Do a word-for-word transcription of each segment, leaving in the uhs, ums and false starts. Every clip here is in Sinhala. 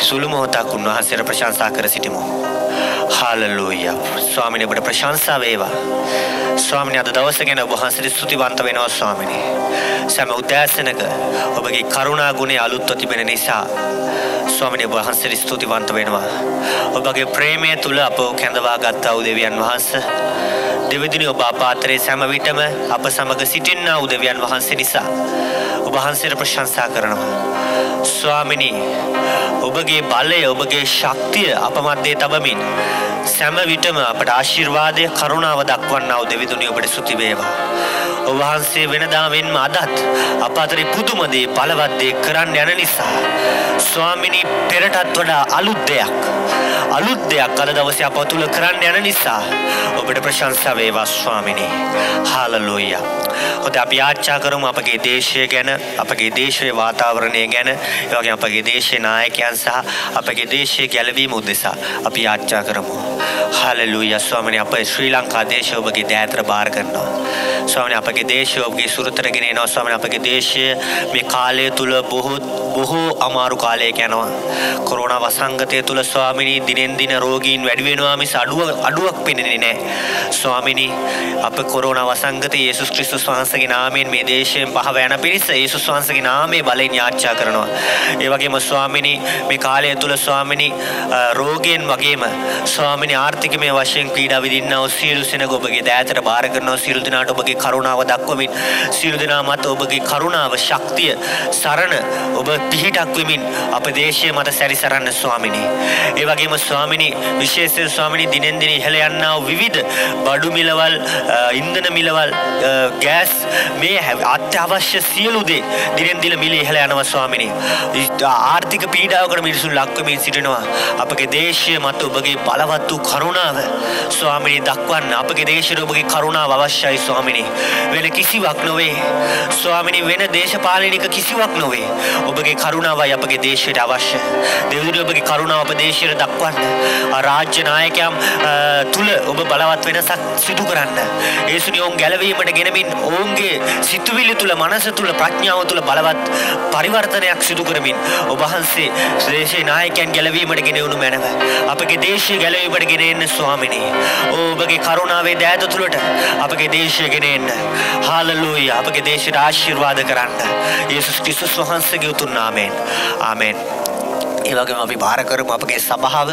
සුළු මොහොතක් උන්වහන්සේට ප්‍රශංසා කර සිටිමු. හාලෙලූයා. ස්වාමීනි ඔබට ප්‍රශංසා වේවා. ස්වාමීනි අද දවස ගැන ඔබ වහන්සේට ස්තුතිවන්ත වෙනවා ස්වාමීනි. සෑම උදෑසනක ඔබගේ කරුණා ගුණය අලුත්ව තිබෙන නිසා ස්වාමීනි ඔබ වහන්සේට ස්තුතිවන්ත වෙනවා. ඔබගේ ප්‍රේමය තුල අපව කැඳවා ගත්තා වූ දෙවියන් වහන්සේ දෙවිදිනි ඔබ අප අතරේ සෑම විටම අප සමග සිටින්නා වූ දෙවියන් වහන්සේ නිසා ඔබ වහන්සේට ප්‍රශංසා කරනවා. ස්වාමිනී ඔබගේ බලය ඔබගේ ශක්තිය අප මැදේ තබමින් සෑම විටම අපට ආශිර්වාදය කරුණාව දක්වන්නා වූ දෙවිඳුනි ඔබට ස්තුති වේවා. ඔබ වහන්සේ වෙනදා මෙන්ම අදත් අප අතරේ පුදුම දේ බලවත් දේ කරන්න යන නිසා ස්වාමිනී පෙරටත් වඩා අලුත් දෙයක් අලුත් දෙයක් අද දවසේ අප තුල කරන්න යන නිසා ඔබට ප්‍රශංසා වේවා ස්වාමිනී. හාලෙලූයා. ඔත අපි ආචාර කරමු අපගේ දේශය ගැන අපගේ දේශයේ වාතාවරණය ගැන ඒ වගේම අපගේ දේශයේ නායකයන් සහ අපගේ දේශයේ ගැලවීම උදෙසා අපි ආචාර කරමු. හාලෙලූයා. ස්වාමිනේ අපේ ශ්‍රී ලංකා දේශය ඔබගේ දෑතට බාර කරනවා. ස්වාමිනේ අපගේ දේශය ඔබගේ සුරතට ගෙන එනවා. ස්වාමිනේ අපගේ දේශය මේ කාලය තුල බොහෝ බොහෝ අමාරු කාලයක යනවා. කොරෝනා වසංගතය තුල ස්වාමිනේ දිනෙන් දින රෝගීන් වැඩි වෙනවා මිස අඩුව අඩුවක් පෙනෙන්නේ නැහැ. ස්වාමිනේ අප කොරෝනා වසංගතය යේසුස් ක්‍රිස්තුස් වහන්සේගේ නාමයෙන් මේ දේශයෙන් පහව යන පිරිස යේසුස් වහන්සේගේ නාමයේ බලයෙන් යාච්ඡා කරනවා. ඒ වගේම ස්වාමිනේ මේ කාලය තුල ස්වාමිනේ රෝගීන් වගේම ස්වාමිනේ ආර්ථිකමය වශයෙන් පීඩා විඳින්නා වූ සියලු සෙනග ඔබගේ දෑතට බාර කරනවා. සියලු දෙනාට ඔබගේ කරුණාව දක්වමින් සියලු දෙනා මත ඔබගේ කරුණාව ශක්තිය සරණ ඔබ පිහිටක් වෙමින් අප දේශයේ මත සැරිසරන්න ස්වාමිනේ. ඒ වගේම ස්වාමිනේ විශේෂයෙන් ස්වාමිනේ දිනෙන් දින ඉහළ යනා වූ විවිධ බඩු මිලවල් ඉන්ධන මිලවල් ගෑස් මේ අත්‍යවශ්‍ය සියලු දේ දිනෙන් දින මිල ඉහළ යනවා ස්වාමිනේ. ආර්ථික පීඩාවකට මිනිසුන් ලක් වෙමින් සිටිනවා. අපගේ දේශය මත ඔබගේ බලවත් වූ කරුණාව ස්වාමිනේ දක්වන්න අපගේ දේශයට ඔබගේ කරුණාව අවශ්‍යයි ස්වාමිනේ. වෙන කිසිවක් නොවේ ස්වාමිනේ වෙන දේශපාලනික කිසිවක් නොවේ. ඔබගේ කරුණාවයි අපගේ දේශයට අවශ්‍ය. දෙවියන් ඔබගේ කරුණාව අප දේශයට දක්වන්න. රාජ්‍ය නායකයන් තුල ඔබ බලවත් වෙනසක් සිදු කරන්න. ඒසුනි ඔවුන් ගැලවීමට ගෙනමින් ඔවුන්ගේ සිතුවිලි තුල මනස තුල ප්‍රඥාව තුල බලවත් පරිවර්තනයක් සිදු කරමින් ඔබ වහන්සේ දේශයේ නායකයන් ගැලවීමට ගෙන උණු මැනව. අපගේ දේශය ගැලවීමට ගෙන එන්න ස්වාමිනේ. ඔබගේ කරුණාවේ දෑත තුලට අපගේ දේශය ගෙන එන්න. හාලෙලූයා. අපගේ දේශයට ආශිර්වාද කරන්න. යේසුස් ක්‍රිස්තුස් වහන්සේගේ උතුම් නාමයෙන්. ආමෙන්. ඒ වගේම අපි බාර කරමු අපගේ සභාව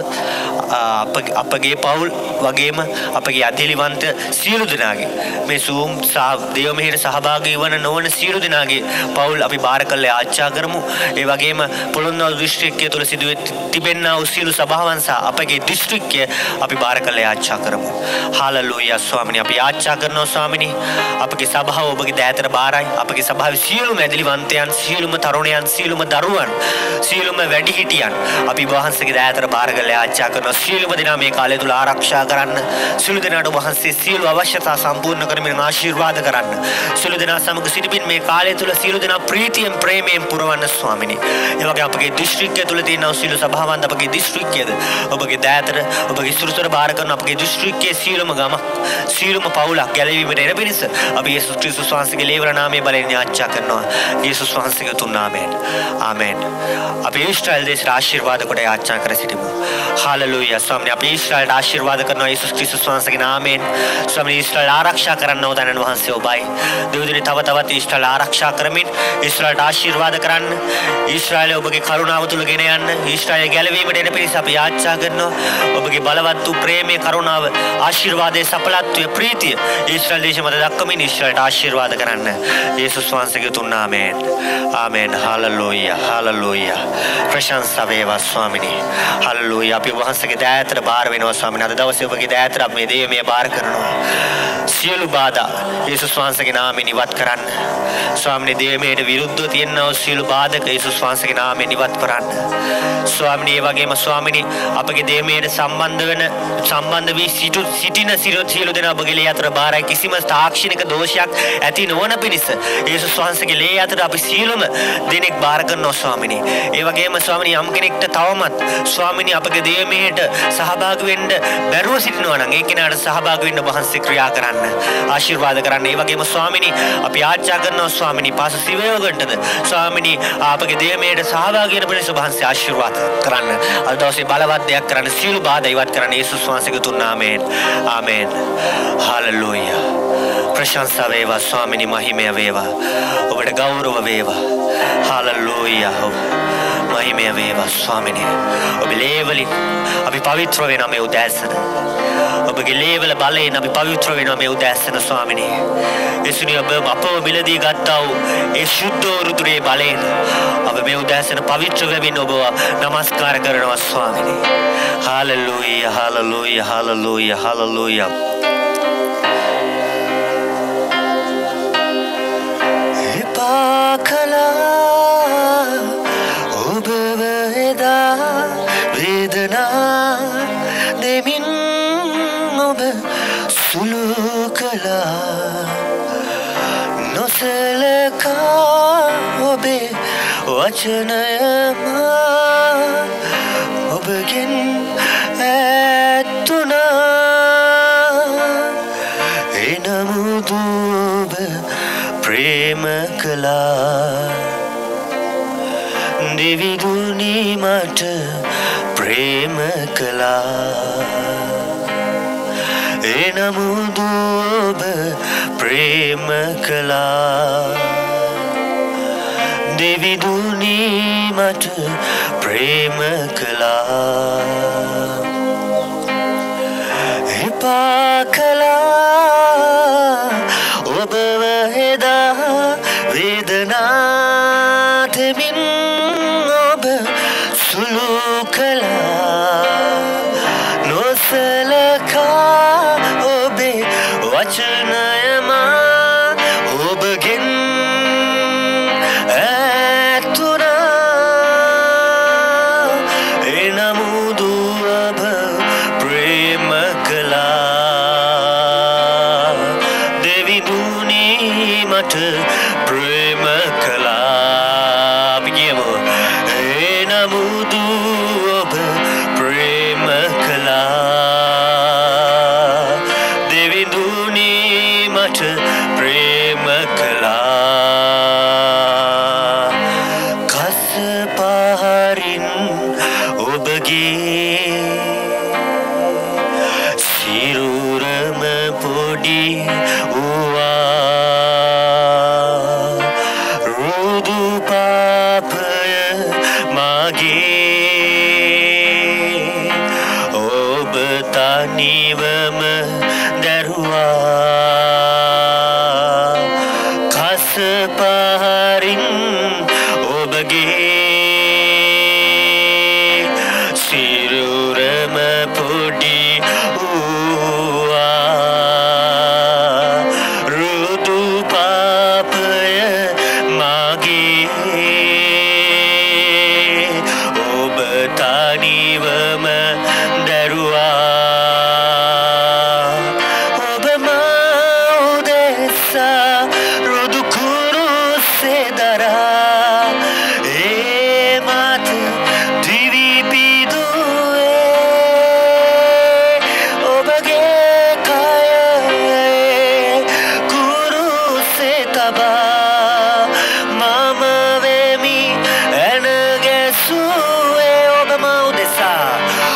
අපගේ පවුල් වගේම අපගේ අධිලිවන්ත සියලු දෙනාගේ මේ සූම් දේව මෙහෙයට සහභාගී වන නොවන සියලු දෙනාගේ පවුල් අපි බාර කරලා ආචාර කරමු. ඒ වගේම පොළොන්නරුව දිස්ත්‍රික්කය තුළ සිදු තිබෙනා වූ සියලු සභාවන් සහ අපගේ දිස්ත්‍රික්කය අපි බාර කරලා ආචාර කරමු. හාලෙලූයා. ස්වාමිනේ අපි ආචාර කරනවා ස්වාමිනේ අපගේ සභාව ඔබගේ දෑතට බාරයි. අපගේ සභාවේ සියලුම ඇදලිවන්තයන් සියලුම තරුණයන් සියලුම දරුවන් සියලුම වැඩිහිටියන් අපි වහන්සේගේ දෑතට බාර කරලා ආචාර කරනවා. සියලුම දෙනා මේ කාලය තුල ආරක්ෂා කරන්න. සියලු දෙනාට වහන්සේ සියලු අවශ්‍යතා සම්පූර්ණ කරමින් ආශිර්වාද කරන්න. සියලු දෙනා සමග සිටින්න මේ කාලය තුල සියලු දෙනා ප්‍රීතියෙන් ප්‍රේමයෙන් පුරවන්න ස්වාමිනේ. ඒ වගේ අපගේ දිස්ත්‍රික්කය තුල තියෙන සියලු සභාවන් අපගේ දිස්ත්‍රික්කයද ඔබගේ දෑතට ඔබගේ සුරතට බාර කරන අපගේ දිස්ත්‍රික්කයේ සියලුම ගම සියලුම පවුලක් ගැලවීමට එන පිණිස අපි යේසුස් ක්‍රිස්තුස් වහන්සේගේ ලේවර නාමයේ බලයෙන් යාච්ඡා කරනවා. යේසුස් වහන්සේගේ උතුම් නාමයෙන්. ආමෙන්. අපි ඊශ්‍රායල් දේශයට ආශිර්වාද කොට යාච්ඡා කර සිටිමු. හාලෙලූයා. ස්වාමීනි අපි ඊශ්‍රායල්ට ආශිර්වාද කරනවා යේසුස් ක්‍රිස්තුස් වහන්සේගේ නාමයෙන්. ස්වාමීනි ඊශ්‍රායල් ආරක්ෂා කරන්න උදැනන වහන්සේ ඔබයි. දෙවියන් තව තවත් ඊශ්‍රායල් ආරක්ෂා කරමින් ඊශ්‍රායල්ට ආශිර්වාද කරන්න. ඊශ්‍රායල් ඔබගේ කරුණාව තුල ගෙන යන්න. ඊශ්‍රායල් ගැලවීමට එන පිණිස අපි යාච්ඡා කරනවා. ඔබගේ බලවත් වූ ප්‍රේමයේ කරුණාව ආශිර්වාදයේ සඵලත්වයේ ප්‍රීතිය ඊශ්‍රායල් දේශ මත දක්වමින් ඊශ්‍රායල්ට ආශිර්වාද කරන්න. යේසුස් වහන්සේගේ උතුම් නාමයෙන්. ආමෙන්. හාලෙලූයා. හාලෙලූයා. ප්‍රශංසා වේවා ස්වාමිනේ. හාලෙලූයා. අපි වහන්සේගේ දෑතට බාර වෙනවා ස්වාමිනේ. අද දවසේ ඔබගේ දෑතට අපි මේ දේමය බාර කරනවා. සියලු බාධා යේසුස් වහන්සේගේ නාමයෙන් ඉවත් කරන්න. ස්වාමිනේ දේමයට විරුද්ධව තියෙනා සියලු බාධක යේසුස් වහන්සේගේ නාමයෙන් ඉවත් කරන්න. ස්වාමිනේ ඒ වගේම ස්වාමිනේ අපගේ දේමයට සම්බන්ධ වෙන සම්බන්ධ වී සිටු සිටින සියලු දෙනා ඔබගේ ලේ අතර බාරයි. කිසිම තාක්ෂණික දෝෂයක් ඇති නොවන පිණිස යේසුස් වහන්සේගේ ලේ අතර අපි සියලුම දෙනෙක් බාර කරනවා ස්වාමිනේ. ඒ වගේම ස්වාමිනේ යම් කෙනෙක්ට තවමත් ස්වාමිනේ අපගේ දේමයට සහභාගී වෙන්න බැරුව සිටිනවා නම් ඒ කෙනාට සහභාගී වෙන්න වහන්සේ ක්‍රියා කරන්න. ආශිර්වාද කරන්න. ඒ වගේම ස්වාමිනී අපි ආරාධනා කරනවා ස්වාමිනී පාස සිවයෝගන්ටද ස්වාමිනී ආපගේ දේමයට සහභාගී වෙන පිණිස ඔබ වහන්සේ ආශිර්වාද කරන්න. අද දවසේ බලවත් දෙයක් කරන්න සියලු බාධා ඉවත් කරන්න යේසුස් වහන්සේගේ තුන් නාමයෙන්. ආමේන්. හාලෙලූයා. ප්‍රශංසා වේවා ස්වාමිනී මහිමය වේවා. ඔබට ගෞරව වේවා. හාලෙලූයා. මහිමය වේවා ස්වාමිනී. ඔබ ලේවලින් අපි පවිත්‍ර වෙනවා මේ උදෑසන. ඔබගේ ලේවල බලයෙන් අපි පවිත්‍ර වෙනවා මේ උදෑසන ස්වාමිනී. යේසුනි ඔබ අපව මිලදී ගත්තා වූ ඒ ශුද්ධ රුධිරයේ බලයෙන් අප මේ උදෑසන පවිත්‍ර වෙමින් ඔබව නමස්කාර කරනවා ස්වාමිනී. හාලෙලූයා හාලෙලූයා හාලෙලූයා හාලෙලූයා. එපාකලා ඔබ වේදා වේදනා දෙමින් ඔබ සුළු කළා නොසලකා ඔබේ වචනයම ඔබගෙන් ඇත්තුනා එනමුදු ඔබ ප්‍රේම කළා දෙවිදුනි මට ප්‍රේම කළා එනමුදු ඔබ ප්‍රේම කළා දෙවිදුනි මට ප්‍රේම කළා එපා කළා ඔබ වේදා වේදනා දෙමින් ඔබ සුළු කළා නොසලකා ඔබේ වචනයම ඔබගෙන් ඇතුණා එනමුදු ඔබ ප්‍රේම කළා දෙවිදුනි මට ප්‍රේම කළා පියමු එනමුදු ඔබ ප්‍රේම කළා දෙවිදුනි මට ප්‍රේම කළා කස පහරින් ඔබගේ සිරුරම පොඩි වූවා රුදු පාපය මගේ ඔබ තනිවම දැරුවා කස පහරින් ඔබගේ සිරුරම පොඩි වූවා රුදු පාපය මගේ ඔබ තනිවම දැරුවා ඔබ මා උදෙසා රුදු කුරුසේ දරා ඒ මත දිවි පිදුවේ ඔබගේ කයේ කුරුසේ තබා මම වෙමි එන ගැසුවේ ඔබ මා උදෙසා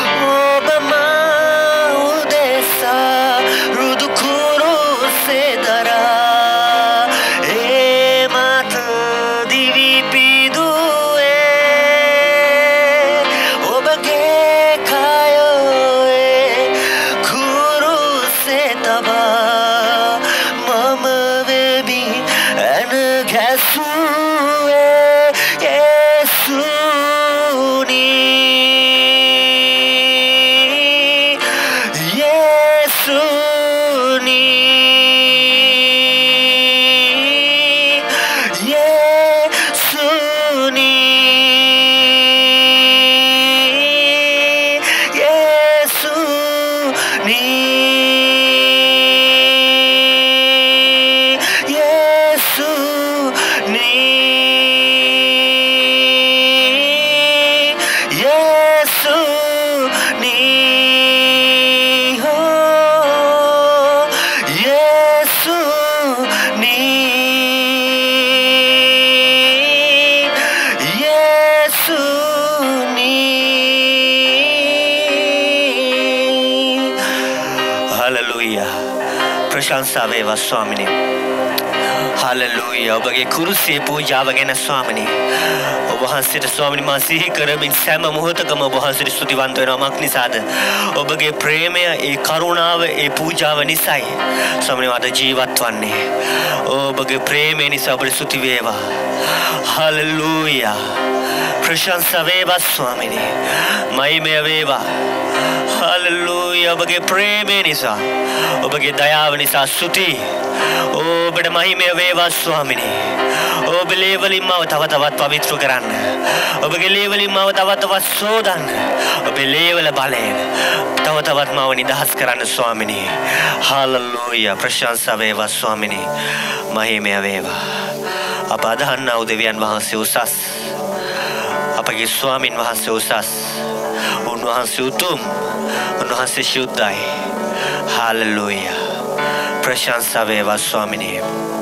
Hallelujah. Prashansa veva Swamini. Hallelujah. ඔබගේ කුරුසියේ පූජාව ගැන ස්වාමිනේ. ඔබ වහන්සේට ස්වාමිනේ මා සිහි කරමින් සෑම මොහොතකම ඔබ වහන්සේට ස්තුතිවන්ත වෙනවා. මක් නිසාද? ඔබගේ ප්‍රේමය, ඒ කරුණාව, ඒ පූජාව නිසායි ස්වාමිනේ අද ජීවත් වන්නේ. ඔබගේ ප්‍රේමය නිසා ඔබට ස්තුති වේවා. Hallelujah. ප්‍රශංසා වේවා ස්වාමිනේ. මහිමය වේවා. Hallelujah. ඔබගේ ප්‍රේමය නිසා, ඔබගේ දයාව නිසා ස්තුති. ඔබට මහිමය වේවා ස්වාමිනේ. ඔබ ලේවලින් මව තව තවත් පවිත්‍ර කරන්න. ඔබගේ ලේවලින් මව තව තවත් සෝදන්න. ඔබේ ලේවල බලයෙන් තව තවත් මව නිදහස් කරන්න ස්වාමිනේ. Hallelujah. ප්‍රශංසා වේවා ස්වාමිනේ. මහිමය වේවා. අප අදහන්නා වූ දෙවියන් වහන්සේ උසස්. අපගේ ස්වාමින් වහන්සේ උසස්. උන්වහන්සේ උතුම්. උන්වහන්සේ ශුද්ධයි. Hallelujah. ප්‍රශංසා වේවා ස්වාමිනේ.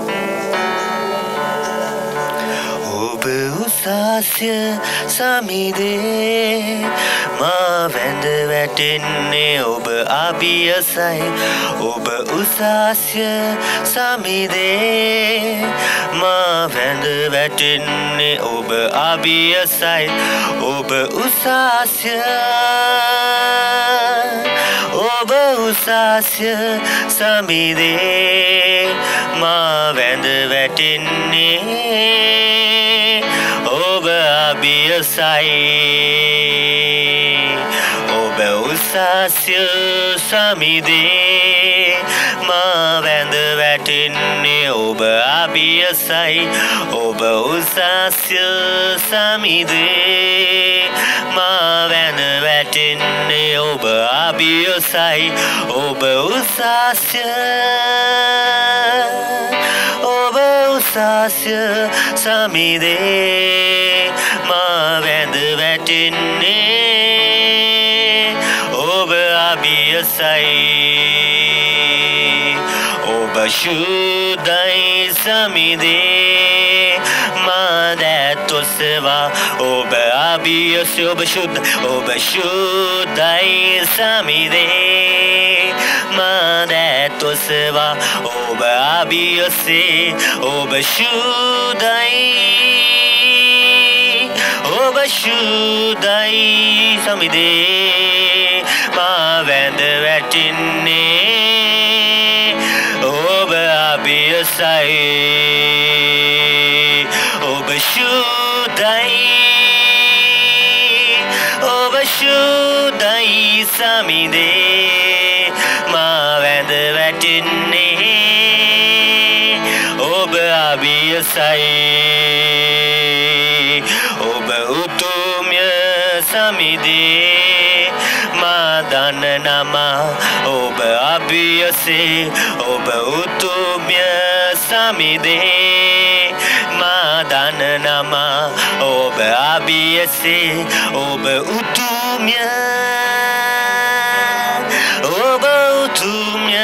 ඔබ උසස්ය සමිදේ මා වැඳ වැටෙන්නේ ඔබ අභියසයි. ඔබ උසස්ය සමිදේ මා වැඳ වැටෙන්නේ ඔබ අභියසයි. ඔබ උසස්ය ඔබ උසස්ය සමිදේ මා වැඳ වැටෙන්නේ ඔබ අභියසයි. ඔබ උසස්ය සමිදේ මා වැඳ වැටෙන්නේ ඔබ අභියසයි. ඔබ උසස්ය සමිදේ මා වැඳ වැටෙන්නේ ඔබ අභියසයි. ඔබ උසස්ය ඔබ උසස්ය සමිදේ මා වැඳ වැටෙන්නේ ඔබ අභියසයි. ඔබ ශුද්ධයි සමිදේ මා දැත් ඔසවා ඔබ අභියසයි. ඔබ ශුද්ධ ඔබ ශුද්ධයි සමිදේ මා දැත් ඔසවා ඔබ අභියසයි. ඔබ ශුද්ධයි ඔබ ශුද්ධයි සමිදේ මා වැඳ වැටෙන්නේ ඔබ අභියසයි. ඔබ ශුද්ධයි ඔබ ශුද්ධයි සමිදේ මා වැඳ වැටෙන්නේ ඔබ අභියසයි. ඔබ උතුම්ය සමිදේ මා දන්න නම ඔබ අභියසේ. ඔබ උතුම්ය සමිදේ මා දන්න නම ඔබ අභියසේ. ඔබ උතුම්ය ඔබ උතුම්ය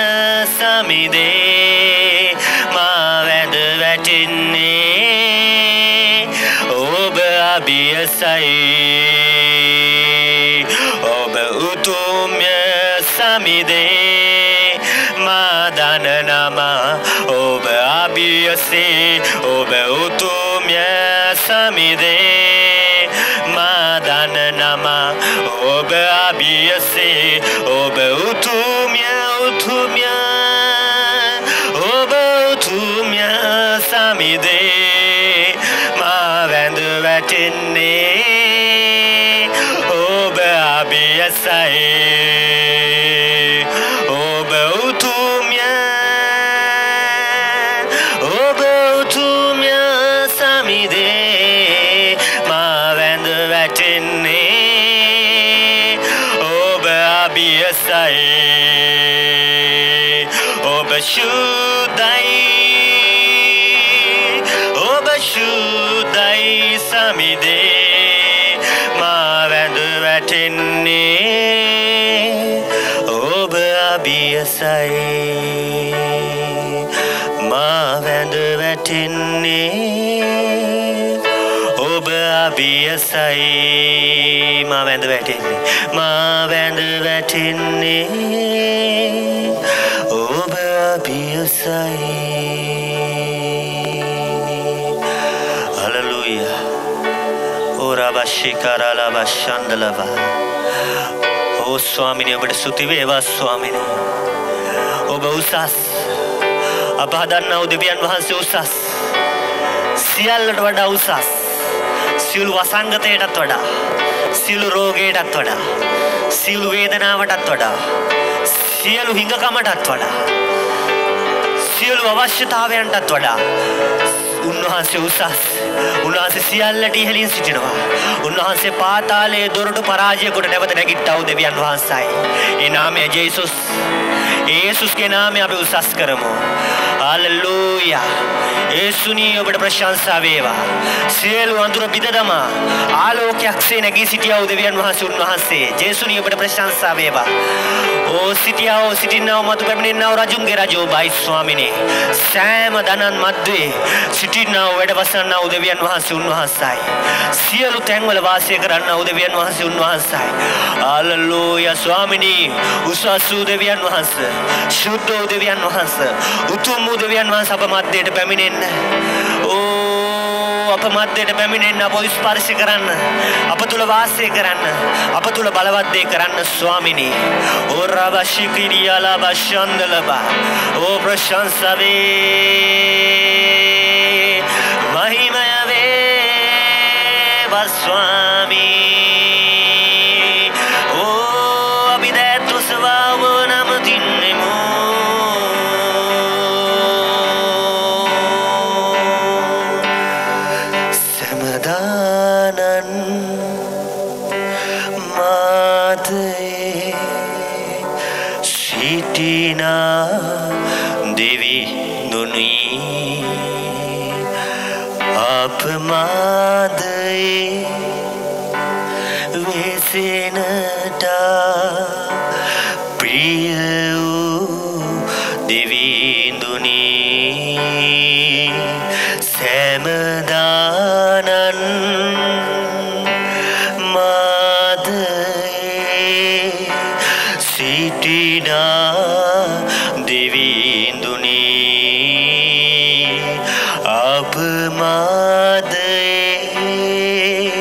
සමිදේ මා වැඳ වැටෙන්නේ ඔබ අභියසයි. ඔබ උතුම්ය සමිදේ මා දන්න නම ඔබ අභියසේ. ඔබ උතුම්ය සමිදේ මා දන්න නම ඔබ අභියසේ. ඔබ උතුම්ය උතුම්ය ඔබ උතුම්ය සමිදේ මා වැඳ වැටෙන්නේ ඔබ අභියසයි. ඔබ උතුම්ය ඔබ උතුම්ය සමිදේ මා වැඳ වැටෙන්නේ ඔබ අභියසයි. ඔබ ශුද්ධයි ඔබ ශුද්ධයි සමිදේ මා වැඳ වැටෙන්නේ ඔබ අභියසයි. මා වැඳ වැටෙන්නේ ඔබ පියසයි මා වැඳ වැටෙන්නේ මා වැඳ වැටෙන්නේ ඔබ පියසයි හලෙලූයා ඕරාබශිකාරාලා බෂන්දලවා ඕ ස්වාමිනේ ඔබට ස්තුති වේවා ස්වාමිනේ ඔබ උසස් අප හදන්නා වූ දෙවියන් වහන්සේ උසස් සියල්ලට වඩා උසස් සියලු වසංගතයටත් වඩා සියලු රෝගයටත් වඩා සියලු වේදනාවටත් වඩා සියලු හිඟකමටත් වඩා සියලු අවශ්‍යතාවයන්ටත් වඩා උන්වහන්සේ උසස් උන්වහන්සේ සියල්ලට ඉහළින් සිටිනවා උන්වහන්සේ පාතාලයේ දොරටු පරාජය කොට නැවත නැගිට්ටා වූ දෙවියන් වහන්සේයි ඒ නාමය ජේසුස් යේසුස්ගේ නාමය අපි උසස් කරමු හලෙලූයා යේසුනි ඔබට ප්‍රශංසා වේවා සියලු අඳුර බිඳ දමා ආලෝකයක්සේ නැගී සිටියා වූ දෙවියන් වහන්සේ උන්වහන්සේ යේසුනි ඔබට ප්‍රශංසා වේවා ඕ සිටියා වූ සිටිනා වූ මතු පැමිණෙනා වූ රජුන්ගේ රජෝ බයි ස්වාමිනේ සෑම දනන් මැද්දේ සිටිනා වූ වැඩවසන්නා වූ දෙවියන් වහන්සේ උන්වහන්සේයි සියලු තැන්වල වාසය කරන්නා වූ දෙවියන් වහන්සේ උන්වහන්සේයි හලෙලූයා ස්වාමිනී උසස් වූ දෙවියන් වහන්සේ ශුද්ධ වූ දෙවියන් වහන්සේ උතුම් වූ දෙවියන් වහන්සේ අප මැද්දේට පැමිණෙන්න ඕ අප මැද්දේට පැමිණෙන්න අප ස්පර්ශ කරන්න අප තුල වාසය කරන්න අප තුල බලවත් දේ කරන්න ස්වාමිනී ඕ රබශිකිරියාලා බෂන්දලබා ඕ ප්‍රශංසා වේ මහිමය වේ ස්වාමී ඕ අභිදෑත් උසවාව නම දින්නෙමු සමදානන් මාතේ සිටිනා දෙවි දුනී අපමාදේ වෙසෙනට ප්‍රිය වූ දෙවිඳුනි සෑමදානන් මාදේ සිටිනා දෙවිඳුනි අපමාදේ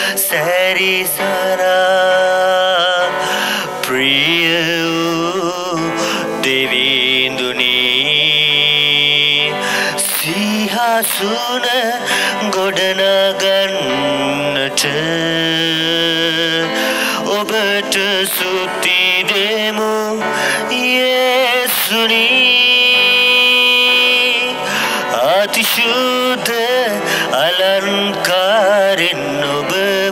සැරිසරා ප්‍රිය වූ දෙවිඳුනි සිහසුන ගොඩනගන්නට ඔබට ස්තුති දෙමු යේසුනි අතිශුද්ධ අලංකාරෙන් ඔබව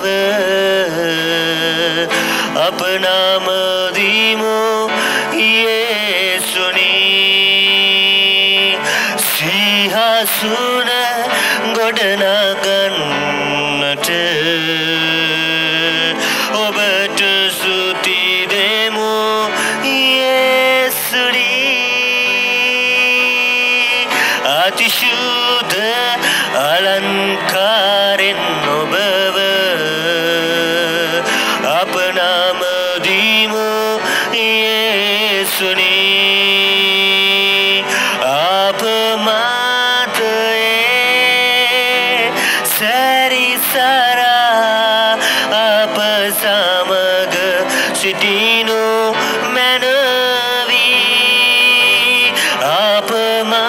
අප නාම දීමු යේසුනි සිහසුන ගොඩනගන්නට ඔබට ස්තුති දෙමු යේසුනි අතිශුද්ධ අලංකාරෙන් ඔබව අප නාම දීමු යේසුනි අප මාතේ සැරිසරා අප සමග සිටිනු මැනවි අප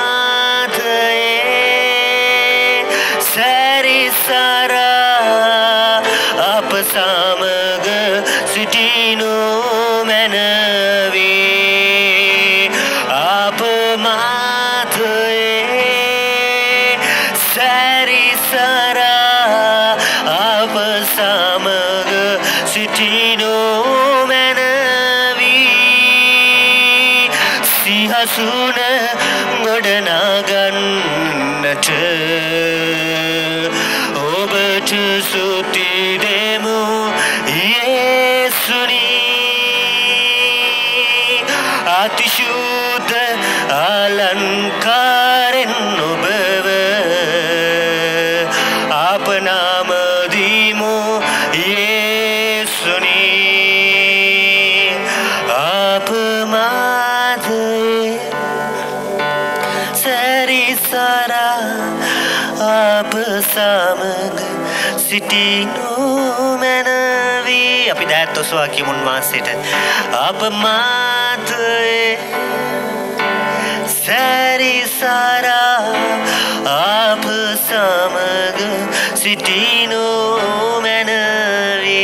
සැරිසරා අප සමග සිටිනු මැනවේ අප මාතේ සැරිසරා අප සමග සිටිනු මැනවී සිහසුන ගොඩනගන්නට ඔබට ස්තුති දෙමු යේසුනි අතිශුද්ධ අලංකාරෙන් ඔබව අප නාම දීමු සමග සිටිනු මැනවි. අපි දැත් ඔසවා කියමු උන්වහන්සේට. අප මාතේ සැරිසරා අප සමග සිටිනු මැනවි.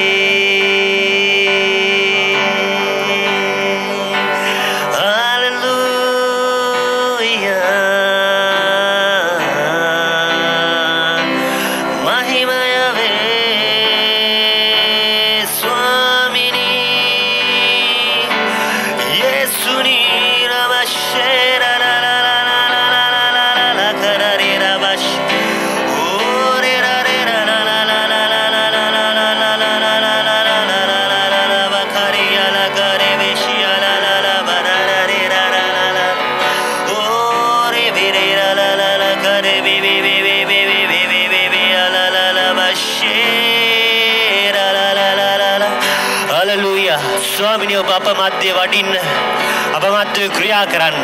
ස්වාමිනිය ඔබ අප මැද්දේ වඩින්න අප මැද්දේ ක්‍රියා කරන්න.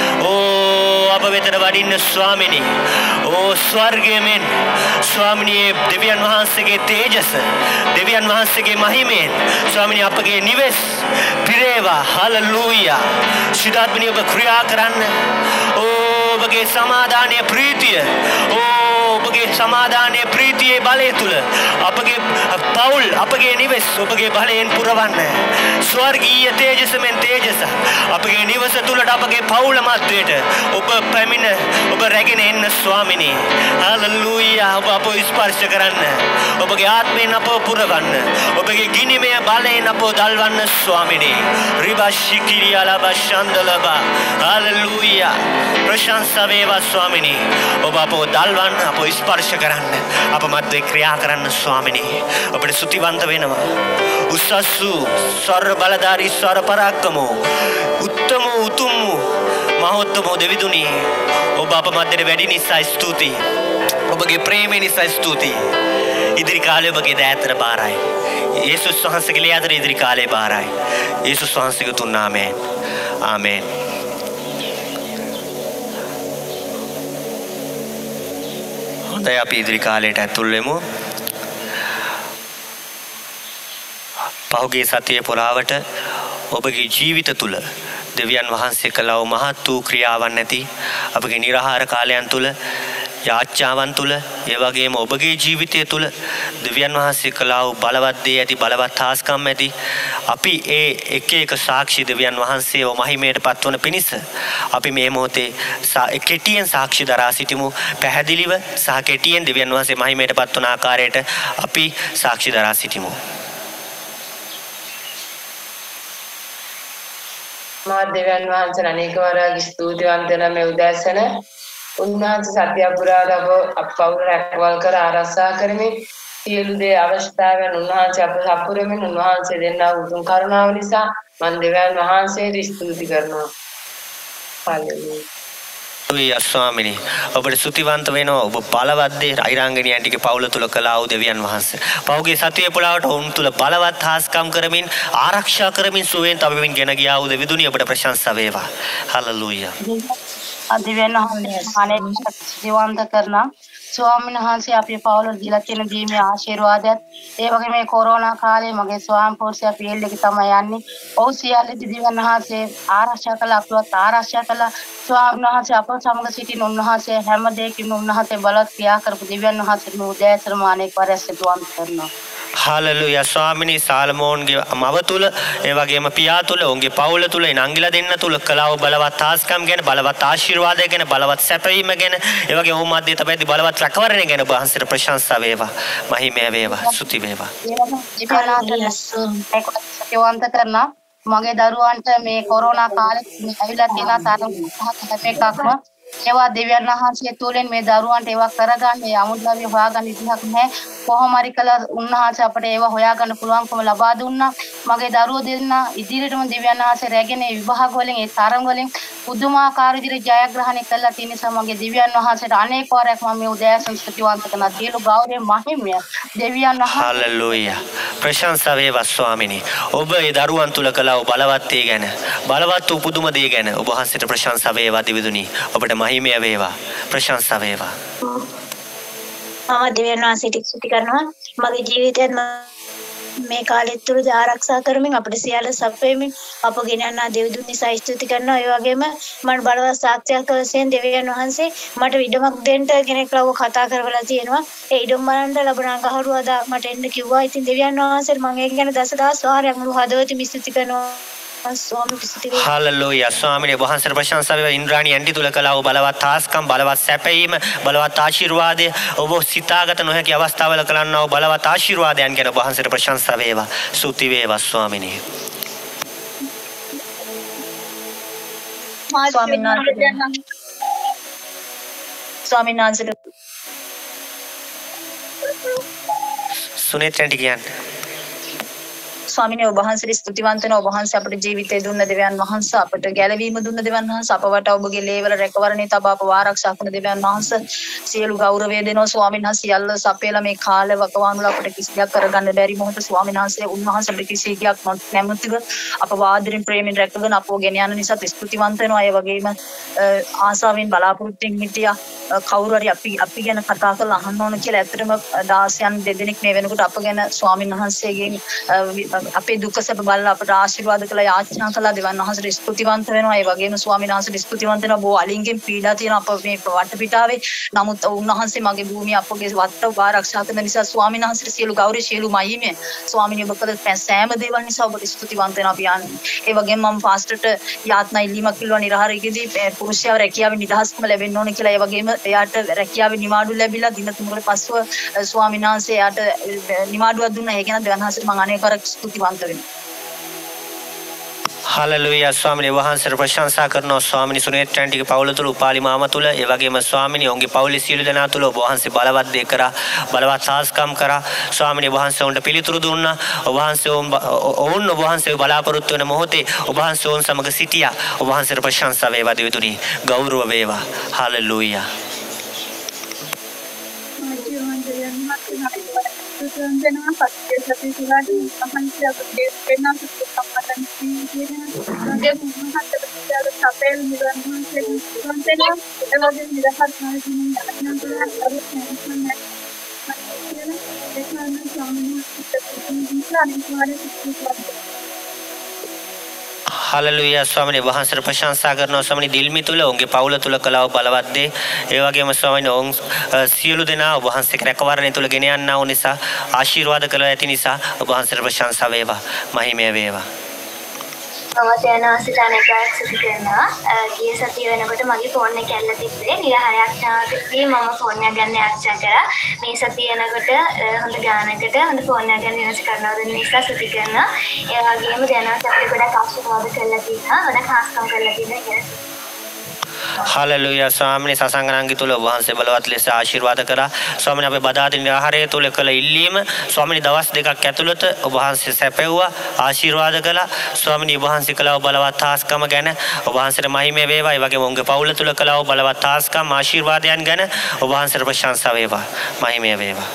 ඕ අප වෙතට වඩින්න ස්වාමිනී. ඕ ස්වර්ගයේ මෙන් ස්වාමිනියේ දෙවියන් වහන්සේගේ තේජස දෙවියන් වහන්සේගේ මහිමෙන් ස්වාමිනිය අපගේ නිවෙස් පිරේවා. හලෙලූයා. ශිදාත්මිනිය ඔබ ක්‍රියා කරන්න. ඕ ඔබගේ සමාදානීය ප්‍රීතිය ඕ ඔබගේ සමාදානීය ප්‍රීතියේ බලය තුල අපගේ පවුල් අපගේ නිවෙස් ඔබගේ බලයෙන් පුරවන්න. ස්වර්ගීය තේජසෙන් තේජස අපගේ නිවස තුලට අපගේ පවුල මැද්දේට ඔබ පැමිණ ඔබ රැගෙන එන්න ස්වාමිනී. හලෙලූයා. ඔබ අපව ස්පර්ශ කරන්න. ඔබගේ ආත්මයෙන් අපව පුරවන්න. ඔබගේ ගිනිමය බලයෙන් අපව දල්වන්න ස්වාමිනී. රිබෂිකිරියලබෂන්දලබා. හලෙලූයා. ප්‍රශංසා වේවා ස්වාමිනී. ඔබ අපව දල්වන්න අපව ස්පර්ශ කරන්න අප මැද්දේ ක්‍රියා කරන්න ස්වාමිනී. ඔබට ස්තුතිවන්ත වෙනවා. උසස්සු සර්ව බලධාරී සර්ව පරාක්‍රම උත්තම උතුම් මහෝත්තම දෙවිදුනි ඔබ අප මැද්දේ වැඩි නිසා ස්තුතියි. ඔබගේ ප්‍රේමය නිසා ස්තුතියි. ඉදිරි කාලේ ඔබගේ දෑතර බාරයි. යේසුස් වහන්සේගේ ලියාදර ඉදිරි කාලේ බාරයි. යේසුස් වහන්සේගේ තුන් නාමයෙන් ආමේන්. හොඳයි අපි ඉදිරි කාලයට ඇතුල් වෙමු. පහුගිය සතියේ පුරාවට ඔබගේ ජීවිත තුල දෙවියන් වහන්සේ කළා වූ මහත් වූ ක්‍රියාවන් නැති අපගේ නිර්ආහාර කාලයන් තුල යාච්ඡාවන් තුල ඒ වගේම ඔබගේ ජීවිතය තුල දෙවියන් වහන්සේ කළා වූ බලවත් දේ ඇති බලවත් ආස්කම් ඇති අපි ඒ එක එක සාක්ෂි දෙවියන් වහන්සේව මහිමයට පත්වන පිණිස අපි මේ මොහොතේ කෙටියෙන් සාක්ෂි දරා සිටිමු. පැහැදිලිව සහ කෙටියෙන් දෙවියන් වහන්සේ මහිමයට පත්වන ආකාරයට අපි සාක්ෂි දරා සිටිමු. මා දෙවියන් වහන්සේ අනේක වරක් ස්තුතිවන්ත වෙන මේ උදෑසන උන්වහන්සේ සත්‍ය පුරාද අප පවුල රැකවල් කර ආරක්ෂා කරමින් සියලු දේ අවශ්‍යතාවයන් උන්වහන්සේ අප සපුරමින් උන්වහන්සේ දෙන්නා උතුම් කරුණාව නිසා මන් දෙවියන් වහන්සේට ස්තුති කරනවා. හල්ලෙලූයා. හල්ලෙලූයා ස්වාමිනී. ඔබට ස්තුතිවන්ත වෙනවා. ඔබ බලවත් දේ අයිරාංගනියන් ටික පවුල තුල කළා වූ දෙවියන් වහන්සේ. පෞගේ සතියේ පුලාවට ඔවුන් තුල බලවත් හාස්කම් කරමින් ආරක්ෂා කරමින් සුවයෙන් තබමින් ගෙන ගියා වූ දෙවිදුනි ඔබට ප්‍රශංසා වේවා. හල්ලෙලූයා. අදිවෙන්න අනේ ජීවන්ත කරන ස්වාමීන් වහන්සේ අපේ පවුල දීලා තියෙන දීමේ ආශිර්වාදයත් ඒ වගේ මේ කොරෝනා කාලේ මගේ ස්වාම පෝෂය ෆීල්ඩ් එකේ තමයි යන්නේ. ඔව් සියල්ල දිව්‍යන් වහන්සේ ආරක්ෂා කළා අපවත් ආරක්ෂා කළා. ස්වාමීන් වහන්සේ අප සමග සිටින උන්වහන්සේ හැම දෙයකින්ම උන්වහන්සේ බලවත් ක්‍රියා කරපු දිව්‍යන් වහන්සේ මේ උදෑසනම අනේක වරක් සිතුවන්ත කරනවා. හල්ලෙලූයා. ස්වාමිනී සාලමෝන්ගේ මව තුල ඒ වගේම පියා තුල ඔවුන්ගේ පවුල තුල නංගිලා දෙන්න තුල කළා වූ බලවත් ආස්කම් ගැන බලවත් ආශිර්වාදය ගැන බලවත් සැපවීම ගැන ඒ වගේ ඔහු මැද්දේ තමයි බලවත් රැකවරණය ගැන ඔබ වහන්සේට ප්‍රශංසා වේවා. මහිමය වේවා. ස්තුති වේවා. සත්‍යවන්ත කරන මගේ දරුවන්ට මේ කොරෝනා කාලේ ඇවිල්ලා තියෙන තරම් එකක්ම ඒවා දෙවියන් වහන්සේ තුලින් මේ දරුවන්ට ඒවා කරගන්න ඒ අමුද්‍රව්‍ය හොයාගන්න ඉතිහාක නැහැ. කොහොම හරි කළා උන්වහන්සේ අපට ඒවා හොයාගන්න පුළුවන්කම ලබා දුන්නා. මගේ දරුවෝ දෙන්න ඉදිරියටම දෙවියන් වහන්සේ රැගෙන ඒ විභාග වලින් ඒ තරම් වලින් පුදුමාකාර විදිහට ජයග්‍රහණය කළා. තියෙන නිසා මගේ දෙවියන් වහන්සේට අනේක වාරයක් මම මේ උදෑසන ස්තුතිවන්ත කරනවා. සියලු ගෞරවය මහිමය දෙවියන් වහන්සේ. හල්ලෙලූයා. ප්‍රශංසා වේවා ස්වාමිනී. ඔබ ඒ දරුවන් තුල කළා වූ බලවත් දේ ගැන බලවත් වූ පුදුම දේ ගැන ඔබ වහන්සේට ප්‍රශංසා වේවා දෙවිදුනි. ඔබට මහිමය වේවා. ප්‍රශංසා වේවා. මම දෙවියන් වහන්සේට ස්තුති කරනවා මගේ ජීවිතයත් මේ කාලෙත් තුල ආරක්ෂා කරමින් අපිට සියල්ල සපයමින් අප ගෙන යන දෙවිඳුන් නිසා ස්තුති කරනවා ඒ වගේම මම බලවත් සාක්ෂියක් වශයෙන් දෙවියන් වහන්සේ මට ඉඩමක් දෙන්න කෙනෙක් ලව කතා කරවලා තියෙනවා ඒ ඉඩම බලන්න ලැබුණ අඟහරුවා අද මට එන්න කිව්වා ඉතින් දෙවියන් වහන්සේට මම ඒක ගැන දසදහස් වාරයක් මුළු හදවතින්ම ස්තුති කරනවා හාලෙලූයා ස්වාමිනේ වහන්සේට ප්‍රශංසා වේවා ඉන්ද්‍රාණි ඇන්ටි තුල කළා වූ බලවත් ආස්කම් බලවත් සැපයීම බලවත් ආශිර්වාදය ඔබ සිතාගත නොහැකි අවස්ථාවල කළන්නා වූ බලවත් ආශිර්වාදයන් ගැන වහන්සේට ප්‍රශංසා වේවා ස්තුති වේවා ස්වාමිනේ ස්වාමීන් වහන්සේ ස්වාමීන් වහන්සේ සුනේත් ඇන්ටි කියන්නේ ස්වාමිනේ ඔබ වහන්සේට ස්තුතිවන්ත වෙනවා ඔබ වහන්සේ අපට ජීවිතය දුන්න දෙවියන් වහන්සේ අපට ගැලවීම දුන්න දෙවියන් වහන්සේ අපවට ඔබගේ ලේවල රැකවරණේ තබා අපව ආරක්ෂා කරන දෙවියන් වහන්සේ සියලු ගෞරවය දෙනවා ස්වාමීන් වහන්සේ සියල්ල සපේලා මේ කාලේ වකවානුල අපට කිසියක් කරගන්න බැරි මොහොත ස්වාමීන් වහන්සේ උන්වහන්සේ අපට කිසියක් නැමැතිව අපව ආදරෙන් ප්‍රේමෙන් රැකගෙන අපව ගෙන යන නිසා ස්තුතිවන්ත වෙනවා ඒ වගේම ආසාවෙන් බලාපොරොත්තුෙන් හිටියා කවුරු හරි අපි අපි ගැන කතා කරලා අහන්න ඕන කියලා ඇත්තටම දාසයන් දෙදෙනෙක් මේ වෙනකොට අප ගැන ස්වාමීන් වහන්සේගෙන් අපේ දුක සැප බලලා අපට ආශිර්වාද කළා යාචනා කළා දෙවන් වහන්සේට ස්තුතිවන්ත වෙනවා ඒ වගේම ස්වාමීන් වහන්සේට ස්තුතිවන්ත වෙනවා බොහෝ අලින්ගෙන් පීඩා තියෙන අප මේ වටපිටාවේ නමුත් උන්වහන්සේ මගේ භූමිය අපගේ වත්ත ආරක්ෂා කරන නිසා ස්වාමීන් වහන්සේට සියලු ගෞරව සියලු මහිමය ස්වාමීන් ඔබ කළ සෑම දේවල් නිසා ඔබට ස්තුතිවන්ත වෙනවා අපි යන්නේ ඒ වගේම මම පාස්ටර්ට යාත්නා ඉල්ලීමක් කිව්වා නිරහරේදී පුරුෂයව රැකියාවේ නිදහස්කම ලැබෙන්න ඕන කියලා ඒ වගේම එයාට රැකියාවේ නිවාඩු ලැබිලා දින තුනකට පස්සෙ ස්වාමීන් වහන්සේ එයාට නිවාඩුවක් දුන්නා ඒ ගැන දෙවන් වහන්සේට මම අනේක වරක් ස්තුතිවන්ත වෙනවා හාලෙලූයා ස්වාමිනේ වහන්සේට ප්‍රශංසා කරනවා ස්වාමිනේ සුනේත් ඇන්ටිගේ පවුල තුල උපාලි මාම තුල ඒ වගේම ස්වාමිනේ ඔවුන්ගේ පවුලේ සියලු දෙනා තුල ඔබ වහන්සේ බලවත් දේ කරා බලවත් සාස්කම් කරා ස්වාමිනේ වහන්සේ උන්ට පිළිතුරු දුන්නා ඔබ වහන්සේ ඔවුන් ඔබ වහන්සේ බලාපොරොත්තු වෙන මොහොතේ ඔබ වහන්සේ ඔවුන් සමග සිටියා ඔබ වහන්සේට ප්‍රශංසා වේවා දෙවිතුනි ගෞරව වේවා හාලෙලූයා Jangan pakai tapi sudah di kapan sih aku dia pernah kesempatan sih dia mungkin ada sampai bulan bulan nanti kalau dia tidak harus nanti nanti harus nanti හාලෙලූයා ස්වාමිනේ වහන්සේට ප්‍රශංසා කරනවා ස්වාමිනේ දිල්මි තුල ඔවුන්ගේ පවුල තුල කලාව බලවත් දේ ඒ වගේම ස්වාමිනේ ඔවුන් සියලු දෙනා ඔබ වහන්සේ රැකවරණය තුල ගෙන යන්නා වූ නිසා ආශිර්වාද කළ ඇති නිසා ඔබ වහන්සේට ප්‍රශංසා වේවා මහිමය වේවා මම දැන් ආසිත අනේකයක් සිදු කරනවා ගිය සතිය වෙනකොට මගේ ෆෝන් එක ඇල්ල තිබ්බේ නිරහරයක් නාටකදී මම ෆෝන් එක ගන්න ආරක්ෂා කරා මේ සතිය වෙනකොට හොඳ ගානකට හොඳ ෆෝන් එක ගන්න වෙනස් කරනවා දෙන නිසා සිදු කරනවා ඒ වගේම දැන් අපිට ගොඩක් ආශිර්වාද කරලා තියෙනවා ගොඩක් ආස්කම් කරලා තියෙනවා හාලෙලූයා ස්වාමිනේ සසංගනාංගි තුල වහන්සේ බලවත් ලෙස ආශිර්වාද කරා ස්වාමිනේ අපේ බදාදින ආහාරය තුල කළ ඉල්ලීම ස්වාමිනේ දවස් දෙකක් ඇතුළත ඔබ වහන්සේ සැපෙව්වා ආශිර්වාද කළා ස්වාමිනේ ඔබ වහන්සේ කළා බලවත් ආස්කම ගැන ඔබ වහන්සේට මහිමය වේවා ඒ වගේම උන්ගේ පවුල තුල කළා බලවත් ආස්කම් ආශිර්වාදයන් ගැන ඔබ වහන්සේට ප්‍රශංසා වේවා මහිමය වේවා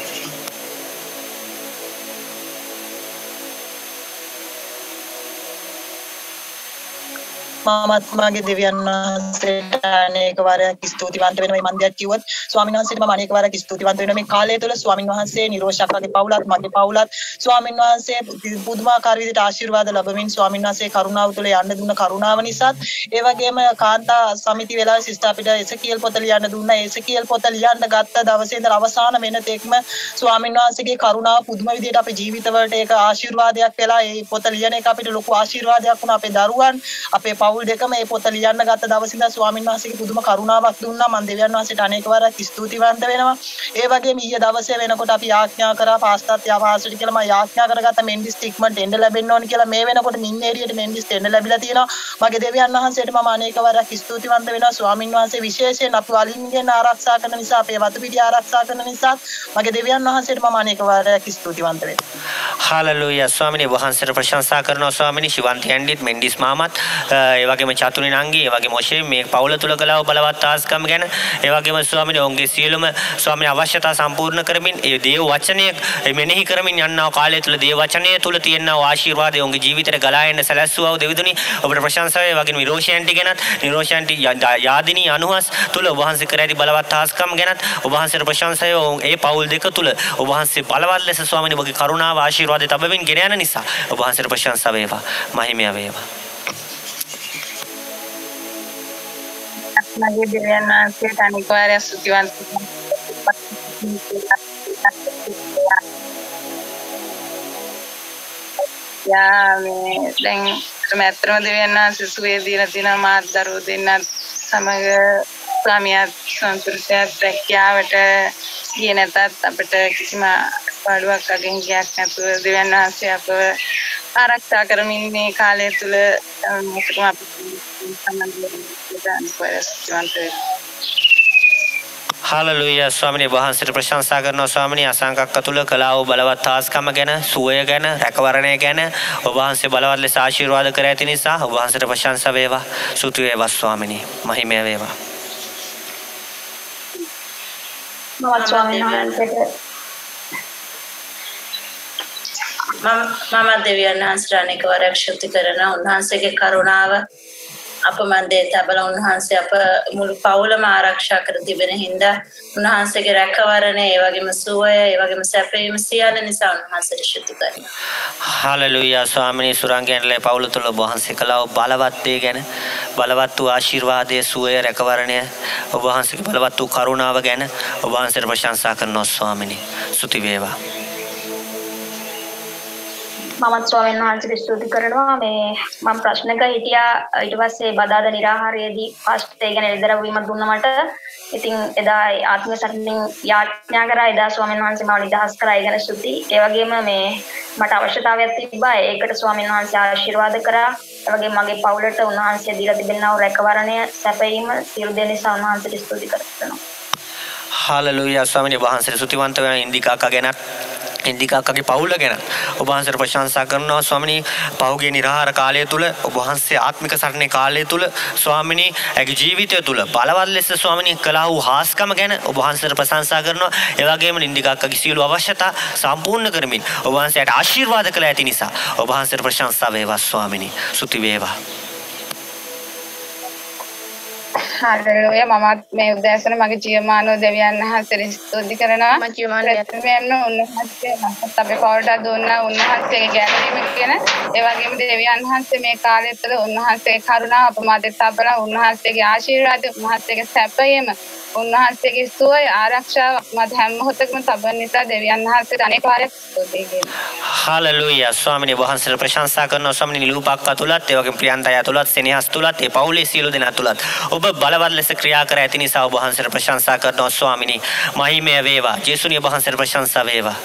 මමත් මගේ දෙවියන් වහන්සේට අනේක වාරයක් ස්තුතිවන්ත වෙනවා මේ මන්දියක් කිව්වොත් ස්වාමීන් වහන්සේට මම අනේක වාරයක් ස්තුතිවන්ත වෙනවා මේ කාලය තුළ ස්වාමීන් වහන්සේ නිරෝෂකගේ පවුලත් මගේ පවුලත් ස්වාමීන් වහන්සේ පුදුමාකාර විදිහට ආශිර්වාද ලැබමින් ස්වාමීන් වහන්සේ කරුණාව තුළ යන්න දුන්න කරුණාව නිසාත් ඒ වගේම කාන්තා සමිති වෙලාවේ සිස්ටර් අපිට එසකියල් පොත ලියන්න දුන්නා එසකියල් පොත ලියන්න ගත්ත දවසේ ඉඳලා අවසාන වෙන තෙක්ම ස්වාමීන් වහන්සේගේ කරුණාව පුදුම විදිහට අපේ ජීවිතවලට ඒක ආශිර්වාදයක් වෙලා ඒ පොත ලියන එක අපිට ලොකු ආශිර්වාදයක් වුණා අපේ දරුවන් අපේ පවුල් දෙකම මේ පොත ලියන්න ගත්ත දවසේ ඉඳලා ස්වාමීන් වහන්සේගේ පුදුම කරුණාවක් දුන්නා මම දෙවියන් වහන්සේට අනේක වාරයක් ස්තුතිවන්ත වෙනවා ඒ වගේම ඊයේ දවසේ වෙනකොට අපි යාඥා කරා පාස්ටර්ත් යාවාසට කියලා මම යාඥා කරගත්ත මෙන්ඩිස් ටික්මන්ට් එන්න ලැබෙන්න ඕන කියලා මේ වෙනකොට මින් ඒරියට මෙන්ඩිස් එන්න ලැබිලා තියෙනවා මගේ දෙවියන් වහන්සේට මම අනේක වාරයක් ස්තුතිවන්ත වෙනවා ස්වාමීන් වහන්සේ විශේෂයෙන් අපි වලින්ගෙන් ආරක්ෂා කරන නිසා අපේ වතුපිටිය ආරක්ෂා කරන නිසා මගේ දෙවියන් වහන්සේට මම අනේක වාරයක් ස්තුතිවන්ත වෙනවා හාලෙලූයා ස්වාමිනේ වහන්සේට ප්‍රශංසා කරනවා ස්වාමිනේ ශිවන්ති ඇන්ඩිත් මෙන්ඩිස් මාමත් ඒ ඒ වගේම චතුරින් අංගී ඒ වගේම මොෂේ මේ පවුල තුල කළා වූ බලවත් ආස්කම් ගැන ඒ වගේම ස්වාමීනි ඔවුන්ගේ සියලුම ස්වාමීනි අවශ්‍යතා සම්පූර්ණ කරමින් ඒ දේව වචනය මෙනෙහි කරමින් යන්නා කාලය තුල දේව වචනය තුල තියෙනා වූ ආශිර්වාදය ඔවුන්ගේ ජීවිතයට ගලා එන්න සැලැස්සුවා වූ දෙවිතුනි ඔබට ප්‍රශංසාව ඒ වගේම නිරෝෂයන්ටි ගැනත් නිරෝෂයන්ටි යාදිනී අනුහස් තුල ඔබ වහන්සේ කර ඇති බලවත් ආස්කම් ගැනත් ඔබ වහන්සේට ප්‍රශංසාව ඒ පවුල් දෙක තුල ඔබ වහන්සේ බලවත් ලෙස ස්වාමීනි ඔබගේ කරුණාව ආශිර්වාදය තබමින් ගෙන යන නිසා ඔබ වහන්සේට ප්‍රශංසාව වේවා මහිමය වේවා මගේ දෙවියන් වහන්සේට අනික් වාරයක් ස්තුතිවන්ත යා මේ දැන් මෑතරම දෙවියන් වහන්සේ සුවේ දීලා තියෙනවා මාත් දරුවෝ දෙන්නත් සමග ස්වාමියාත් සන්තුෂ්ටියක් රැකියාවට ගියේ නැතත් අපිට කිසිම පාඩුවක් අගින් ගියක් නැතුව දෙවියන් වහන්සේ අපව ආරක්ෂා කරමින් මේ කාලය තුල මොකටම අපි හාලෙලූයා ස්වාමිනේ වහන්සේට ප්‍රශංසා කරනවා ස්වාමිනේ අසංකක්ක තුල කළා වූ බලවත් ආස්කම ගැන සුවය ගැන රැකවරණය ගැන ඔබ වහන්සේ බලවත් ලෙස ආශිර්වාද කර ඇති නිසා ඔබ වහන්සේට ප්‍රශංසා වේවා සුතු වේවා ස්වාමිනේ මහිමය වේවා මම ස්වාමීන් වහන්සේට මම මම දෙවියන් වහන්සේට අනේක වරක් ශුද්ධ කරන උන්වහන්සේගේ කරුණාව අප මන්දේ තබල උන්වහන්සේ අප මුළු පවුලම ආරක්ෂා කර තිබෙන හින්දා උන්වහන්සේගේ රැකවරණය ඒ වගේම සුවය ඒ වගේම සැපයීම සියල්ල නිසා උන්වහන්සේට ශුද්ධ කරනවා. හාලෙලූයා ස්වාමිනේ සුරංගයන්ලේ පවුල තුල වහන්සේ කළා වූ බලවත් දේ ගැන බලවත් වූ ආශිර්වාදයේ සුවය රැකවරණය ඔබ වහන්සේගේ බලවත් වූ කරුණාව ගැන ඔබ වහන්සේට ප්‍රශංසා කරනවා ස්වාමිනේ ස්තුති වේවා. මම ස්වාමීන් වහන්සේට ස්තුති කරනවා මේ මම ප්‍රශ්නක හිටියා ඊට පස්සේ බදාදා නිරාහාරයේදී ෆාස්ට් ඒ ගැන එදර වීමක් දුන්නා මට. ඉතින් එදා ආත්ම සරණින් යාඥා කරා එදා ස්වාමීන් වහන්සේ මාව නිදහස් කරා ඒ ගැන ස්තුති. ඒ වගේම මේ මට අවශ්‍යතාවයක් තිබ්බා ඒකට ස්වාමීන් වහන්සේ ආශිර්වාද කරා. ඒ වගේම මගේ පවුලට උන්වහන්සේ දීලා තිබෙනා වූ රැකවරණය සැපයීම සියලු දේ නිසා උන්වහන්සේට ස්තුති කරනවා. හාලෙලූයා ස්වාමිනේ වහන්සේට ස්තුතිවන්ත වෙන ඉන්දිකාකා ගැනත් ඉන්දිකාකගේ පවුල ගැන ඔබ වහන්සේට ප්‍රශංසා කරනවා ස්වාමිනේ පහුගිය නිරාහාර කාලය තුල ඔබ වහන්සේ ආත්මික සරණේ කාලය තුල ස්වාමිනේ ඇගේ ජීවිතය තුල බලවත් ලෙස ස්වාමිනේ කළා වූ හාස්කම ගැන ඔබ වහන්සේට ප්‍රශංසා කරනවා ඒ වගේම ඉන්දිකාකගේ සියලු අවශ්‍යතා සම්පූර්ණ කරමින් ඔබ වහන්සේට ආශිර්වාද කළ ඇති නිසා ඔබ වහන්සේට ප්‍රශංසා වේවා ස්වාමිනේ සුති වේවා හාලෙලූයා මමත් මේ උදෑසන මගේ ජීවමානව දෙවියන් වහන්සේට ස්තුති කරනවා මම ජීවමානව උන්වහන්සේ මහත් අපේ පවුලට දුන්නා උන්වහන්සේගේ ගැනීම කියන ඒ වගේම දෙවියන් වහන්සේ මේ කාලය තුළ උන්වහන්සේගේ කරුණාව අපමාදයට තබලා උන්වහන්සේගේ ආශිර්වාද උන්වහන්සේගේ සැපයීම උන්වහන්සේගේ සුවය ආරක්ෂාව මත හැම මොහොතකම තබන නිසා දෙවියන් වහන්සේට අනේක වාරයක් ස්තුති කරනවා. හාලෙලූයා ස්වාමිනේ වහන්සේට ප්‍රශංසා කරනවා ස්වාමිනේ නිලූපක්කා තුලත් ඒ වගේම ප්‍රියන්තය තුලත් සෙනෙහස් තුලත් ඒ පවුලේ සියලු දෙනා තුලත් ඔබ බලවත් ලෙස ක්‍රියා කර ඇති නිසා ඔබ වහන්සේට ප්‍රශංසා කරනවා ස්වාමිනේ මහිමය වේවා ජේසුනිය ඔබ වහන්සේට ප්‍රශංසා වේවා.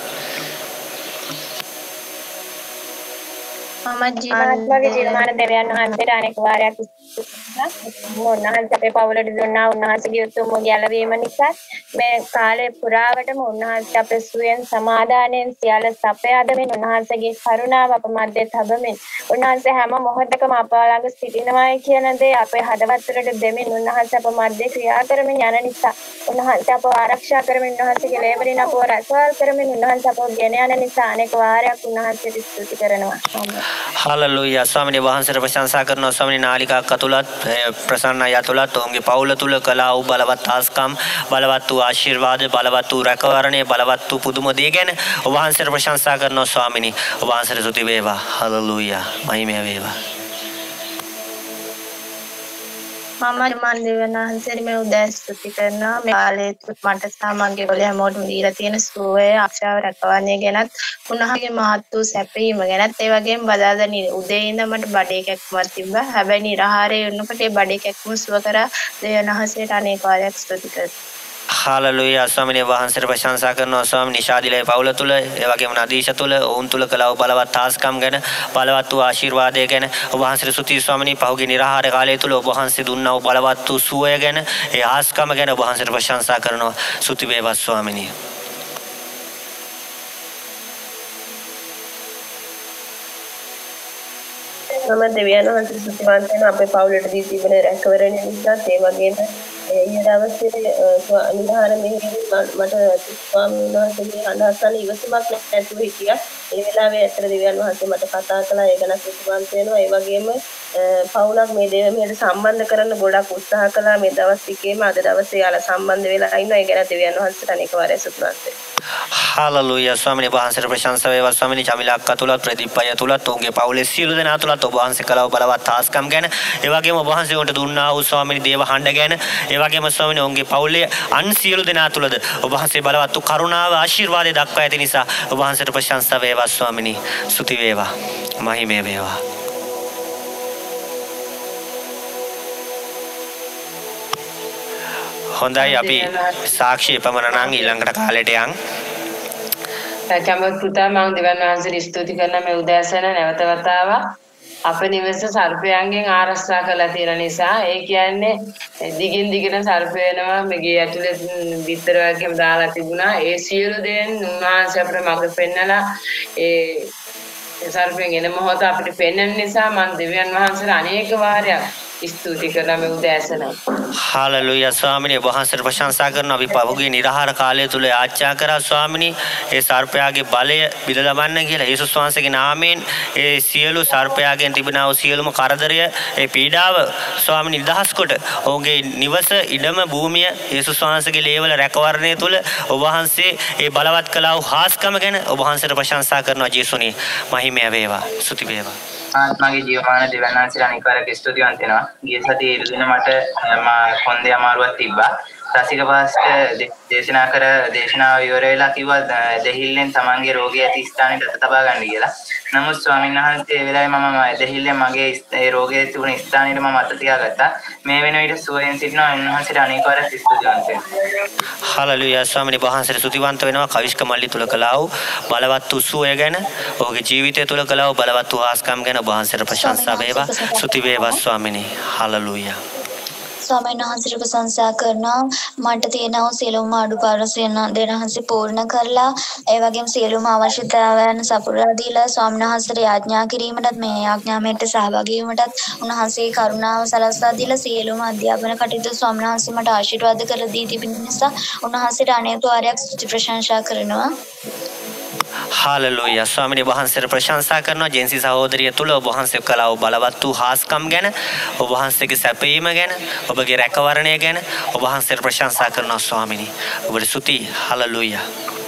මම ජීවමානගේ ජීවමාන දෙවියන් වහන්සේට අනෙක් වාරයක් උන්වහන්සේ අපේ පවුලට දුන්නා උන්වහන්සේගේ උතුම් ගැලවීම නිසා මේ කාලේ පුරාවටම උන්වහන්සේ අපේ සුවයෙන් සමාදානයෙන් සියල්ල සපයාදමින් උන්වහන්සේගේ කරුණාව අප මැද්දේ තබමින් උන්වහන්සේ හැම මොහොතකම අප ළඟ සිටිනවායි කියන දේ අපේ හදවත් තුළට දෙමින් උන්වහන්සේ අප මැද්දේ ක්‍රියා කරමින් යන නිසා උන්වහන්සේ අපව ආරක්ෂා කරමින් උන්වහන්සේගේ ලේවරින් අපව රැකවල් කරමින් උන්වහන්සේ අපව ගෙන යන නිසා අනෙක් වාරයක් උන්වහන්සේට ස්තුති කරනවා. හාලෙලූයා ස්වාමිනේ වහන්සේට ප්‍රශංසා කරනවා ස්වාමිනේ නාලිකාක්ක තුලත් ප්‍රසන්න අය තුලත් ඔවුන්ගේ පවුල තුල කළා වූ බලවත් ආස්කම් බලවත් වූ ආශිර්වාද බලවත් වූ රැකවරණය බලවත් වූ පුදුම දේ ගැන ඔබ වහන්සේට ප්‍රශංසා කරනවා ස්වාමිනේ ඔබ වහන්සේට ස්තුති වේවා හාලෙලූයා මහිමය වේවා. මම මන් දෙවියන් වහන්සේට මේ උදෑස ස්තුති කරනවා මේ කාලේ මට සාමග්ගේ වල හැමෝටම දීලා තියෙන සුවය ආශාව රැකවරණය ගැනත් උන්වහන්සේගේ මහත් වූ සැපීම ගැනත් ඒ වගේම බදාදා උදේ ඉඳන් මට බඩේ කැක්කමක් තිබ්බා හැබැයි නිරාහාරයේ වුණකොට ඒ බඩේ කැක්කම සුව කරා දෙවියන් වහන්සේට අනේක වාරයක් ස්තුති කරනවා. හාලෙලූයා ස්වාමිනේ වහන්සේට ප්‍රශංසා කරනවා ස්වාමිනේ ශාදිලේ පවුල තුල ඒ වගේම නදීෂ තුල ඔවුන් තුල කළා වූ බලවත් ආස්කම් ගැන බලවත් වූ ආශිර්වාදය ගැන ඔබ වහන්සේට ස්තුති ස්වාමිනේ පහුගිය නිරාහාර කාලය තුල ඔබ වහන්සේ දුන්නා වූ බලවත් වූ සුවය ගැන ඒ ආස්කම ගැන ඔබ වහන්සේට ප්‍රශංසා කරනවා ස්තුති වේවා ස්වාමිනේ. මම දෙවියන් වහන්සේ ස්තුතිවන්ත වෙනවා අපේ පවුලට දී තිබෙන රැකවරණය නිසා ඒ වගේම ඊයේ දවසේ නිහාර මෙහෙයදී මට ස්වාමීන් වහන්සේගේ අදහසන් ඉවසීමක් නැතුව හිටියා. ඒ වෙලාවේ ඇත්තට දෙවියන් වහන්සේ මට කතා කළා. ඒක ගැන ස්තුතිවන්ත වෙනවා. ඒ වගේම පවුලක් මේ දේව මෙහෙට සම්බන්ධ කරන්න ගොඩක් උත්සාහ කළා. මේ දවස් ටිකේම අද දවසේ යාලා සම්බන්ධ වෙලා ඉන්නවා. ඒ ගැන දෙවියන් වහන්සේට අනේක වාරයක් ස්තුතිවන්ත වෙනවා. හාලලූයා ස්වාමිනේ වහන්සේට ප්‍රශංසා වේවා. ස්වාමිනේ චමිලා අක්කා තුලත් ප්‍රදීප් අයියා තුලත් ඔවුන්ගේ පවුලේ සියලු දෙනා තුලත් ඔබ වහන්සේ කළා බලවත් ආස්කම් ගැන ඒ වගේම ඔබ වහන්සේ උන්ට දුන්නා වූ ස්වාමිනේ දේව හඬ ගැන ඒ වගේම ස්වාමිනේ ඔවුන්ගේ පවුලේ අන් සියලු දෙනා තුලද ඔබ වහන්සේ බලවත් වූ කරුණාව ආශිර්වාදය දක්වා ඇති නිසා ඔබ වහන්සේට ප්‍රශංසා වේවා ස්වාමිනේ. ස්තුති වේවා. මහිමේ වේවා. හොඳයි අපි සාක්ෂි පමණනම් ඊළඟට කාලෙට යන්. කැමති පුතා මම දෙවියන් වහන්සේට ස්තුති කරන මේ උදෑසන නැවත වතාවක් අප නිවස සර්පයන්ගෙන් ආරක්ෂා කරලා තියෙන නිසා ඒ කියන්නේ දිගින් දිගට සර්ප වෙනවා මේගේ ඇතුලේ බිත්තර වගේම දාලා තිබුණා ඒ සියලු දේන් උන්වහන්සේ අපිට මඟ පෙන්නලා ඒ සර්පයෙන් එන මොහොත අපිට පෙන්වන නිසා මම දෙවියන් වහන්සේට අනේක වාරයක් ස්තුති කරන මේ උදෑසන. හාලලූයා ස්වාමිනේ වහන්සේට ප්‍රශංසා කරනවා. අපි පහුගිය නිරහාර කාලය තුල ආච්ඡා කරා ස්වාමිනේ ඒ සර්පයාගේ බලය බිඳ දමන්න කියලා යේසුස් වහන්සේගේ නාමයෙන් ඒ සියලු සර්පයාගෙන් තිබෙනා වූ සියලුම කරදරය ඒ පීඩාව ස්වාමිනේ නිදහස් කොට ඔහුගේ නිවස ඉඩම භූමිය යේසුස් වහන්සේගේ ලේවල රැකවරණය තුල ඔබ වහන්සේ ඒ බලවත් කළා වූ හාස්කම ගැන ඔබ වහන්සේට ප්‍රශංසා කරනවා. ජේසුනේ මහිමය වේවා. ස්තුති වේවා. ආත්මගේ ජීවමාන දෙවියන් වහන්සේට අනිවාර්යයෙන්ම ස්තුතිවන්ත වෙනවා. ගිය සතියේ ඉරුදින මට මා කොන්දේ අමාරුවක් තිබ්බා. රසික පාස්ටර් දේශනා කර දේශනාව ඉවර වෙලා කිව්වා දෙහිල්ලෙන් තමන්ගේ රෝගී ඇති ස්ථානෙට අත තබා ගන්න කියලා. නමුත් ස්වාමීන් වහන්සේ ඒ වෙලාවේ මම දෙහිල්ලෙන් මගේ ඒ රෝගයේ තිබුණ ස්ථානෙට මම අත තියාගත්තා. මේ වෙන විට සුවයෙන් සිටිනවා. උන්වහන්සේට අනිවාර්යයෙන්ම ස්තුතිවන්ත වෙනවා. හාලලූයා ස්වාමිනේ වහන්සේට ස්තුතිවන්ත වෙනවා. කවිෂ්ක මල්ලි තුල කළා වූ බලවත් වූ සුවය ගැන ඔහුගේ ජීවිතය තුල කළා වූ බලවත් වූ ආස්කම් ගැන වහන්සේට ප්‍රශංසා වේවා. ස්තුති වේවා ස්වාමිනේ. හාලලූයා. ස්වාමීන් වහන්සේට ප්‍රශංසා කරනවා. මට තියෙන සියලුම අඩුපාඩු දෙනහන්සේ පූර්ණ කරලා ඒ වගේම සියලුම අවශ්‍යතාවයන් සපුරා දීලා ස්වාමීන් වහන්සේට යාඥා කිරීමටත් මේ යාඥාමයට සහභාගී වීමටත් උන්වහන්සේ කරුණාව සලස්වා දීලා සියලුම අධ්‍යාපන කටයුතු ස්වාමීන් වහන්සේ මට ආශිර්වාද කර දී තිබෙන නිසා උන්වහන්සේට අනේක වාරයක් ස්තුති ප්‍රශංසා කරනවා. හාලලූයා ස්වාමිනේ වහන්සේට ප්‍රශංසා කරනවා. ජෙන්සි සහෝදරිය තුල ඔබ වහන්සේ කළා වූ බලවත් වූ හාස්කම් ගැන ඔබ වහන්සේගේ සැපයීම ගැන ඔබගේ රැකවරණය ගැන ඔබ වහන්සේට ප්‍රශංසා කරනවා ස්වාමිනේ. ඔබට ස්තුති. හාලලූයා.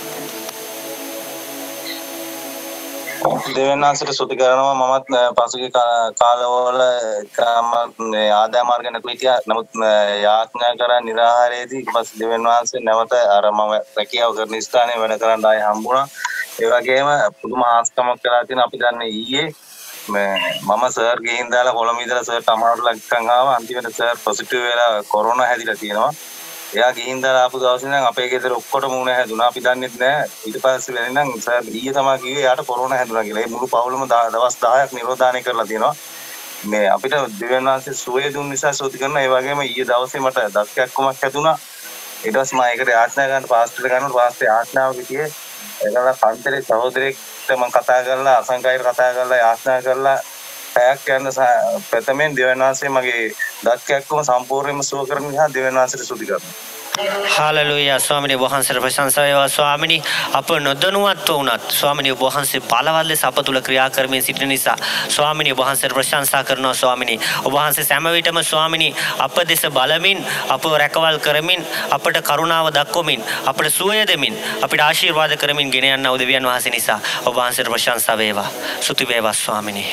දෙවියන් වහන්සේට ස්තුති කරනවා. මමත් පසුගිය කාලවල ආදාය මාර්ග නැතුව හිටියා. නමුත් යාඥා කරා නිරාහාරයේදී ඊට පස්සේ දෙවියන් වහන්සේ නැවත අර මම රැකියාව කරන ස්ථානයේ වැඩ කරන්න ආයෙ හම්බුණා. ඒ වගේම පුදුම ආස්කමක් කරලා තියෙන අපි දන්නේ ඊයේ මම සර් ගෙයින් දාලා කොළඹ ඉඳලා සර්ට අමාරුට ලක්කන් ආවා. අන්තිමට සර් පොසිටිව් වෙලා කොරෝනා හැදිලා තියෙනවා. එයා ගිහින් දාලා ආපු දවසේ නම් අපේ ගෙදර ඔක්කොටම මුණ හැදුනා. අපි දන්නෙත් නෑ. ඊට පස්සේ වෙලෙන් නම් සර් ඊයේ තමයි කිව්වේ එයාට කොරෝනා හැදුනා කියලා. ඒ මුළු පවුලම දවස් දහයක් නිරෝධානය කරලා තියෙනවා. මේ අපිට දෙවියන් වහන්සේ සුවය දුන්න නිසා ස්තුති කරනවා. ඒ වගේම ඊයේ දවසේ මට දත් කැක්කමක් හැදුනා. ඊට පස්සේ මම ඒකට යාඥා ගන්න පාස්ටර් ගන්නකොට පාස්ටර් යාඥාව කිව්වේ ඒකලා පන්තරේ සහෝදරයෙක්ට මම කතා කරලා අසංකයිට කතා කරලා යාඥා කරලා පැයක් යන ප්‍රථමයෙන් දෙවියන් වහන්සේ මගේ දත් කැක්කම සම්පූර්ණයෙන්ම සුව කරන නිසා දෙවියන් වහන්සේට ස්තුති කරනවා. හාලලූයා ස්වාමිනේ වහන්සේට ප්‍රශංසා වේවා ස්වාමිනේ. අප නොදැනුවත්ව වුණත් ස්වාමිනේ වහන්සේ බලවත් ලෙස අප තුල ක්‍රියා කරමින් සිටින නිසා ස්වාමිනේ වහන්සේට ප්‍රශංසා කරනවා ස්වාමිනේ. ඔබ වහන්සේ සෑම විටම ස්වාමිනේ අප දෙස බලමින් අපව රැකවල් කරමින් අපට කරුණාව දක්වමින් අපට සුවය දෙමින් අපිට ආශිර්වාද කරමින් ගෙන යන උදවියන් වහන්සේ නිසා ඔබ වහන්සේට ප්‍රශංසා වේවා. ස්තුති වේවා ස්වාමිනේ.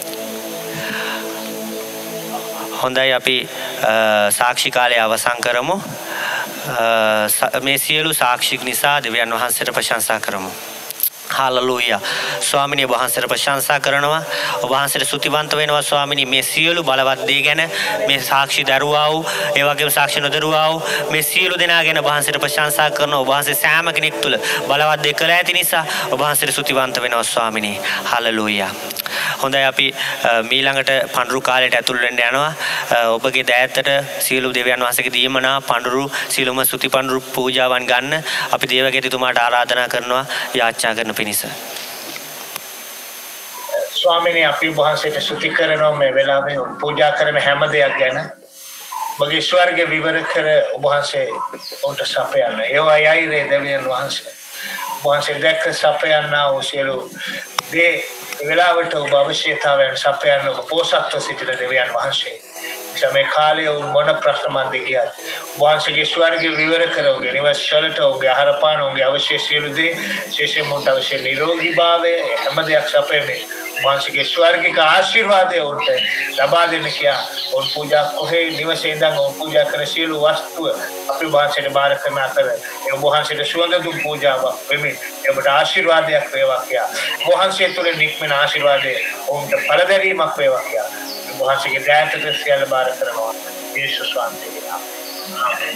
හොඳයි අපි සාක්ෂි කාලය අවසන් කරමු. මේ සියලු සාක්ෂි නිසා දෙවියන් වහන්සේට ප්‍රශංසා කරමු. හාලලූයා ස්වාමිනේ වහන්සේට ප්‍රශංසා කරනවා. ඔබ වහන්සේට ස්තුතිවන්ත වෙනවා ස්වාමිනේ මේ සියලු බලවත් දේ ගැන මේ සාක්ෂි දරුවා වූ ඒ වගේම සාක්ෂි නොදරුවා වූ මේ සියලු දෙනා ගැන වහන්සේට ප්‍රශංසා කරනවා. ඔබ වහන්සේ සෑම කෙනෙක් තුළ බලවත් දේ කළ ඇති නිසා ඔබ වහන්සේට ස්තුතිවන්ත වෙනවා ස්වාමිනේ. හාලලූයා. හොඳයි අපි මීළඟට පඳුරු කාලයට ඇතුල් වෙන්න යනවා. ඔබගේ දෑතට සියලු දෙවියන් වහන්සේගේ දීමනා පඳුරු සියලුම ස්තුති පඳුරු පූජාවන් ගන්න අපි දේවගතිතුමාට ආරාධනා කරනවා යාච්ඡා කරන පිණිස. ස්වාමිනේ අපි වහන්සේට ස්තුති කරනවා මේ වෙලාවේ පූජා කරන හැම දෙයක් ගැන මගේ ස්වර්ගයේ විවර කර ඔබ වහන්සේ උන්ට සපයන්න. ඒවා යයිරේ දෙවියන් වහන්සේ. වහන්සේ දැක්ක සපයන්න වූ සියලු දේ වෙලාවට ඔබ අවශ්‍යතාවයන් සපයන්න ඔබ පෝසත්ව සිටින දෙවියන් වහන්සේ. මේ කාලේ මොන ප්‍රශ්න මන්ද ගියත් වහන්සේගේ ස්වර්ගයේ විවර කරවගෙන ඉවසලට ඔබගේ ආහාර පාන ඔබගේ අවශ්‍ය සියලු දේ ශේෂ මොන්ට අවශ්‍ය නිරෝගී භාවය හැම දෙයක් සපයන්නේ වහන්සේගේ ස්වර්ගික ආශිර්වාදය උන්ට ලබා දෙන්න කියා උන් පූජා කොහේ නිවසේ ඉඳන් උන් පූජා කරන සියලු වස්තුව අපි වහන්සේට බාර කරන අතර ඒ වහන්සේට සුවඳ දුම් පූජාවක් වෙමින් ඔබට ආශිර්වාදයක් වේවා කියා වහන්සේ තුළ නික්මන ආශිර්වාදය උන්ට පළදැරීමක් වේවා කියා වහන්සේගේ දයාවට සියල්ල බාර කරනවා යේසුස් වහන්සේගේ නාමයෙන් ආමෙන්.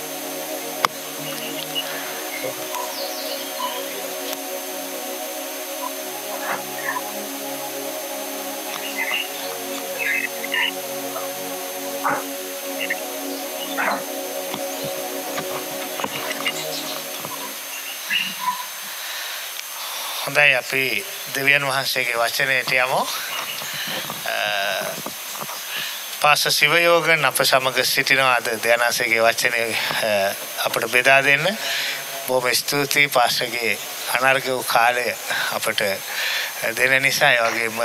හොඳයි අපි දෙවියන් වහන්සේගේ වචනයට යමු. පාස සිවයෝගන් අප සමග සිටිනවා අද ධ්‍යානාසේගේ වචනය අපට බෙදා දෙන්න. බොහොම ස්තුතියි පාසගේ අනර්ග වූ කාලය අපට දෙන නිසා ඒ වගේම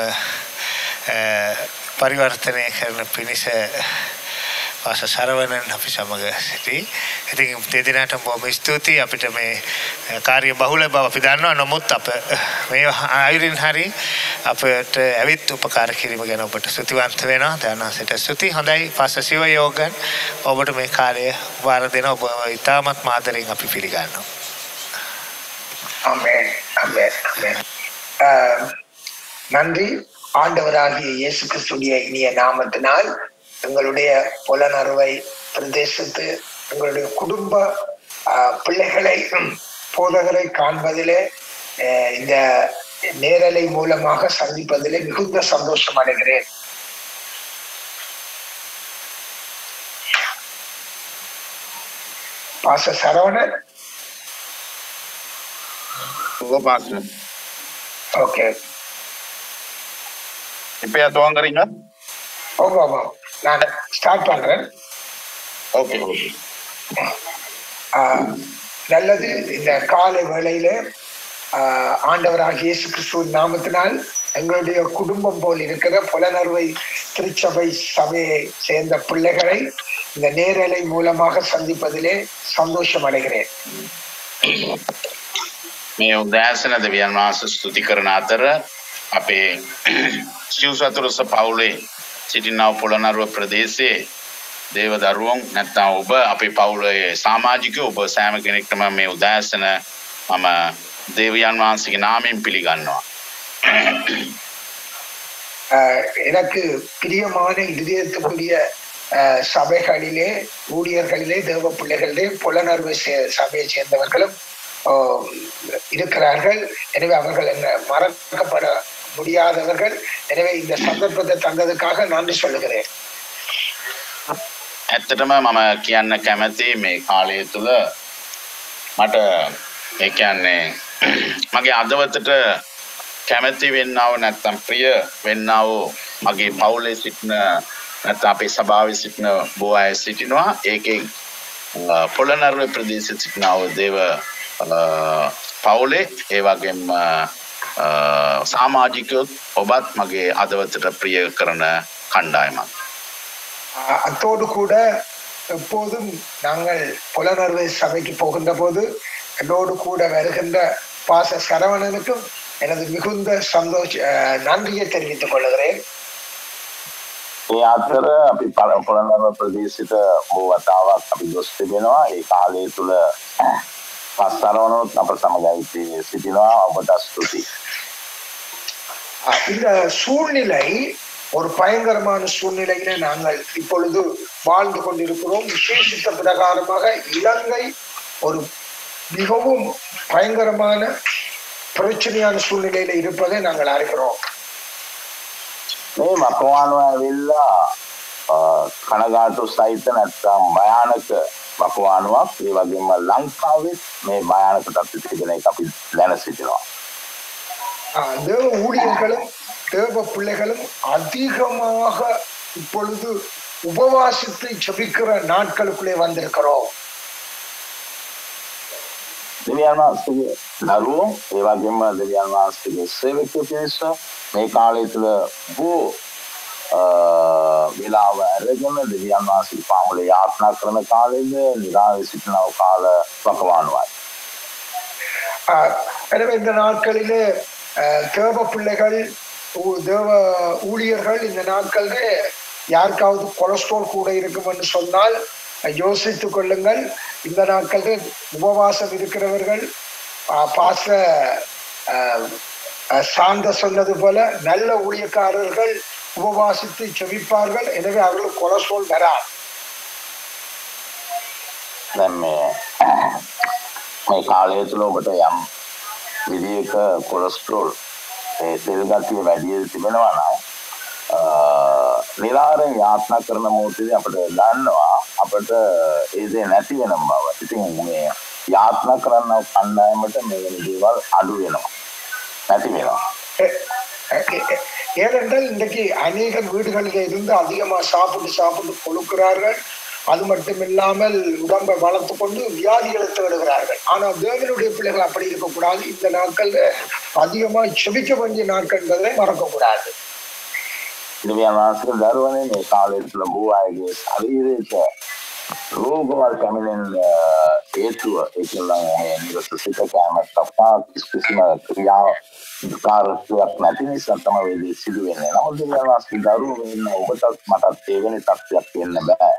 පරිවර්තනය කරන පිණිස පාස සරවණන් අපි සමග සිටී. ඉතින් දෙදෙනාට බොහොම ස්තුතියි. අපිට මේ කාර්ය බහුල බව අපි දන්නවා. නමුත් අප මේ ආයුරින් හරි අපට ඇවිත් උපකාර කිරීම ගැන ඔබට ස්තුතිවන්ත වෙනවා. ධානාසයට ස්තුති. හොඳයි පාස සිව යෝගන් ඔබට මේ කාර්යය වාර දෙන ඔබ ඉතාමත් ආදරෙන් අපි පිළිගන්නවා. ஆமென் ஆமென் ஆமென். நன்றி. ஆண்டவராகிய இயேசு கிறிஸ்துவின் இனிய நாமத்தினால் எங்களுடைய புலனறுவை பிரதேசத்து எங்களுடைய குடும்ப பிள்ளைகளை போதகரை காண்பதிலே இந்த நேரலை மூலமாக சந்திப்பதிலே மிகுந்த சந்தோஷம் அடைகிறேன். பாச சரவணன் ஓகே இப்ப துவங்குறீங்க? ஓகே ஆமா நான் ஸ்டார்ட் பண்றேன். ஓகே நல்லது. இந்த காலை வேளையில ஆண்டவராகிய இயேசு கிறிஸ்துவின் நாமத்தினால் எங்களுடைய குடும்பம் போல் இருக்கிற புலனறுவை திருச்சபை சபையை சேர்ந்த பிள்ளைகளை இந்த நேரலை மூலமாக சந்திப்பதிலே சந்தோஷம் அடைகிறேன். මේ උදෑසන දෙවියන් වහන්සේ ස්තුති කරන අතර අපේ සිව්සතුරුස පවුලේ සිටිනා පොළොන්නරුව ප්‍රදේශයේ දේව දරුවෝ නැත්නම් ඔබ අපේ පවුලේ සමාජිකයෝ ඔබ සෑම කෙනෙක්ටම මේ උදෑසන මම தேவியான் வாசிக்கு நாமையும் பிலிகன்නවා. எனக்கு பிரியமான இதயத்துக்குரிய சபைகளிலே ஊழியர்களிலே தேவ பிள்ளைகளிலே புலனறுவை சபையை சேர்ந்தவர்களும் இருக்கிறார்கள். எனவே அவர்கள் என்ன மறக்கப்பட முடியாதவர்கள். எனவே இந்த சந்தர்ப்பத்தை தந்ததுக்காக நன்றி சொல்லுகிறேன். ඇත්තටම මම කියන්න කැමති මේ කාලය තුල මට ඒ කියන්නේ මගේ අදවතට කැමැති වෙන්නව නැත්නම් ප්‍රිය වෙන්නව මගේ පවුලේ සිටින නැත්නම් අපේ සභාවේ සිටින බොහෝ අය සිටිනවා. ඒකේ පොළොන්නරුවේ ප්‍රදේශයේ සිටිනව දේව පවුලේ ඒ වගේම සමාජිකයෝ ඔබත් මගේ අදවතට ප්‍රිය කරන කණ්ඩායමක්. அத்தோடு கூட எப்போதும் நாங்கள் புலனறுவை சபைக்கு போகின்ற போது என்னோடு கூட வருகின்ற பாச சரவணனுக்கும் எனது மிகுந்த சந்தோஷ நன்றியை தெரிவித்துக் கொள்கிறேன். ඒ අතර අපි පොළොන්නරුව ප්‍රදේශයට බොහෝ වතාවක් අපි ගොස් තිබෙනවා. ඒ කාලය තුල පාස සරවණනුත් අප සමගයි සිටිනවා. ඔබට ස්තුතියි. இந்த சூழ்நிலை ஒரு பயங்கரமான சூழ்நிலையிலே நாங்கள் இப்பொழுது வாழ்ந்து கொண்டிருக்கிறோம். விசேஷித்த பிரகாரமாக இலங்கை ஒரு மிகவும் பயங்கரமான பிரச்சனையான சூழ்நிலையில இருப்பதை நாங்கள் அறிகிறோம். මේ වකවානුව ඇවිල්ලා කනගාටු සහිත නැත්නම් භයානක වකවානුවක්. ඒ වගේම ලංකාවේ මේ භයානක තත්ත්වයක තිබෙන එක අපි දැන සිටිනවා. தேவ ஊழியர்களும் தேவ பிள்ளைகளும் அதிகமாக இப்பொழுது உபவாசித்து ஜெபிக்கிற நாட்களுக்குள்ளே வந்திருக்கிறோம். දෙවියන් වහන්සේගේ දරුවෝ ඒ වගේම දෙවියන් වහන්සේගේ සේවකයෝ පිරිස මේ කාලය තුළ බොහෝ වෙලාව අරගෙන දෙවියන් වහන්සේගේ පාමුලේ යාත්‍රා කරන කාලෙද නිරාවේ සිටිනව කාල වකවානුවයි. எனவே இந்த நாட்களிலே தேவ பிள்ளைகள் தேவ ஊழியர்கள் இந்த நாட்களிலே யாருக்காவது கொலஸ்ட்ரால் கூட இருக்கும் என்று சொன்னால் யோசித்துக் கொள்ளுங்கள். இந்த நாட்களில் உபவாசம் இருக்கிறவர்கள் பாச சாந்த சொன்னது போல நல்ல ஊழியக்காரர்கள் உபவாசித்து ஜெபிப்பார்கள். எனவே அவர்களுக்கு கொலஸ்ட்ரால் வராது. මේ කාලය තුළ ඔබට යම් විදියක කොලස්ටරෝල් ඒ තෙල් ගතිය වැඩි තිබෙනවා නම් නිරාරයෙන් යාත්‍රා කරන මොහොතේදී අපිට දන්නවා අපිට ඒ දේ නැති වෙන බව. ඉතින් මේ යාත්‍රා කරන කණ්ඩායමට මේ දේවල් අඩු වෙනවා. නැති වෙනවා. ஏனென்றால் இன்றைக்கு அநேக வீடுகளில் இருந்து அதிகமா சாப்பிட்டு சாப்பிட்டு கொழுக்கிறார்கள். அது மட்டும் இல்லாமல் உடம்பை வளர்த்து கொண்டு வியாதிகளை தேடுகிறார்கள். ஆனால் தேவனுடைய பிள்ளைகள் அப்படி இருக்கக்கூடாது. இந்த நாட்கள்ல அதிகமா செபிக்க வேண்டிய நாட்கள் என்பதை மறக்கக்கூடாது. දෙවියන් වහන්සේගේ දරුවනේ මේ කාලය තුළ බොහෝ අයගේ ශරීරයට රෝගවල් පැමිණෙන හේතුව ඒකෙන් මේ නිරසසිත කැමැත්ත අපා කිසිම ක්‍රියාකාරීත්වයක් නැති නිසා තමයි මේ සිදු වෙන්නේ. නමුත් දෙවියන් වහන්සේගේ දරුවෝ ඉන්න ඔබටත් මටත් ඒ වෙන තත්ත්වයක් වෙන්න බෑ.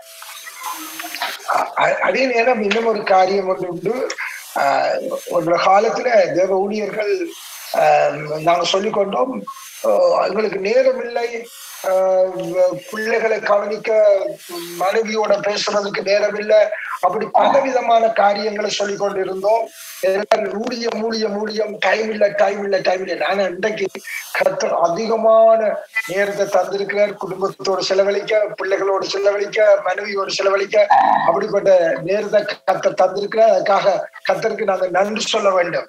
அதே நேரம் இன்னும் ஒரு காரியம் ஒன்று உண்டு. ஒரு காலத்துல தேவ ஊழியர்கள் நாங்க சொல்லிக்கொண்டோம், எங்களுக்கு நேரம் இல்லை, பிள்ளைகளை கவனிக்க மனைவியோட பேசுறதுக்கு நேரம் இல்லை, அப்படி பல விதமான காரியங்களை சொல்லி கொண்டிருந்தோம். ஊழியம் ஊழியம் ஊழியம் டைம் இல்லை டைம் இல்லை டைம் இல்லை. ஆனா இன்றைக்கு கர்த்தர் அதிகமான நேரத்தை தந்திருக்கிறார். குடும்பத்தோடு செலவழிக்க, பிள்ளைகளோடு செலவழிக்க, மனைவியோடு செலவழிக்க அப்படிப்பட்ட நேரத்தை கர்த்தர் தந்திருக்கிறார். அதுக்காக கர்த்தருக்கு நாங்கள் நன்றி சொல்ல வேண்டும்.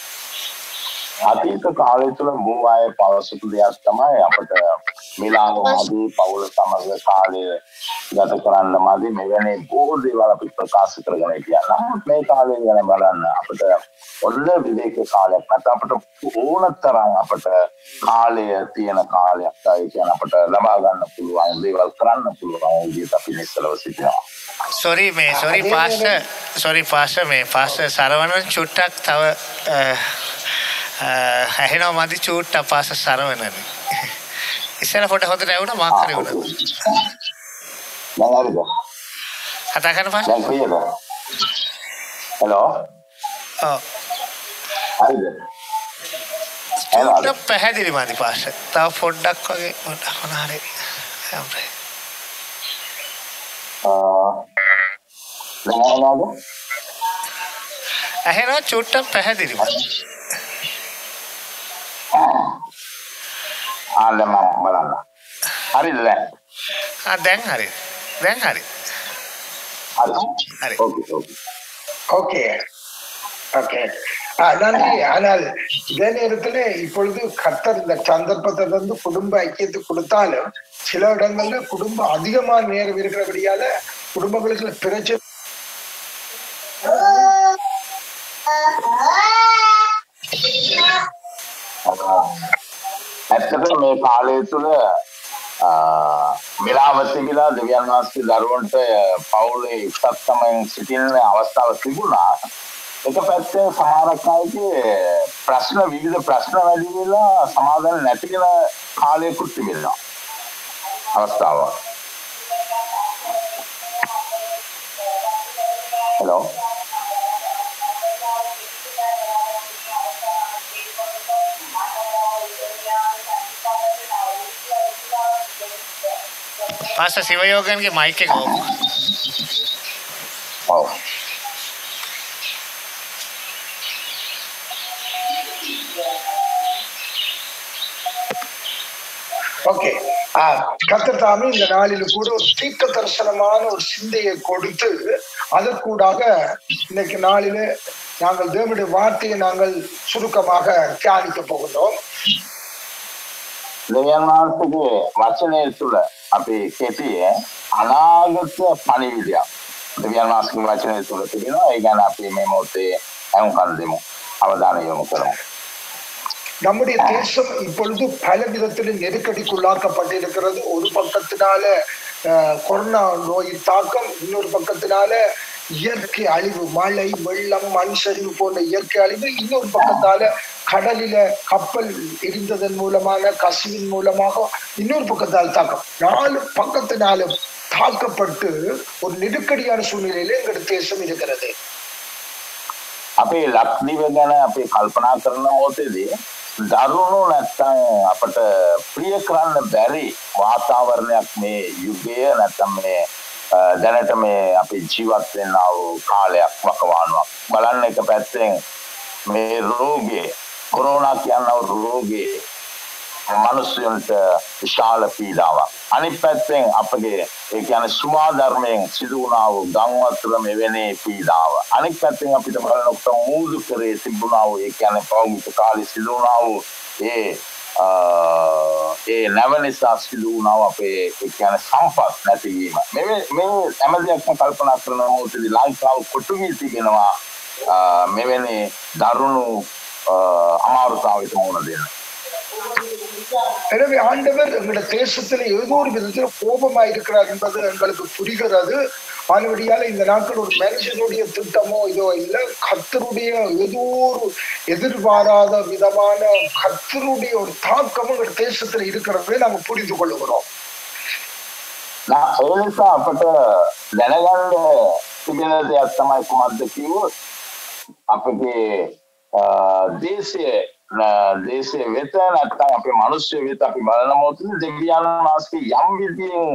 අතීත කාලය තුළ බොහෝ අය පවසපු දෙයක් තමයි අපිට මිලානෝ මදි පවුල සමග කාලය ගත කරන්න මදි මෙවැනි බොහෝ දේවල් අපි ප්‍රකාශ කරගෙන හිටියා. නමුත් මේ කාලය ගැන බලන්න අපිට ඔන්න විවේක කාලයක් නැත්නම් අපිට ඕන තරම් අපිට කාලය තියෙන කාලයක් තමයි කියන අපිට ලබා ගන්න පුළුවන් දේවල් කරන්න පුළුවන් විදිහට අපි ඉස්සලව සිටිනවා. සෝරි මේ සෝරි පාස්ටර් සෝරි පාස්ටර් මේ පාස්ටර් සරවණන් චුට්ටක් තව ඇහෙනවා මදි චූට්ට පාස සරවනනේ. ඉස්සෙල්ලා පොඩ හොඳට ඇහුණා මාක් කරේ වුණා. දැන් හරිද? කතා කරන්න පාස. දැන් ක්ලියර්ද? හෙලෝ. ඔව්. හරිද? චූට්ට පැහැදිලි මදි පාස. තව පොඩ්ඩක් වගේ පොඩ්ඩක් මොන හරි. අපේ. ආ. දැන් ඇහෙනවා චූට්ට පැහැදිලි මදි. ආන්න මම බලන්න. හරිද දැන්? ආ දැන් හරි. දැන් හරි. හරි. හරි. Okay okay. ஓகே. ஓகே. நன்றி. ஆனால் இதே நேரத்தில் இப்பொழுது கர்த்தர் இந்த சந்தர்ப்பத்தை வந்து குடும்ப ஐக்கியத்தை கொடுத்தாலும் சில இடங்கள்ல குடும்பம் அதிகமான நேரம் இருக்கிறபடியால குடும்பங்களுக்கு பிரச்சனை ඇත්තට මේ කාලය තුළ මෙලාව තිබිලා දෙවියන් වහන්සේ දරුවන්ට පවුලේ එක්සත්කමෙන් සිටින අවස්ථාව තිබුණා. එක පැත්තේ සමහරක් අයගේ ප්‍රශ්න විවිධ ප්‍රශ්න වැඩි වෙලා සමාදාන නැති වෙන කාලයකුත් තිබෙනවා. අවස්ථාවක්. හෙලෝ. පාස සිවයෝගන්ගේ මයික් එක ඕෆ්. ඔව්. ஓகே. கர்த்தர் தாமே இந்த நாளில் கூட ஒரு தீர்க்க தரிசனமான ஒரு சிந்தையை கொடுத்து அதற்கூடாக இன்னைக்கு நாளிலே நாங்கள் தேவனுடைய வார்த்தையை நாங்கள் சுருக்கமாக தியானிக்க போகிறோம். දෙවියන් වහන්සේගේ වචනය තුළ අපි කෙටියේ අනාගත පණිවිඩයක් දෙවියන් වහන්සේගේ වචනය තුළ තිබෙනවා. ඒ ගැන අපි මේ මොහොතේ අනුකම් දෙමු, අවධානය යොමු කරමු. நம்முடைய தேசம் இப்பொழுது பல விதத்தில் நெருக்கடிக்குள்ளாக்கப்பட்டிருக்கிறது. ஒரு பக்கத்தினால கொரோனா நோயின் தாக்கம், இன்னொரு பக்கத்தினால இயற்கை அழிவு, மழை, வெள்ளம், மண் சரிவு போன்ற இயற்கை அழிவு, இன்னொரு பக்கத்தால கடலில கப்பல் எரிந்ததன் மூலமான கசிவின் மூலமாக இன்னொரு பக்கத்தால் தாக்கம். நாலு பக்கத்தினாலும் தாக்கப்பட்டு ஒரு நெருக்கடியான சூழ்நிலையில எங்களுடைய தேசம் இருக்கிறது. අපේ ලක්දිව ගැන අපි කල්පනා කරන මොහොතේදී දරුණු නැත්තම් අපට ප්‍රිය කරන්න බැරි වාතාවරණයක් මේ යුගය නැත්තම් මේ දැනට මේ අපි ජීවත් වෙනා වූ කාලයක් වකවානුවක් බලන්න. එක පැත්තෙන් මේ රෝගේ කොරෝනා කියන රෝගේ මනුස්සයන්ට විශාල පීඩාවක්. අනිත් පැත්තෙන් අපගේ ඒ කියන්නේ සුමා ධර්මයෙන් සිදු වුණා වූ ගම්වතුර මෙවැනි පීඩාව. අනිත් පැත්තෙන් අපිට බලනකොට මූදු කරේ තිබුණා වූ ඒ කියන්නේ පෞද්ගලික කාලේ සිදු වුණා වූ ඒ ඒ නැව නිසා සිදු වුණා වූ අපේ ඒ කියන්නේ සම්පත් නැතිවීම. මේ මේ හැම දෙයක්ම කල්පනා කරන මොහොතේදී ලංකාව කොටු වී තිබෙනවා මෙවැනි දරුණු අමාරුතාවයකට මුහුණ දෙන්න. எனவே ஆண்டவர் எங்களுடைய தேசத்துல ஏதோ ஒரு விதத்துல கோபமா இருக்கிறார் என்பது எங்களுக்கு புரிகிறது. ஆனபடியால இந்த நாட்கள் ஒரு மனுஷனுடைய திட்டமோ இதோ இல்ல, கர்த்தருடைய ஏதோ ஒரு எதிர்பாராத விதமான கர்த்தருடைய ஒரு தாக்கம் எங்களுடைய தேசத்துல இருக்கிறதை நாங்க புரிந்து கொள்ளுகிறோம். අපට දැනගන්න තිබෙන දෙයක් තමයි කුමක්ද කිව්වොත් අපගේ දේශය දේශය වෙත නැත්නම් අපේ මිනිස්සු වෙත අපි බලන මොහොතේ දෙවියන් වහන්සේ යම් විදියෙන්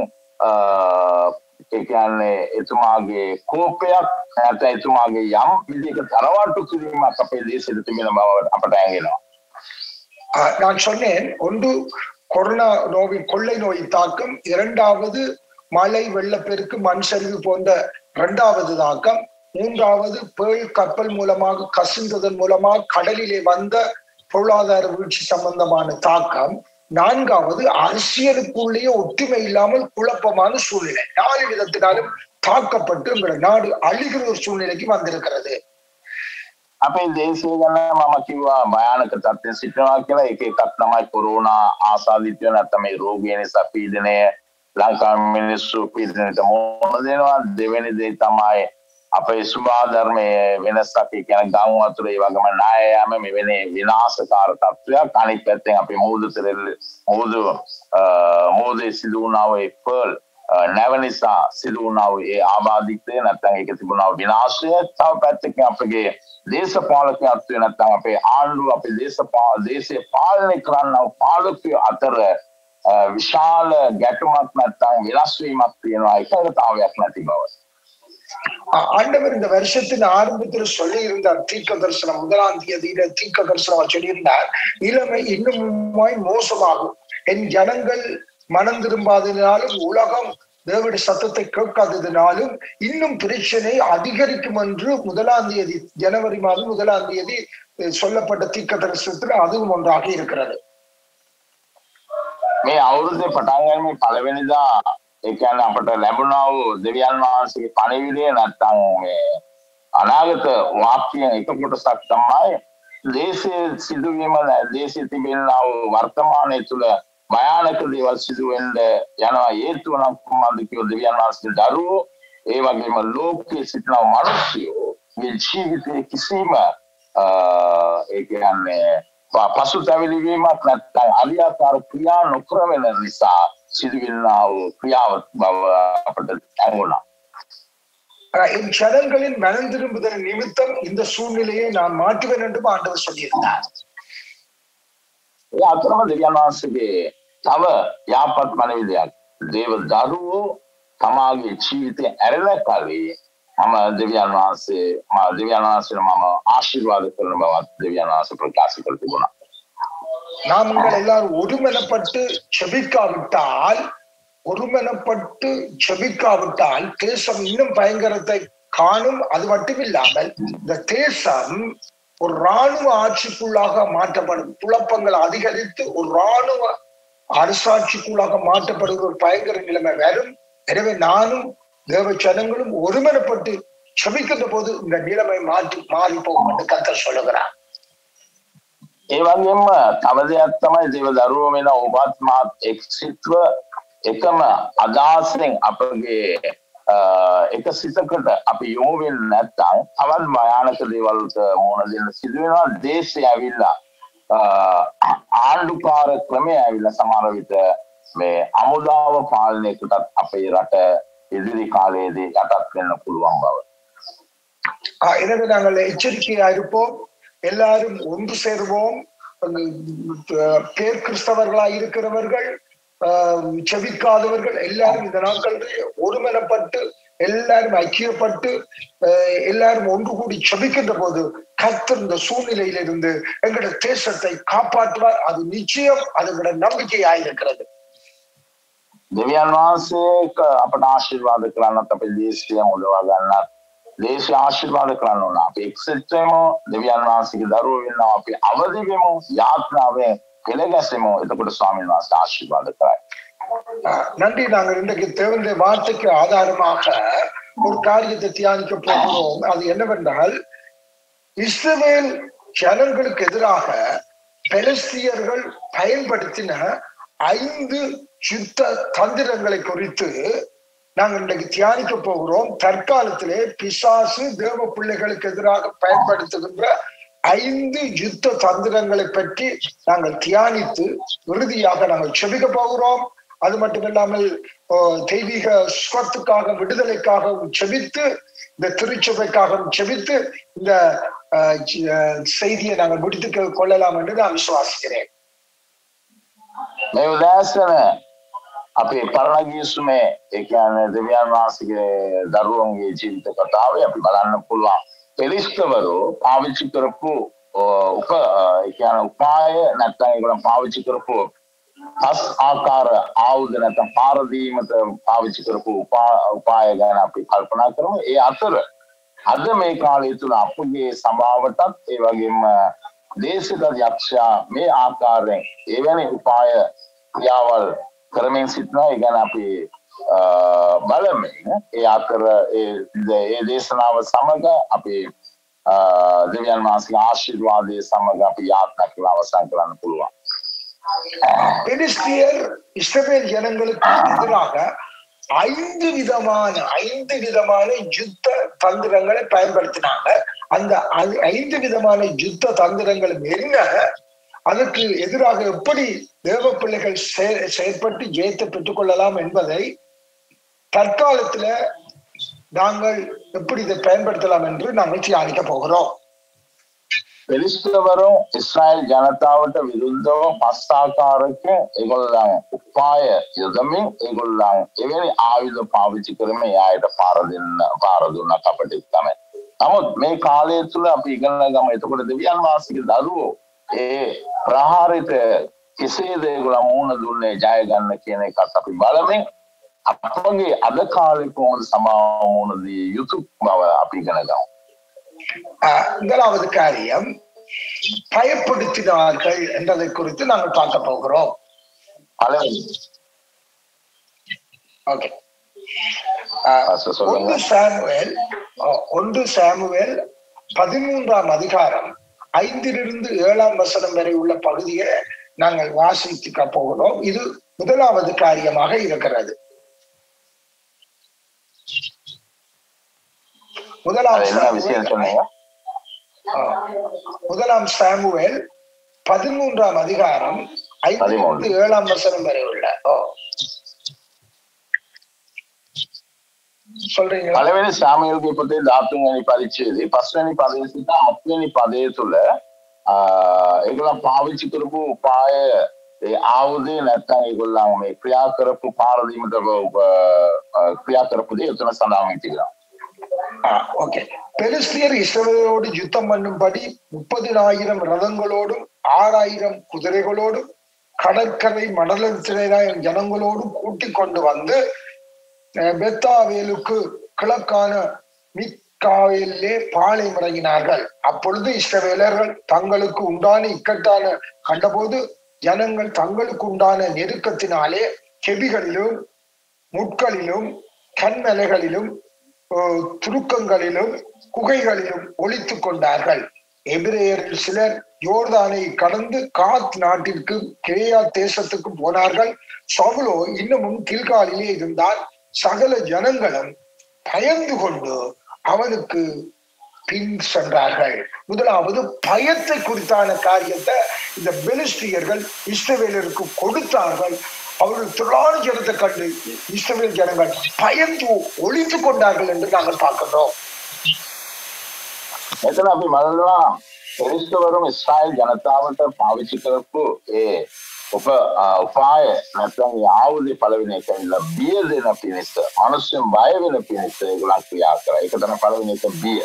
ඒ කියන්නේ එතුමාගේ කෝපයක් නැත්නම් එතුමාගේ යම් විදියක තරවටු කිරීමක් අපේ දේශෙට තිබෙන බව අපට ඇඟෙනවා. நான் சொன்னேன், ஒன்று கொரோனா நோயின் கொள்ளை நோய் தாக்கம், இரண்டாவது மழை வெள்ளப்பெருக்கு மண் சரிவு போன்ற இரண்டாவது தாக்கம், மூன்றாவது பேய் கப்பல் மூலமாக கசிந்ததன் மூலமாக கடலிலே வந்த பொருளாதார வீழ்ச்சி சம்பந்தமான தாக்கம், நான்காவது அரசியலுக்குள்ளேயே ஒற்றுமை இல்லாமல் குழப்பமான சூழ்நிலை. நாலு விதத்தினாலும் தாக்கப்பட்டு எங்களுடைய நாடு அழிகிற ஒரு சூழ்நிலைக்கு வந்திருக்கிறது. අපේ දේශය ගැන මම කිව්වා භයානක තත්ත්වයෙන් සිටිනවා කියලා. එක එකක් තමයි කොරෝනා ආසාදිතය නැත්නම් මේ රෝගය නිසා පීඩනය ලංකාවේ මිනිස්සු පීඩනයට මුහුණ දෙනවා. දෙවෙනි දේ තමයි අපේ සුභා ධර්මයේ වෙනසක්. ඒ කියන්නේ ගම් වතුර ඒ වගේම ණය යාම මෙවැනි විනාශකාර තත්ත්වයක්. අනිත් පැත්තෙන් අපි මූදු තෙරෙල් මූදු මූදේ සිදු වුණා වූ ඒ පර්ල් නැව නිසා සිදු වුණා වූ ඒ ආබාධිතය නැත්නම් ඒක තිබුණා වූ විනාශය. තව පැත්තකින් අපගේ දේශපාලකයන්ත්වය නැත්නම් අපේ ආණ්ඩුව අපේ දේශපාල දේශය පාලනය කරන්නා වූ පාලකයෝ අතර විශාල ගැටුමක් නැත්නම් වෙනස් වීමක් තියෙනවා. ඒකතාවයක් නැති බව. ஆண்டவர் இந்த வருஷத்தின் ஆரம்பத்தில் சொல்லி இருந்தார், தீர்க்க தரிசனம் முதலாம் தேதியில தீர்க்க தரிசனம் சொல்லியிருந்தார், நிலைமை இன்னுமாய் மோசமாகும், என் ஜனங்கள் மனம் திரும்பாததினாலும் உலகம் தேவனுடைய சத்தத்தை கேட்காததினாலும் இன்னும் பிரச்சனை அதிகரிக்கும் என்று முதலாம் தேதி ஜனவரி மாதம் முதலாம் தேதி சொல்லப்பட்ட தீர்க்க தரிசனத்தில் அதுவும் ஒன்றாக இருக்கிறது. මේ අවුරුද්දේ පටන් ගන්නේ පළවෙනිදා ඒ කියන්නේ අපට ලැබුණා වූ දෙවියන් වහන්සේගේ පණිවිඩය නැත්නම් මේ අනාගත වාක්‍යයෙන් එක කොටසක් තමයි දේශයේ සිදුවීම දේශයේ තිබෙනා වූ වර්තමානයේ තුල භයානක දේවල් සිදු වෙන්න යනවා. හේතුව නම් කොහොමද කියෝ දෙවියන් වහන්සේගේ දරුවෝ ඒ වගේම ලෝකයේ සිටින මිනිස්සු මේ ජීවිතයේ කිසිම ඒ කියන්නේ පසුතැවිලි වීමක් නැත්නම් අරියාකාර ක්‍රියා නොකර වෙන නිසා සිදුවෙනා වූ ක්‍රියාවක් බව අපට ඇඟුණා. என் ஜனங்களின் மனம் திரும்புதல் நிமித்தம் இந்த சூழ்நிலையை நான் மாற்றுவேன் என்று ஆண்டவர் சொல்லியிருந்தார். ඒ අතරම දෙවියන් වහන්සේගේ තව යාපත් මනවිදයක් දේව දරුවෝ තමාගේ ජීවිතය ඇරලා කලේ මම දෙවියන් වහන්සේ මා දෙවියන් වහන්සේට මම ආශිර්වාද කරන බවත් දෙවියන් වහන්සේ ප්‍රකාශ කර තිබුණා. நாம் எல்லாரும் ஒருமனப்பட்டு செபிக்காவிட்டால் ஒருமனப்பட்டு செபிக்காவிட்டால் தேசம் இன்னும் பயங்கரத்தை காணும். அது மட்டுமில்லாமல் இந்த தேசம் ஒரு இராணுவ ஆட்சிக்குள்ளாக மாற்றப்படும். குழப்பங்கள் அதிகரித்து ஒரு இராணுவ அரசாட்சிக்குள்ளாக மாற்றப்படுகிற ஒரு பயங்கர நிலைமை வரும். எனவே நானும் தேவ ஜனங்களும் ஒருமனப்பட்டு செபிக்கின்ற போது இந்த நிலைமை மாற்றி மாறி போகும் என்று கர்த்தர் சொல்லுகிறார். ඒ වගේම තව දෙයක් තමයි දේව දරුවෝ වෙන ඔබත් මාත් එක්සිත්ව එකම අදහසෙන් අපගේ එක සිතකට අපි යොමු වෙන්නේ නැත්නම් තවත් භයානක දේවල් වලට මුහුණ දෙන්න සිදු වෙනවා. දේශය ඇවිල්ලා ආණ්ඩුකාර ක්‍රමය ඇවිල්ලා සමහර විට මේ අමුදාව පාලනයකටත් අපේ රට ඉදිරි කාලයේදී යටත් වෙන්න පුළුවන් බව. எனவே நாங்கள் எச்சரிக்கையா இருப்போம். எல்லாரும் ஒன்று சேருவோம். பேர் கிறிஸ்தவர்களாய் இருக்கிறவர்கள், செபிக்காதவர்கள் எல்லாரும் இந்த நாட்களில் ஒருமனப்பட்டு எல்லாரும் ஐக்கியப்பட்டு எல்லாரும் ஒன்று கூடி செபிக்கின்ற போது கர்த்தர் இந்த சூழ்நிலையிலிருந்து எங்களுடைய தேசத்தை காப்பாற்றுவார். அது நிச்சயம், அதுங்களோட நம்பிக்கையாயிருக்கிறது. දෙවියන් වහන්සේ අපට ආශිර්වාද කරන්නත් අපේ දේශය උදවා ගන්නත් දේශය ආශිර්වාද කරන්න ඕන. අපි එක්සෙට් වෙමු, දෙවියන් වහන්සේගේ දරුවෝ වෙනවා, අපි අවදි වෙමු, යාත්‍රාවේ පෙළගැසෙමු. එතකොට ස්වාමීන් වහන්සේ ආශිර්වාද කරයි. நன்றி. நாங்கள் இன்றைக்கு தேவனுடைய வார்த்தைக்கு ஆதாரமாக ஒரு காரியத்தை தியானிக்க போகிறோம். அது என்னவென்றால், இஸ்ரவேல் ஜனங்களுக்கு எதிராக பெலிஸ்தியர்கள் பயன்படுத்தின ஐந்து யுத்த தந்திரங்களை குறித்து நாங்கள் இன்றைக்கு தியானிக்க போகிறோம். தற்காலத்திலே பிசாசு தேவ பிள்ளைகளுக்கு எதிராக பயன்படுத்துகின்ற ஐந்து யுத்த தந்திரங்களை பற்றி நாங்கள் தியானித்து இறுதியாக நாங்கள் செபிக்க போகிறோம். அது மட்டுமில்லாமல் தெய்வீக சுகத்துக்காக, விடுதலைக்காகவும் செபித்து, இந்த திருச்சபைக்காகவும் செபித்து இந்த செய்தியை நாங்கள் முடித்துக் கொள்ளலாம் என்று நான் விசுவாசிக்கிறேன். අපේ පරණ ගිවිසුමේ ඒ කියන්නේ දෙවියන් වහන්සේගේ දරුවන්ගේ ජීවිත කතාවේ අපි බලන්න පුළුවන් පෙලිස්තවරු පාවිච්චි කරපු උප ඒ කියන්නේ උපාය නැත්නම් ඒගොල්ලන් පාවිච්චි කරපු හස් ආකාර ආයුධ නැත්නම් පාරදීමට පාවිච්චි කරපු උපාය ගැන අපි කල්පනා කරමු. ඒ අතර අද මේ කාලය තුල අපගේ සභාවටත් ඒ වගේම දේශිත යක්ෂයා මේ ආකාරයෙන් එවැනි උපාය ක්‍රියාවල් කරමින් සිටිනවා. ඒ ගැන අපි බලමින් ඒ අතර ඒ දේශනාව සමග අපි දෙවියන් වහන්සේගේ ආශිර්වාදයේ සමග අපි යාත්‍රා කරලා අවසන් කරන්න පුළුවන්. பெலிஸ்தியர் இஸ்ரவேல் ஜனங்களுக்கு எதிராக ஐந்து விதமான ஐந்து விதமான யுத்த தந்திரங்களை பயன்படுத்தினாங்க. அந்த ஐந்து விதமான யுத்த தந்திரங்கள் என்ன, அதற்கு எதிராக எப்படி தேவ பிள்ளைகள் செயற்பட்டு ஜெயத்தை பெற்றுக் கொள்ளலாம் என்பதை தற்காலத்துல நாங்கள் எப்படி இதை பயன்படுத்தலாம் என்று நாங்கள் தியானிக்க போகிறோம். පෙලිස්තවරු ඉස්රායල් ජනතාවට විරුද්ධව පස් ආකාරයක ඒගොල්ලන් උපාය යොදමින් ඒගොල්ලන් එවැනි ආයුධ පාවිච්චි කරමින් එයාට පාර දෙන්න පාර දුන්නා කපටි තමයි. නමුත් මේ කාලය තුල අපි ඉගෙන ගමු. එතකොට දෙවියන් වහන්සේගේ දරුවෝ ඒ ප්‍රහාරයට කෙසේද ඒගොල්ලන් මුහුණ දුන්නේ ජය ගන්න කියන එකත් අපි බලමින් අපගේ අද කාලේ කොහොමද සමාව මුහුණ දී යුතු බව අපි ඉගෙන ගමු. முதலாவது காரியம் பயப்படுத்தினார்கள் என்பதை குறித்து நாங்கள் பார்க்க போகிறோம். ஓகே. ஒன்று சாமுவேல் ஒன்று சாமுவேல் பதிமூன்றாம் அதிகாரம் ஐந்திலிருந்து ஏழாம் வசனம் வரை உள்ள பகுதியை நாங்கள் வாசிக்க போகிறோம். இது முதலாவது காரியமாக இருக்கிறது. முதலாம் முதலாம் சாமுவேல் பதிமூன்றாம் அதிகாரம் ஐந்து ஏழாம் வசனம் வரை உள்ள சொல்றீங்க. පළවෙනි සාමුවෙල්ගේ පොතේ දහතුන් වෙනි පරිච්ඡේදයේ පස්වෙනි පදයේ සිට හත්වෙනි පදයේ තුල ඒගොල්ලන් පාවිච්චි කරපු උපාය ඒ ආයුධය නැත්නම් ඒගොල්ලන් මේ ක්‍රියා කරපු පාරදීමට ක්‍රියා කරපු දේ උතන සඳහන් තිබෙනවා. ஓகே. பெலிஸ்தியர் இஸ்ரவேலோடு யுத்தம் பண்ணும்படி முப்பதினாயிரம் ரதங்களோடும் ஆறாயிரம் குதிரைகளோடும் கடற்கரை மண்டலத்தினராய ஜனங்களோடும் கூட்டிக் கொண்டு வந்து பெத்தாவேலுக்கு கிழக்கான மிக்காவேலே பாளையம் இறங்கினார்கள். அப்பொழுது இஸ்ரவேலர்கள் தங்களுக்கு உண்டான இக்கட்டான கண்டபோது ஜனங்கள் தங்களுக்கு உண்டான நெருக்கத்தினாலே செவிகளிலும் முட்களிலும் கண்மலைகளிலும் துருக்கங்களிலும் குகைகளிலும் ஒளித்து கொண்டார்கள். எபிரேயரில் சிலர் யோர்தானை கடந்து காத் நாட்டிற்கு கிரேயா தேசத்துக்கு போனார்கள். சவுலோ இன்னமும் கில்காலிலே இருந்தால் சகல ஜனங்களும் பயந்து கொண்டு அவனுக்கு பின் சென்றார்கள். முதலாவது பயத்தை குறித்தான காரியத்தை இந்த பெலிஸ்தியர்கள் இஸ்ரவேலருக்கு கொடுத்தார்கள். அவர்கள் திரளான ஜனத்தை கண்டு இஸ்ரவேல் ஜனங்கள் பயந்து ஒளித்து கொண்டார்கள் என்று நாங்கள் பார்க்கிறோம். එතන අපි බලනවා එරිස්තවරුන් ඉස්රායෙල් ජනතාවට පාවිච්චි කරපු ඒ උප උපාය නැත්නම් ආයුධ පළවෙනි එක ඉඳලා බිය දෙන පිණිස අනුසම් බය වෙන පිණිස ඒගොල්ලන් ක්‍රියා කරා. ඒක තමයි පළවෙනි එක බිය.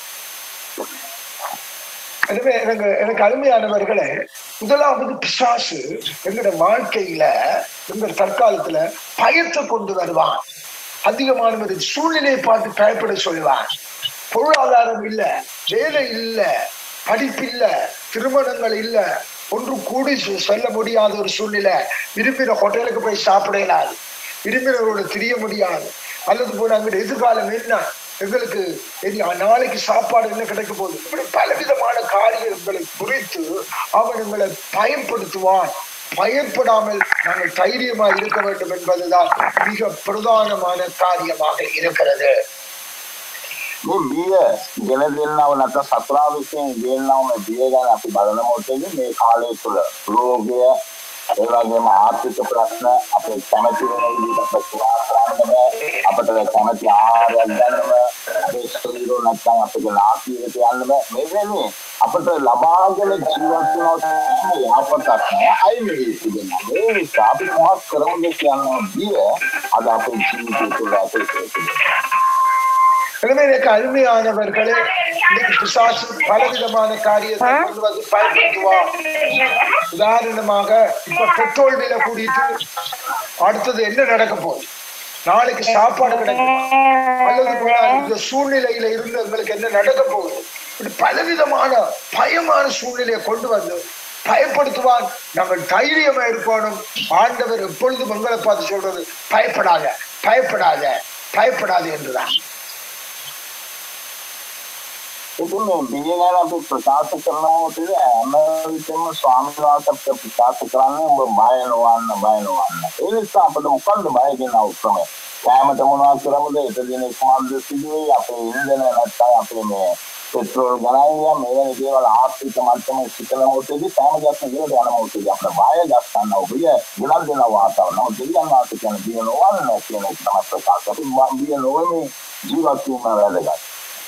எனவே எனக்கு எனக்கு அருமையானவர்களே, முதலாவது பிசாசு எங்களோட வாழ்க்கையில எங்கள் தற்காலத்துல பயத்தை கொண்டு வருவான். அதிகமானவர் சூழ்நிலையை பார்த்து பயப்பட சொல்லுவான். பொருளாதாரம் இல்ல, வேலை இல்ல, படிப்பு இல்ல, திருமணங்கள் இல்ல, ஒன்று கூடி செல்ல முடியாத ஒரு சூழ்நிலை. விரும்பின ஹோட்டலுக்கு போய் சாப்பிட இயலாது, விரும்பினவரோட தெரிய முடியாது, அல்லது போல அங்க எதிர்காலம் என்ன, எங்களுக்கு நாளைக்கு சாப்பாடு என்ன கிடைக்க போகுது, இப்படி பலவிதமான காரியங்களை குறித்து அவன் எங்களை பயன்படுத்துவான். பயப்படாமல் நாங்கள் தைரியமா இருக்க வேண்டும் என்பதுதான் மிக பிரதானமான காரியமாக இருக்கிறது. මේ බිය ගෙන දෙන්නව නැත්නම් සතරා විසින් ගෙන්නව මේ බිය ගැන අපි බලන මොහොතේදී මේ කාලය තුළ රෝගය, ඒ වගේම ආර්ථික ප්‍රශ්න, අපේ කැමැති වෙන විදිහට ප්‍රතිවාද කරන්න බෑ, අපිට කැමැති ආහාරයක් ගන්න බෑ, අපේ ශරීරය නැත්නම් අපේ නාසියට යන්න බෑ. මේ වෙන්නේ අපිට ලබාගෙන ජීවත් වෙනවා යහපතක් නෑ, අයිමි තිබෙනවා. මේ නිසා අපි මොකක් කරමුද කියන බිය අද අපේ ජීවිතේ තුළ ඇති. எனவே எனக்கு அருமையானவர்களே, பிசாசு பலவிதமான காரியத்தை கொண்டு வந்து பயன்படுத்துவான். உதாரணமாக இப்ப பெட்ரோல் விலை கூடிட்டு அடுத்தது என்ன நடக்க போகுது, நாளைக்கு சாப்பாடு கிடைக்குமா, அல்லது இந்த சூழ்நிலையில இருந்து எங்களுக்கு என்ன நடக்க போகுது, இப்படி பலவிதமான பயமான சூழ்நிலையை கொண்டு வந்து பயப்படுத்துவான். நாங்கள் தைரியமா இருக்கணும். ஆண்டவர் எப்பொழுதும் எங்களை பார்த்து சொல்றது பயப்படாத, பயப்படாத, பயப்படாது என்றுதான். ඉතින් මේ බිය ගැන අපි ප්‍රකාශ කරනකොට හැම විටම ස්වාමීන් වහන්සේ අපිට ප්‍රකාශ කරන්නේ ඔබ බය නොවන්න, බය නොවන්න. ඒ නිසා අපිට මොකද්ද බය කියන උත්තරය? කැමත මොනවා කරමුද? ඊට දින කොහොමද සිදුවේ? අපේ ඉන්ධන නැත්නම් අපේ මේ පෙට්‍රෝල් ගණන්ය මේ වෙන දේවල් ආර්ථික මට්ටමේ සිතන මොහොතේදී සෑම දෙයක්ම ඉහළට යන මොහොතේදී අපිට බය ගන්න ඔබිය ගණන් දෙන වාතාවරණ දෙවියන් වාසය කරන බිය නොවන්න කියන එක තමයි ප්‍රකාශ. අපි බිය නොවෙමි ජීවත් වීම වැදගත්.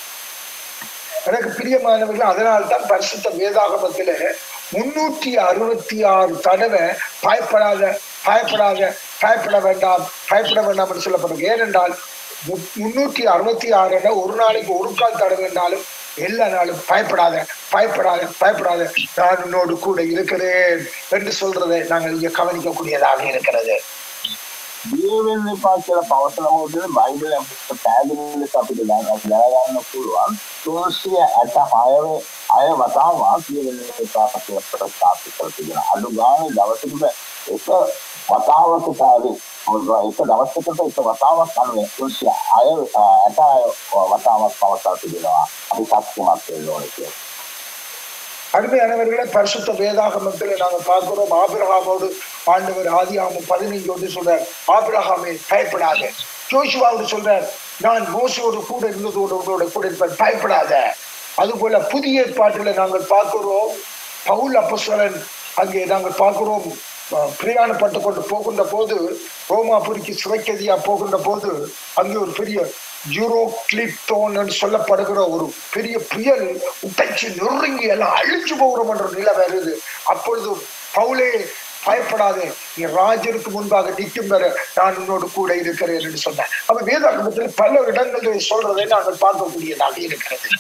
எனக்கு பிரியமானவர்கள், அதனால்தான் பரிசுத்த வேதாகமத்தில முன்னூற்றி அறுபத்தி ஆறு தடவை பயப்படாத, பயப்படாத, பயப்பட வேண்டாம், பயப்பட வேண்டாம் என்று சொல்லப்படுது. ஏனென்றால் முன்னூற்றி அறுபத்தி ஆறு ஒரு நாளைக்கு ஒரு கால் தடவை என்றாலும் எல்லா நாளும் பயப்படாத, பயப்படாத, பயப்படாத, நான் உன்னோடு கூட இருக்கிறேன் என்று சொல்றதை நாங்கள் இங்க கவனிக்கக்கூடியதாக இருக்கிறது. බිය වෙන්න එපා කියලා පවසන මොහොතේ බයිබලෙන් අපිට පැහැදිලි ලෙස අපිට දැනගන්න පුළුවන් තුන්සිය අටහය අය වතාවක් කියන එපා කියලා ප්‍රකාශ කර තිබෙනවා. අඩු ගානේ දවසකට එක වතාවකට හරි එක දවසකට එක වතාවක් අනුව තුන්සිය අය අටහය වතාවක් පවසා තිබෙනවා. අපි සත්‍යමත් වෙන්න ඕනේ කියලා. அருமையானவர்களே, பரிசுத்த வேதாகமத்தில் நாங்கள் பார்க்கிறோம், ஆபிரகாமோடு ஆண்டவர் ஆதியாகமம் பதினைந்து ஒன்று சொல்றார், ஆபிரகாமே பயப்படாத. யோசுவாவோடு சொல்றார், நான் மோசையோடு கூட இருந்ததோடு உங்களோட கூட இருப்பேன், பயப்படாத. அது போல புதிய ஏற்பாட்டில நாங்கள் பார்க்கிறோம், பவுல் அப்போஸ்தலன் அங்கே நாங்கள் பார்க்கிறோம், பிரயாணப்பட்டு கொண்டு போகின்ற போது, ரோமாபுரிக்கு சிறைக்கதியா போகின்ற போது அங்கே ஒரு பெரிய ஜூரோ கிளிப்டோன் என்று சொல்லப்படுகிற ஒரு பெரிய புயல் உடைச்சு நொறுங்கி எல்லாம் அழிச்சு போகிறோம் என்ற நிலை வருது. அப்பொழுது பவுலே பயப்படாதே, நீ ராஜருக்கு முன்பாக நிற்கும் வர நான் உன்னோடு கூட இருக்கிறேன் என்று சொன்னேன். அப்ப வேதாகமத்தில் பல இடங்களில் சொல்றதை நாங்கள் பார்க்கக்கூடியதாக இருக்கிறது.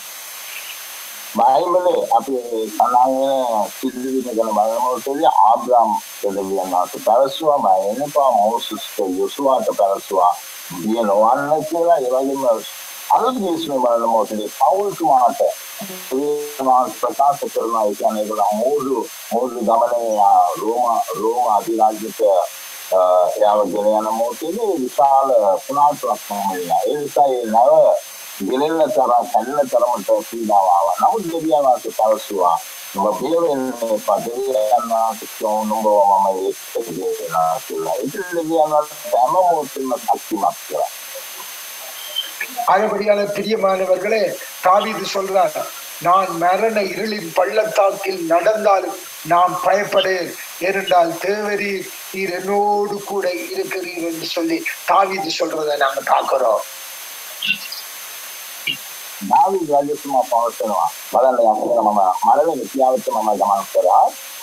බයිබලේ අපි සඳහන් සිද්ධ වෙන ගැන බලනකොට ආබ්‍රහම් දෙවියන් වහන්සේ පැවසුවා බය වෙන්න එපා, මෝසස් යොසුවාට පැවසුවා බිය නොවන්න කියලා. ඒ වගේම අලුත් දේශනේ බලනකොට පවුල් තුමාට ප්‍රකාශ කරනවා. ඒ කියන්නේ ඒගොල්ලෝ මෝදු මෝදු ගමනේ රෝම රෝම අධිරාජ්‍යයට එයාව ගෙන යන මොහොතේදී විශාල පුනාතුවක් වුණා. ඒ නිසා ඒ නව ගෙනෙන්න තරම් කැඩෙන තරමට පීඩාව ආවා. නමුත් දෙවියන් වහන්සේ පවසුවා ඔබ පියවෙන්නේ පදවියන්නා කිව්වොත් මම ඒක දෙන්නා කියලා. ඒක දෙවියන් වහන්සේ හැම මොහොතෙම ශක්තිමත් කරා. ஆனபடியால பிரியமானவர்களே, தாவீது சொல்றார், நான் மரண இருளின் பள்ளத்தாக்கில் நடந்தாலும் நாம் பயப்படேன், ஏனென்றால் தேவரீர் நீர் என்னோடு கூட இருக்கிறீர் என்று சொல்லி தாவீது சொல்றதை நாங்க பார்க்கிறோம். දාවිද රජතුමා පවසනවා බලන්න යන්නේ මම මරණ විද්‍යාවට මම ගමන් කරා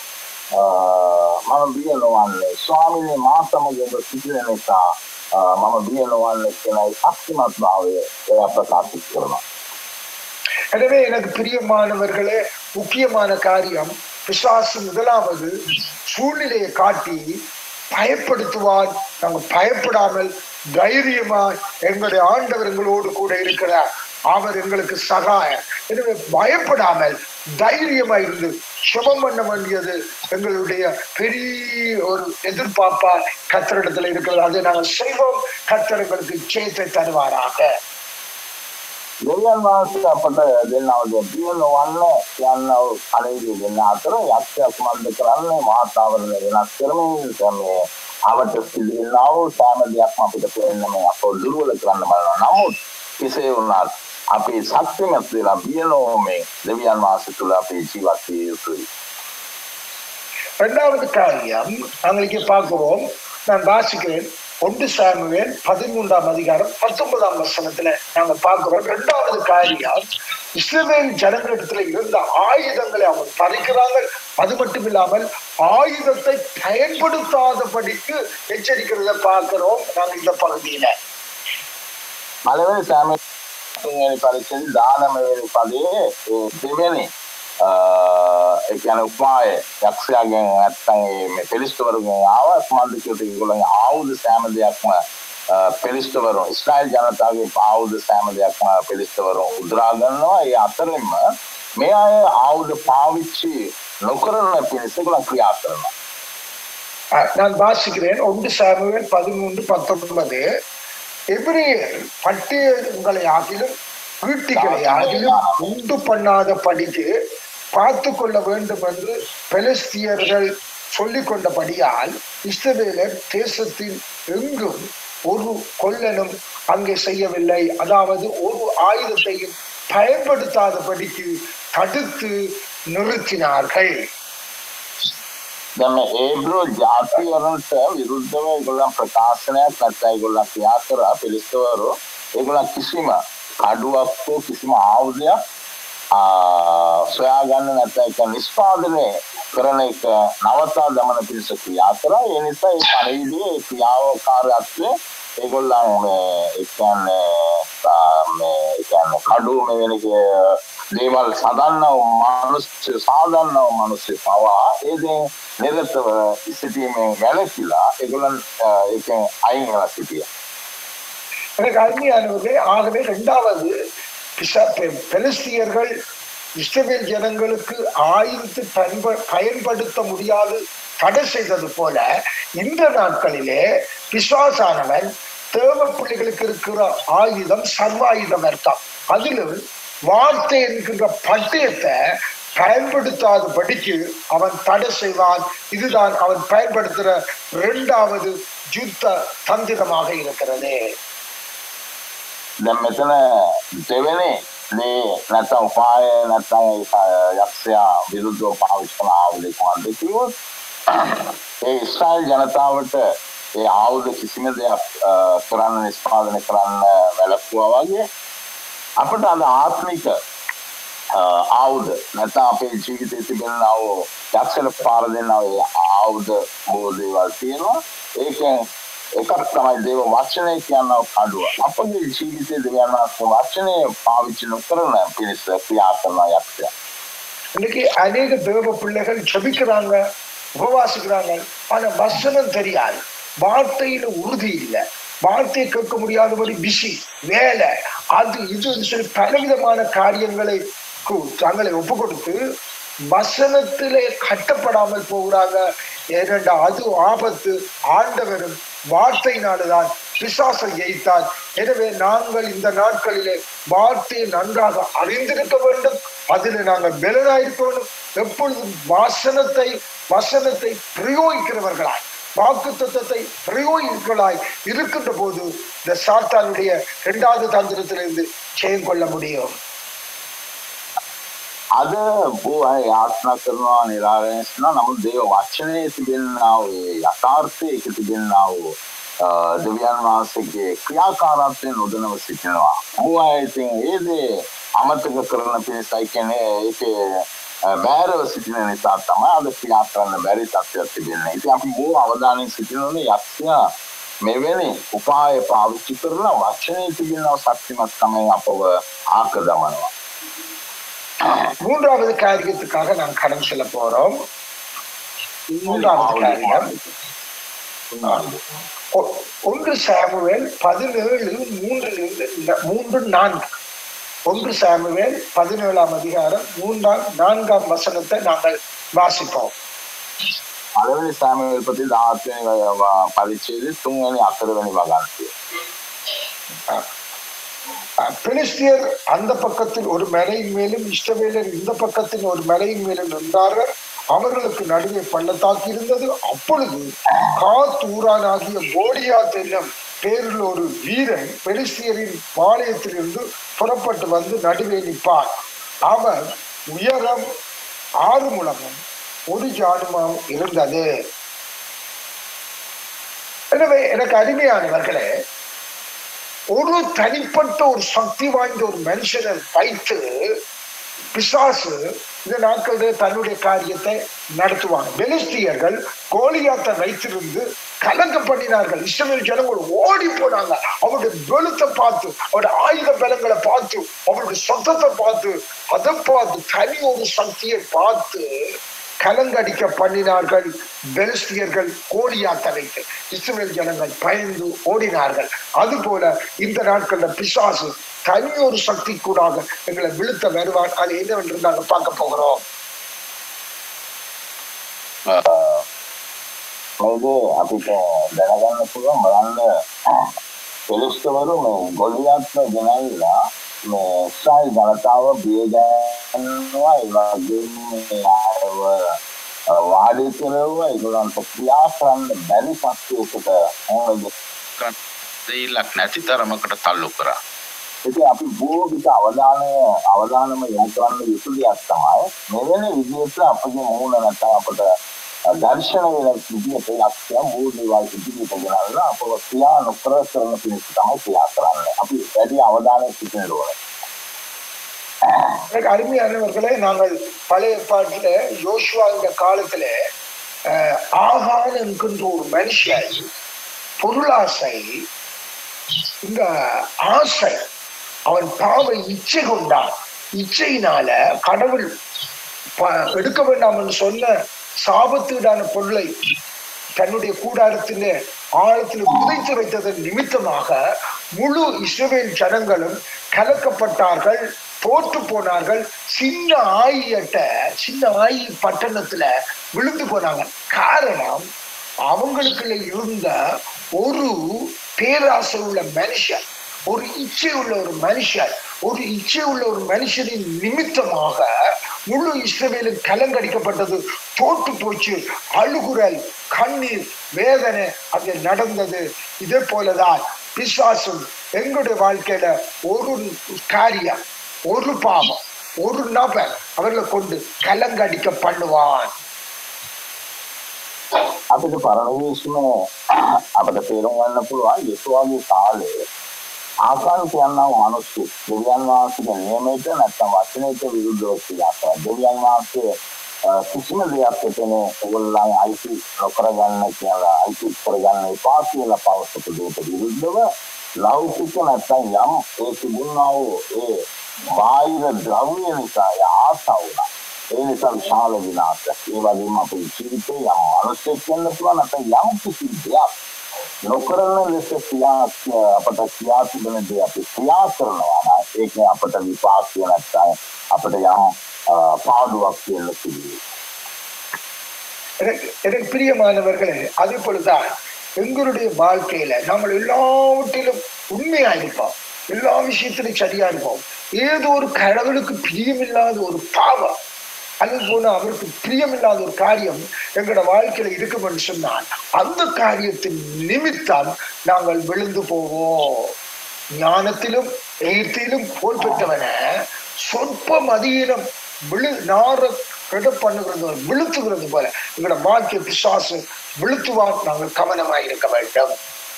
මම බිය නොවන්නේ ස්වාමීනි මා සමග ඔබ සිටින නිසා මම බිය නොවන්නේ කියන ශක්තිමත් භාවය එයා ප්‍රකාශ කරනවා. எனவே எனக்கு பிரியமானவர்களே, முக்கியமான காரியம் பிசாசு முதலாவது சூழ்நிலையை காட்டி பயப்படுத்துவார். நாங்கள் பயப்படாமல் தைரியமா எங்களுடைய ஆண்டவர் எங்களோடு கூட இருக்கிறார், அவர் எங்களுக்கு சகாயம். எனவே பயப்படாமல் தைரியமா இருந்து சுபம் பண்ண வேண்டியது எங்களுடைய பெரிய ஒரு எதிர்பார்ப்பா கத்தரிடத்துல இருக்கிறது. அதை நாங்கள் செய்வோம். கத்தர் எங்களுக்கு ஜெயத்தை தருவாராக. දෙවියන් වහන්සේ අපට දෙන්නවද බිය නොවන්න යන කලෙදි දෙන්න අතර යක්ෂයා කුමක්ද කරන්නේ වාතාවරණය වෙනස් කරමින් මේ අපට සිදුවෙනා වූ සෑම දෙයක්ම අපිට පේන්නේ මේ අපෝ දුර්වල කරන්න බලනවා. නමුත් කෙසේ වුණත් අපි ශක්තිමත් වෙලා බිය නොවීමේ දෙවියන් වහන්සේ තුළ අපි ජීවත් විය යුතුයි. இரண்டாவது காரியம் நாங்கள் இங்கே பார்க்கிறோம். நான் வாசிக்கிறேன். ஒன்று சாமுவேல் பதிமூன்றாம் அதிகாரம் பத்தொன்பதாம் வசனத்துல நாங்க பார்க்கிறோம். இரண்டாவது காரியம், இஸ்ரவேல் ஜனங்களிடத்துல இருந்த ஆயுதங்களை அவங்க பறிக்கிறாங்க. அது மட்டும் இல்லாமல் ஆயுதத்தை பயன்படுத்தாதபடிக்கு எச்சரிக்கிறத பார்க்கிறோம் நாங்க இந்த பகுதியில. මලවේ සාමයේ තුන්වෙනි පරිච්ඡේදයේ දානමවෙනි පදයේ දෙවෙනි ඒ කියන්නේ උපාය යක්ෂයාගෙන් නැත්තම් මේ පෙලිස්තවරුගෙන් ආව කුමන්ද කියත ඒගොල්ලන්ගේ ආයුධ සෑම දෙයක්ම පෙලිස්තවරු ඉස්රායල් ජනතාවගේ ආයුධ සෑම දෙයක්ම පෙලිස්තවරු උදුරා ගන්නවා. ඒ අතරින්ම මේ අය ආයුධ පාවිච්චි නොකරන පිණිස ඒගොල්ලන් ක්‍රියා කරනවා. நான் வாசிக்கிறேன். ஒன்று சாமுவேல் பதிமூன்று பத்தொன்பது. எபிரேயர் பட்டயங்களை ஆகிலும் ஈட்டிகளை ஆகிலும் உண்டு பண்ணாத படிக்கு பார்த்து கொள்ள வேண்டும் என்று பெலிஸ்தியர்கள் சொல்லிக் கொண்டபடியால் இஸ்ரவேலர் தேசத்தில் எங்கும் ஒரு கொல்லனும் அங்கே செய்யவில்லை. அதாவது ஒரு ஆயுதத்தையும் பயன்படுத்தாதபடிக்கு தடுத்து நிறுத்தினார்கள். දැන් ඒබ්‍රෝ ජාතිවලට විරුද්ධව ඒගොල්ලන් ප්‍රකාශනයක් නැත්නම් ඒගොල්ලන් ක්‍රියා කරා පිළිස්තවරු ඒගොල්ලන් කිසිම අඩුවක් හෝ කිසිම ආයුධයක් සොයා ගන්න නැත්නම් ඒක නිෂ්පාදනය කරන එක නවතා දමන පිණිස ක්‍රියා කරා. ඒ නිසා ඒ පරිවිදේ ක්‍රියාකාරීත්වය ඒගොල්ලන් මේ ඒ කියන්නේ මේ ඒ කියන්නේ කඩු මේ වෙන දේවල් සාධන්නව මිනිස්සු සාධන්නව මිනිස්සු පවා ඒ නිරතව සිටීමෙන් වැළකීලා ඒගොල්ලන් ඒකෙන් අයින් වෙලා සිටියා. எனக்கு அருமையானவர்களே, ஆகவே இரண்டாவது பெலிஸ்தியர்கள் இஸ்ரவேல் ஜனங்களுக்கு ஆயுதத்தை பயன்ப பயன்படுத்த முடியாது தடை செய்தது போல இந்த நாட்களிலே பிசாசானவன் தேவ பிள்ளைகளுக்கு இருக்கிற ஆயுதம் சர்வாயுதம் அர்த்தம். அதிலும் வார்த்தை என்கின்ற பட்டயத்தை பயன்படுத்தாதபடிக்கு அவன் தடை செய்வான். இதுதான் அவன் பயன்படுத்துகிற இரண்டாவது யுத்த தந்திரமாக இருக்கிறது. දැන් මෙතන දෙවෙනි මේ නැත්නම් උපාය නැත්නම් යක්ෂයා විරුද්ධව පාවිච්චි කරන ආයුධ කොහොමද කිව්වොත් ඒ ඉස්රායල් ජනතාවට ඒ ආයුධ කිසිම දෙයක් කරන්න නිෂ්පාදනය කරන්න වැළැක්වුවා වගේ අපිට අද ආත්මික ආයුධ නැත්නම් අපේ ජීවිතයේ තිබෙනා වූ යක්ෂල පාර දෙනා වූ ආයුධ බොහෝ දේවල් තියෙනවා. ඒකෙන් එකක් තමයි දේව වචනය කියන කඩුව. අපගේ ජීවිතයේ දෙවියන් වහන්සේ වචනය පාවිච්චි නොකරන පිණිස ක්‍රියා කරන යක්ෂයා. இன்னைக்கு அநேக தேவ பிள்ளைகள் ஜெபிக்கிறாங்க, உபவாசிக்கிறாங்க, ஆனா வசனம் தெரியாது, வார்த்தையில உறுதி இல்லை, வார்த்தையை கேட்க முடியாதபடி பிஸி வேலை அது இது சொல்லி பலவிதமான காரியங்களை தங்களை ஒப்பு கொடுத்து வசனத்திலே கட்டப்படாமல் போகிறாங்க. ஏனென்றா அது ஆபத்து. ஆண்டவரும் வார்த்தையினால்தான் பிசாசை ஜெயித்தார். எனவே நாங்கள் இந்த நாட்களிலே வார்த்தையை நன்றாக அறிந்திருக்க வேண்டும். அதில் நாங்கள் பலனாயிருக்க வேண்டும். எப்பொழுதும் வாசனத்தை வசனத்தை பிரயோகிக்கிறவர்களாய், வாக்கு தத்துவத்தை பிரயோகிக்கலாய் இருக்கின்ற போது இந்த சாத்தானுடைய இரண்டாவது தந்திரத்திலிருந்து ஜெயம் கொள்ள முடியும். අද බොහෝ යාත්‍රා කරනවා නිරාකරණය නමුත් දේව වචනයේ තිබෙනා වූ යථාර්ථයේ තිබෙනා වූ දෙවියන් වහන්සේගේ ක්‍රියාකාරීත්වය නොදැනව සිටිනවා. බොහෝ අය ඉතින් ඒ දේ අමතක කරන පිණිසයි කියන්නේ ඒකේ බෑරව සිටින නිසා තමයි අද ක්‍රියා කරන්න බැරි තත්ත්වයක් තිබෙන්නේ. ඉතින් අපි බොහෝ අවධානයෙන් සිටිනෝනේ යක්ෂයා මෙවැනි උපාය පාවිච්චි කරලා වචනයේ තිබෙනා ශක්තිමත්කමෙන් අපව ආක දමනවා. மூன்றாவது காரியத்துக்காக நாம் கடன் செல்ல போறோம். மூன்றாவது காரியம் ஒன்று சாமுவேல் பதினேழு மூன்றிலிருந்து மூன்று நான்கு ஒன்று சாமுவேல் பதினேழாம் அதிகாரம் மூன்றாம் நான்காம் வசனத்தை நாங்கள் வாசிப்போம். පළවෙනි සාමුවෙල් පොතේ දහහත් වෙනි පරිච්ඡේදයේ තුන්වෙනි හතරවෙනි වගන්තිය. பெலிஸ்தியர் அந்த பக்கத்தில் ஒரு மலையின் மேலும் இஸ்ரவேலர் இந்த பக்கத்தில் ஒரு மலையின் மேலும் நின்றார்கள். அவர்களுக்கு நடுவே பள்ளத்தாக்கு இருந்தது. அப்பொழுது காத்தூரானாகிய கோலியாத் என்னும் பேரில் ஒரு வீரன் பெலிஸ்தியரின் பாளையத்திலிருந்து புறப்பட்டு வந்து நடுவே நிற்பான். அவர் உயரம் ஆறு முழமும் ஒரு ஜானுமாம் இருந்தது. எனவே எனக்கு அருமையானவர்களே, ஒரு தனிப்பட்ட ஒரு சக்தி வாய்ந்த ஒரு மனுஷனை வைத்து பிசாசு இந்த நாட்களில் தன்னுடைய காரியத்தை நடத்துவாங்க. பெலிஸ்தியர்கள் கோலியாத்தை வைத்திருந்து கலங்க பண்ணினார்கள். இஸ்ரவேல் ஜனங்கள் ஓடி போனாங்க. அவருடைய பலத்தை பார்த்து, அவருடைய ஆயுத பலங்களை பார்த்து, அவருடைய சொத்தத்தை பார்த்து, அதை பார்த்து தனி ஒரு சக்தியை பார்த்து கலங்கடிக்க பண்ணினார்கள். பெலிஸ்தியர்கள் கோலியாத்தை வைத்து இஸ்ரவேல் ஜனங்கள் பயந்து ஓடினார்கள். அதுபோல இந்த நாட்கள்ல பிசாசு தனி ஒரு சக்தி கூடாக எங்களை விழுத்த வருவான். அது என்னவென்று நாங்கள் பார்க்க போகிறோம். අපිට දැනගන්න පුළුවන් බලන්න පෙලිස්තවරු මේ ගොලියාත්ව ගෙනල්ලා මේ ඉස්රායෙල් ජනතාව බියගන්නවා. ඒ වගේම වාඩි කරනවා. ඒගොල්ලන්ට ක්‍රියා කරන්න බැරි සත්‍යයකට දෙයිලක් නැති තරමකට තල්ලු කරා. ඉතින් අපි බොහෝ විට අවධානය අවධානම යොමු කරන්න යුතු දෙයක් තමයි මෙවැනි විදිහට අපගේ මූණ නැත්නම් අපට දර්ශන වෙන විදිහට ලක්ෂ්‍ය බොහෝ දේවල් ඉදිරියට ගෙනල්ලා අපව ක්‍රියා නොකර කරන පිණිස තමයි ක්‍රියා කරන්නේ. අපි වැඩි අවධානයක් සිටින්න ඕනේ. எனக்கு அருமையானவர்களே, நாங்கள் பழைய ஏற்பாட்டில யோசுவா இந்த காலத்துல ஆகான் என்கின்ற ஒரு மனுஷன் பொருளாசை, இந்த ஆசை, அவன் பாவை இச்சை கொண்டான். இச்சையினால கடவுள் எடுக்க வேண்டாம் என்று சொன்ன சாபத்தீடான பொருளை தன்னுடைய கூடாரத்திலே ஆழத்தில் புதைத்து வைத்ததன் நிமித்தமாக முழு இஸ்ரவேல் ஜனங்களும் கலக்கப்பட்டார்கள், தோற்று போனார்கள். சின்ன ஆயிட்ட சின்ன ஆயி பட்டணத்துல விழுந்து போனாங்க. காரணம், அவங்களுக்குள்ள இருந்த ஒரு பேராசை உள்ள மனுஷன், ஒரு இச்சை உள்ள ஒரு மனுஷன், ஒரு இச்சை உள்ள ஒரு மனுஷனின் நிமித்தமாக முழு இஸ்ரவேலும் கலங்கடிக்கப்பட்டது, தோற்று போச்சு. அழுகுரல், கண்ணீர், வேதனை அது நடந்தது. இதே போலதான் பிசாசும் எங்களுடைய வாழ்க்கையில ஒரு காரியம், ஒரு பாவம், ஒரு நபர் அவர்களை கொண்டு கலங்கடிக்க பண்ணுவான். අපිට පරණවිශ්ම අපිට තේරුම් ගන්න පුළුවන් යසුවාගේ කාලේ ආකාර කියනවා මිනිස්සු දෙවියන් වහන්සේගේ නියමයට නැත්නම් වචනයට විරුද්ධව ක්‍රියා කරා. දෙවියන් වහන්සේ කිසිම දෙයක් එතන ඕගොල්ලන් අයිති නොකර ගන්න කියලා අයිති කරගන්න එපා කියලා පවසපු දෙයට විරුද්ධව ලෞකික නැත්නම් යම් ඒ තිබුණා වූ ඒ බාහිර ද්‍රව්‍ය නිසා ආසාව වුණා. ඒ නිසා විශාල විනාශයක්. ඒ වගේම අපේ ජීවිතේ යම් අනුශේෂ වෙන්න පුළුවන් නැත්නම් යම් කිසි දෙයක් නොකරන ලෙස ක්‍රියා අපට ක්‍රියා තිබෙන දේ අපි ක්‍රියා කරනවා නම් ඒක අපට විපාක නැත්නම් අපිට යම් පාඩුවක් වෙන්න පුළුවන්. எனக்கு எனக்கு பிரியமானவர்களே, அதே போலதான் எங்களுடைய வாழ்க்கையில நம்ம எல்லாவற்றிலும் உண்மையா இருப்போம், எல்லா விஷயத்திலும் சரியா இருப்போம். ஏதோ ஒரு கடவுளுக்கு பிரியமில்லாத ஒரு பாவம் அது போல அவருக்கு பிரியமில்லாத ஒரு காரியம் எங்களோட வாழ்க்கையில இருக்கும்னு சொன்னால் அந்த காரியத்தின் நிமித்தம் நாங்கள் விழுந்து போவோம். ஞானத்திலும் எகிப்திலும் போல் பெற்றவன சொற்ப மதியினம் விழு நார கெட பண்ணுகிறது விழுத்துகிறது போல எங்களோட வாழ்க்கை பிசாசு விழுத்துவான். நாங்கள் கவனமாய் இருக்க வேண்டும்.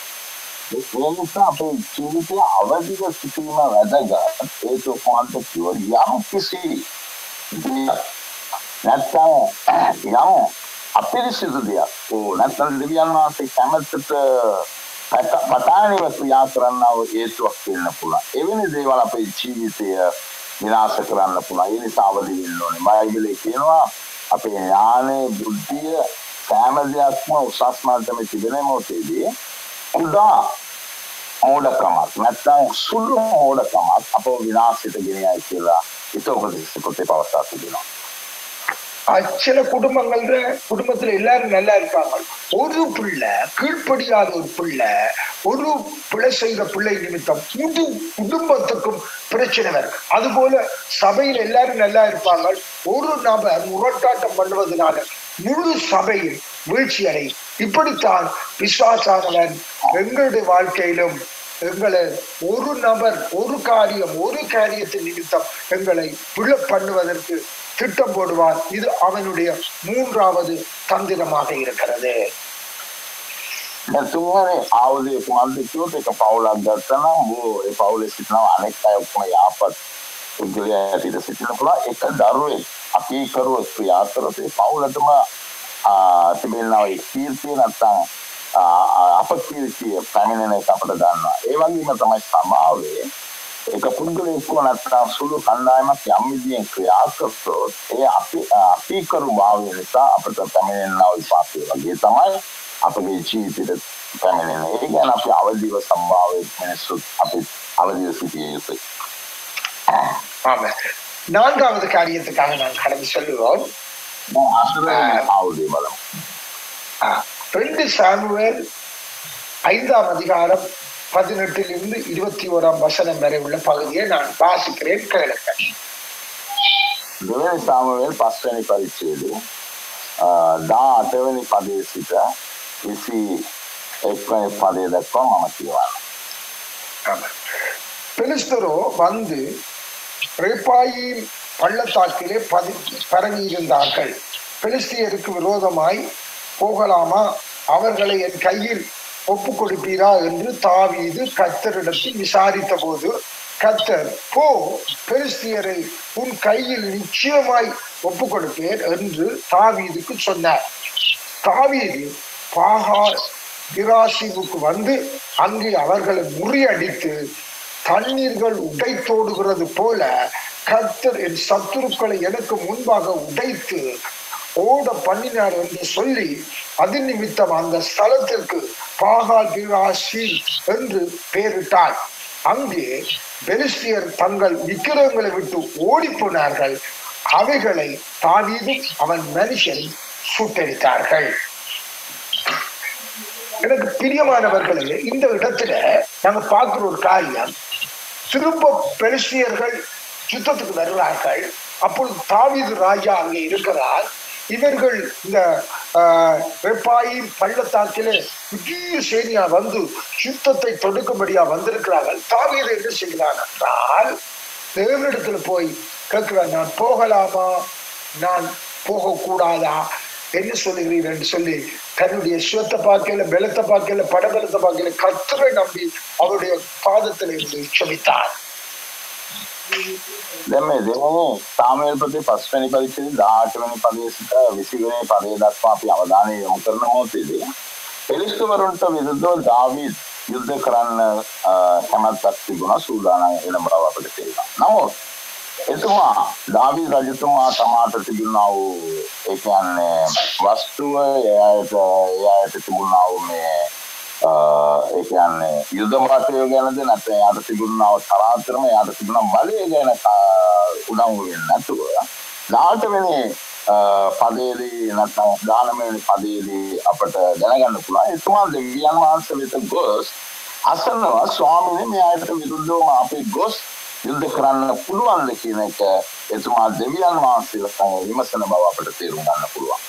අපේ ජීවිතය අවදිව සිටීම වැදගත්. ඒක කොහොමද කියවල යම් කිසි නැත්නම් යම් අපිරිසිදු දෙයක් ඕ නැත්නම් දෙවියන් වහන්සේ කැමැත්තට පටානිව ක්‍රියා කරන්නව හේතුවක් වෙන්න පුළුවන්. එවැනි දේවල් අපේ ජීවිතය විනාශ කරන්න පුළුවන්. ඒ නිසා අවදි වෙන්න ඕනේ. බයිබලයේ කියනවා අපේ ඥානය බුද්ධිය සෑම දෙයක්ම උසස් මට්ටමේ තිබෙන මොහොතේදී උදා ඕඩකමක් නැත්නම් සුළු ඕඩකමක් අපව විනාශයට ගෙන යයි කියලා හිතෝපදේශකෝතේ පවසා තිබෙනවා. சில குடும்பங்கள்ல குடும்பத்துல எல்லாரும் நல்லா இருப்பாங்க. ஒரு பிள்ளை கீழ்ப்படியாத ஒரு பிள்ளை ஒரு பிள்ளை செய்த பிள்ளை நிமித்தம் முழு குடும்பத்துக்கும் பிரச்சனை வரும். அது போல சபையில் எல்லாரும் நல்லா இருப்பாங்க. ஒரு நபர் முரட்டாட்டம் பண்ணுவதனால முழு சபையில் வீழ்ச்சி அடையும். இப்படித்தான் பிசாசானவன் எங்களுடைய வாழ்க்கையிலும் எங்களை ஒரு நபர் ஒரு காரியம் ஒரு காரியத்தின் நிமித்தம் எங்களை விழ பண்ணுவதற்கு திட்டம் போடுவான். இது அவனுடைய மூன்றாவது தந்திரமாக இருக்கிறது. තුන්වැනි ආයුධය කුමක්ද කියොත් ඒක පවුලක් ගත්තා නම් ඕ ඒ පවුලේ සිටින අනෙක් අය ඔක්කොම යාපත් පුද්ගලයා ඇතුළත සිටින පුළුවන්. එක දරුවෙක් අපි කරුවොත් ක්‍රියා කරොත් ඒ පවුලටම තිබෙනවා ඒ කීර්තිය නැත්නම් අපකීර්තිය පැමිණෙන එක අපිට දන්නවා. ඒ වගේම තමයි සමාවේ ඒක පුද්ගලයෙක් නැත්නම් සුළු කණ්ඩායමක් යම් විදියෙන් ක්‍රියා කරොත් ඒ අපි අපි කරු භාවය නිසා අපිට පැමිණෙනා විපාකය වගේ තමයි අපගේ ජීවිතයට පැමිණෙන. ඒ කියන්නේ අපි අවදිව සම්භාවයේ මිනිස්සු අපි අවදිව සිටිය යුතුයි. ஆமா. நான்காவது காரியத்துக்காக நான் கடந்து சொல்லுவோம். ரெண்டு சாமுவேல் ஐந்தாம் அதிகாரம் பதினெட்டில் இருந்து இருபத்தி ஓராம் வசனம் வரை உள்ள பகுதியை நான் வாசிக்கிறேன், கேளுங்கள். දෙවැනි සාමුවේල් පස්වෙනි පරිච්ඡේදය දා අටවෙනි පදයේ සිට විසි එක්වෙනි පදය දක්වා මම කියවනවා. பெலிஸ்தரோ வந்து ரெப்பாயின் பள்ளத்தாக்கிலே பதி பரவி இருந்தார்கள். பெலிஸ்தியருக்கு விரோதமாய் போகலாமா, அவர்களை என் கையில் ஒப்பு கொடுப்பீரா என்று தாவீது கர்த்தரிடத்தில் விசாரித்த போது கர்த்தர், போ, பெலிஸ்தியரை உன் கையில் நிச்சயமாய் ஒப்பு கொடுப்பேன் என்று தாவீதுக்கு சொன்னார். தாவீது பாகால் கிராசிமுக்கு வந்து அங்கே அவர்களை முறியடித்து தண்ணீர்கள் உடைத்தோடுகிறது போல கர்த்தர் என் சத்துருக்களை எனக்கு முன்பாக உடைத்து ஓட பண்ணினார் என்று சொல்லி அது நிமித்தம் அந்த ஸ்தலத்திற்கு பாகால் கிராசி என்று பெயரிட்டார். அங்கே பெலிஸ்தியர் தங்கள் விக்கிரகங்களை விட்டு ஓடி போனார்கள். அவைகளை தாவீதும் அவன் மனுஷன் சுட்டெரித்தார்கள். எனக்கு பிரியமானவர்களே, இந்த இடத்துல நாங்க பார்க்கிற ஒரு காரியம், திரும்ப பெலிஸ்தியர்கள் யுத்தத்துக்கு வருவார்கள். அப்பொழுது தாவீது ராஜா அங்கே இருக்கிறார். இவர்கள் இந்த ரெப்பாயின் பள்ளத்தாக்கிலே புதிய சேனியா வந்து யுத்தத்தை தொடுக்கும்படியா வந்திருக்கிறார்கள். தாவீது என்ன செய்கிறான் என்றால், தேவனிடத்துல போய் கேட்கிறான், நான் போகலாமா, நான் போகக்கூடாதா, என்ன சொல்லுகிறீர் என்று சொல்லி தன்னுடைய சுவத்தை பார்க்கல, பலத்தை பார்க்கல, படபலத்தை பார்க்கல, கர்த்தரை நம்பி அவருடைய பாதத்தில் இருந்து க்ஷமித்தார். දැන් මේ දෙවෙනි සාමුවෙල් පොතේ පස්වෙනි පරිච්ඡේදයේ දහඅට වෙනි පදයේ සිට විසි වෙනි පදයේ දක්වා අපි අවධානය යොමු කරන මොහොතේදී පෙලිස්තීන්වරුන්ට විරුද්ධව දාවීද් යුද්ධ කරන්න කැමැත්තක් තිබුණා, සූදානම් වෙන බව අපිට තේරෙනවා. නමුත් එතුමා දාවීද් රජතුමා තමාට තිබුණා වූ ඒ කියන්නේ වස්තුව, එයාට එයාට තිබුණා වූ මේ ඒ කියන්නේ යුද මාතෘකාව ගැනද නැත්නම් එයාට තිබුණා වූ තරාතරම එයාට තිබුණා බලය ගැන උදව් වෙන්නේ නැතුව දාට වෙනි පදේදී නැත්නම් දානමය වෙනි පදේදී අපට දැනගන්න පුළුවන් එතුමා දෙවියන් වහන්සේ වෙත ගොස් අසනවා ස්වාමීනි මේ ආයතන විරුද්ධව අපි ගොස් යුද්ධ කරන්න පුළුවන්ද කියන එක එතුමා දෙවියන් වහන්සේලා විමසන බව අපට තේරුම් ගන්න පුළුවන්.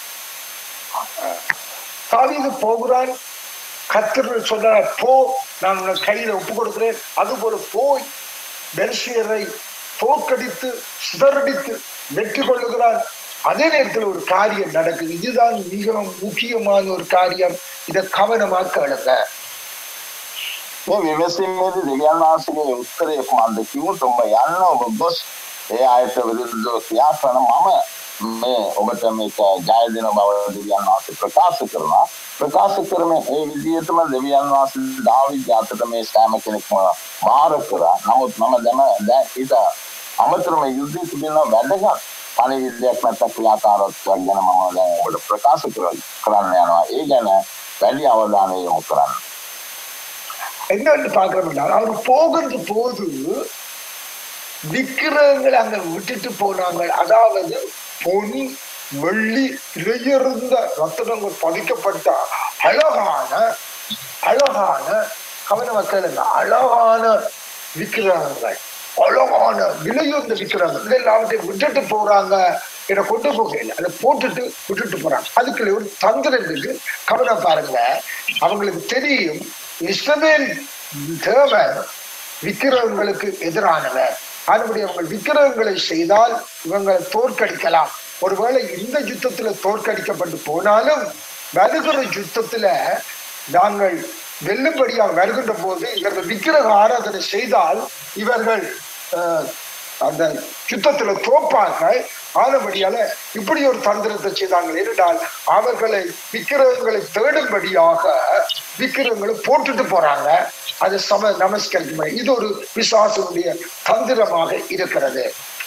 தாவீது போகிறான், கர்த்தர் சொன்னார் போ, நான் உன் கையில ஒப்பு கொடுக்கிறேன், அதுபோல போய் பெர்சியரை தோற்கடித்து சிதறடித்து வெற்றி கொள்ளுகிறான். அதே நேரத்தில் ஒரு காரியம் நடக்குது. இதுதான் மிக முக்கியமான ஒரு காரியம். இதை கவனமா கேளுங்க. මේ විමසීමේදී දෙවියන් වහන්සේගේ උත්තරය කොහොමද කිව්වොත් ඔබ යන්න ඔබ ගොස් ඒ ආයත විරුද්ධව ක්‍රියා කරන මම මේ ඔබට මේක ජය දෙන බව දෙවියන් වහන්සේ ප්‍රකාශ කරනවා. ප්‍රකාශ කරන ඒ විදිහටම දෙවියන් වහන්සේ දාවිද් අතට මේ සෑම කෙනෙක්ම මාර කරා. නමුත් මම දැන දැන් ඊට අමතරම යුද්ධය තිබෙන වැදගත් පණිවිඩයක් නැත්නම් ක්‍රියාකාරත්වයක් ගැන මම දැන් ඔබට ප්‍රකාශ කරන්න යනවා. ඒ ගැන වැඩි අවධානය යොමු කරන්න. என்னன்னு பாக்குறோம்னா அவர் போகிறது போது விக்கிரகங்களை அங்க விட்டுட்டு போனாங்க. அதாவது பொன் வெள்ளி இலையிருந்த ரத்தனங்கள் பதிக்கப்பட்ட அழகான அழகான கவன மக்களுங்க அழகான விக்கிரகங்கள், அழகான விலையுந்த விக்கிரகங்கள் இதெல்லாவற்றையும் விட்டுட்டு போறாங்க. இதை கொண்டு போகல, அதை போட்டுட்டு விட்டுட்டு போறாங்க. அதுக்குள்ள ஒரு தந்திரம் இருக்கு. கவனம் பாருங்க. அவங்களுக்கு தெரியும் இஸ்ரவேல் தேவன் விக்கிரகங்களுக்கு எதிரானவர். அதுபடி அவங்க விக்கிரகங்களை செய்தால் இவங்களை தோற்கடிக்கலாம். ஒருவேளை இந்த யுத்தத்துல தோற்கடிக்கப்பட்டு போனாலும் வருகிற யுத்தத்துல நாங்கள் வெல்லும்படியாக வருகின்ற போது இவர்கள் விக்கிரக ஆராதனை செய்தால் இவர்கள் அந்த யுத்தத்துல தோப்பார்கள். ஆனபடியால இப்படி ஒரு தந்திரத்தை செய்தாங்க. என்றால் அவர்களை விக்கிரகங்களை தேடும்படியாக விக்கிரகங்களை போட்டுட்டு போறாங்க. அது சம நமஸ்கரிக்க இது ஒரு விசுவாசனுடைய தந்திரமாக இருக்கிறது.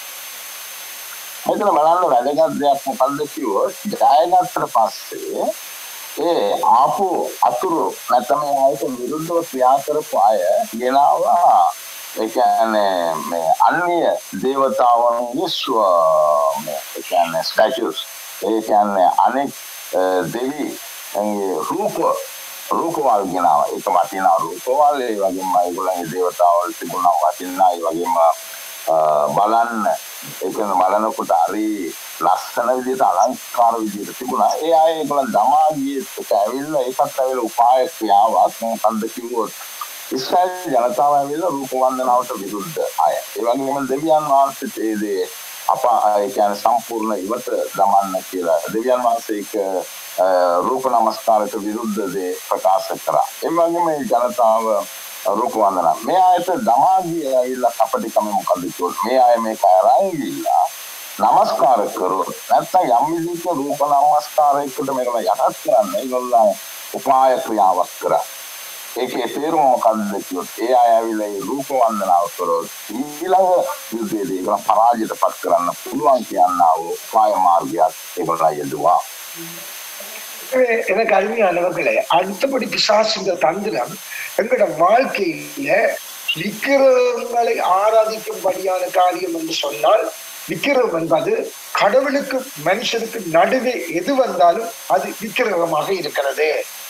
මෙතන බලන්න වැදගත් දෙයක් මොකක්ද කිව්වොත් ජයගත්තට පස්සේ ඒ ආපු අතුරු නැත්නම් මේ ආයත විරුද්ධව ක්‍රියා කරපු අය ගෙනාවා ඒ කියන්නේ මේ අන්‍ය දේවතාවන්ගේ ස්ව මේ ඒ කියන්නේ ස්ටැචුස් ඒ කියන්නේ අනෙක් දෙවි රූප රූපවල් ගෙනාවා. ඒක වටිනා රූපවල්. ඒ වගේම ඒගොල්ලන්ගේ දේවතාවල් තිබුණා වටිනා. ඒ වගේම බලන්න ඒක බලනකොට හරි ලස්සන විදිහට අලංකාර විදිහට තිබුණා. ඒ අය ඒගොල්ලන් දමා ගියේ ඒක ඇවිල්ලා ඒකත් ඇවිල්ලා උපාය ක්‍රියාවක් මොකක්ද කිව්වොත් ඉස්රායල් ජනතාව ඇවිල්ලා රූප වන්දනාවට විරුද්ධ අය. ඒ වගේම දෙවියන් වහන්සේට ඒ දේ අප ඒ කියන්නේ සම්පූර්ණ ඉවත දමන්න කියලා දෙවියන් වහන්සේක රූප නමස්කාරයට විරුද්ධ දේ ප්‍රකාශ කරා. ඒ වගේම මේ ජනතාව රූප වන්දනා මේ ආයත දමා ගියේ ඇවිල්ලා කපටිකම මොකද කිව්වොත් මේ අය මේක අරන් ගිහිල්ලා නමස්කාර කරොත් නැත්නම් යම් විදිහක රූප නමස්කාරයකට මේකම යටත් කරන්න ඒගොල්ලෝ උපාය ක්‍රියාවක් කරා. ඒකේ තේරුම මොකක්ද කිව්වොත් ඒ අය ඇවිල්ලා ඒ රූප වන්දනාව කරොත් ඊළඟ යුද්ධයේදී ඒගොල්ලෝ පරාජයටපත් කරන්න පුළුවන් කියනවා උපාය මාර්ගයක් ඒගොල්ලෝ යෙදුවා. எனக்கு அருமையானவர்களே, அடுத்தபடி பிசாசுங்க தந்திரம் எங்களோட வாழ்க்கையில விக்கிரகங்களை ஆராதிக்கும்படியான காரியம் என்று சொன்னால் விக்கிரகம் என்பது கடவுளுக்கு மனுஷனுக்கு நடுவே எது வந்தாலும் அது விக்கிரகமாக இருக்கிறது.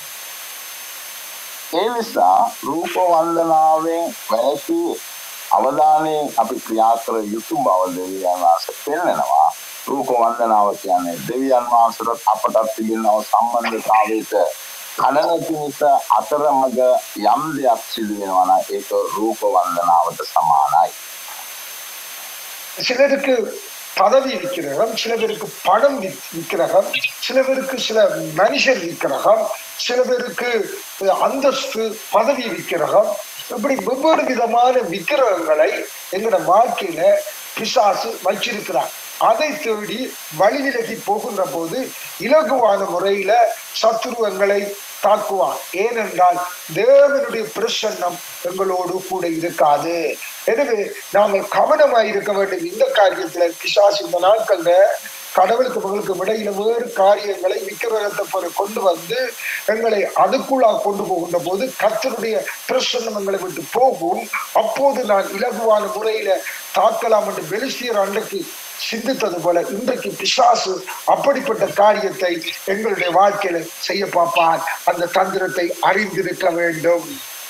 ඒ නිසා රූප වන්දනාවෙන් වැළකී අවධානයෙන් අපි ක්‍රියා කර යුතු බව දෙවියන් වහන්සේ පෙන්නනවා. රූප වන්දනාව කියන්නේ දෙවියන් වහන්සේට අපටත් තිබෙනව සම්බන්ධතාවයක කලනති නිසා අතරමඟ යම් දෙයක් සිදු වෙනවා නම් ඒක රූප වන්දනාවට සමානයි. சிலருக்கு பதவி விக்கிரகம், சில பேருக்கு பணம் விக்கிரகம், சில பேருக்கு சில மனுஷர் விக்கிரகம், சில பேருக்கு அந்தஸ்து பதவி விக்கிரகம், இப்படி வெவ்வேறு விதமான விக்கிரகங்களை எங்களோட வாழ்க்கையில பிசாசு வச்சிருக்கிறார். அதை தேடி வழி விலகி போகின்ற போது இலகுவான முறையில சத்துருவங்களை தாக்குவான். ஏனென்றால் தேவனுடைய பிரசன்னம் எங்களோடு கூட இருக்காது. எனவே நாங்கள் கவனமாய் இருக்க வேண்டும். இந்த காரியத்துல பிசாசு இந்த நாட்கள்ல கடவுளுக்கு மகளுக்கு இடையில வேறு காரியங்களை விக்கிரகத்தை போல கொண்டு வந்து எங்களை அதுக்குள்ளா கொண்டு போகின்ற போது கர்த்தருடைய பிரசன்னம் எங்களை விட்டு போகும். அப்போது நான் இலகுவான முறையில தாக்கலாம் என்று பெலிஸ்தியர் அன்றைக்கு சிந்தித்தது போல இன்றைக்கு பிசாசு அப்படிப்பட்ட காரியத்தை எங்களுடைய வாழ்க்கையில செய்ய பார்ப்பார். அந்த தந்திரத்தை அறிந்திருக்க வேண்டும்.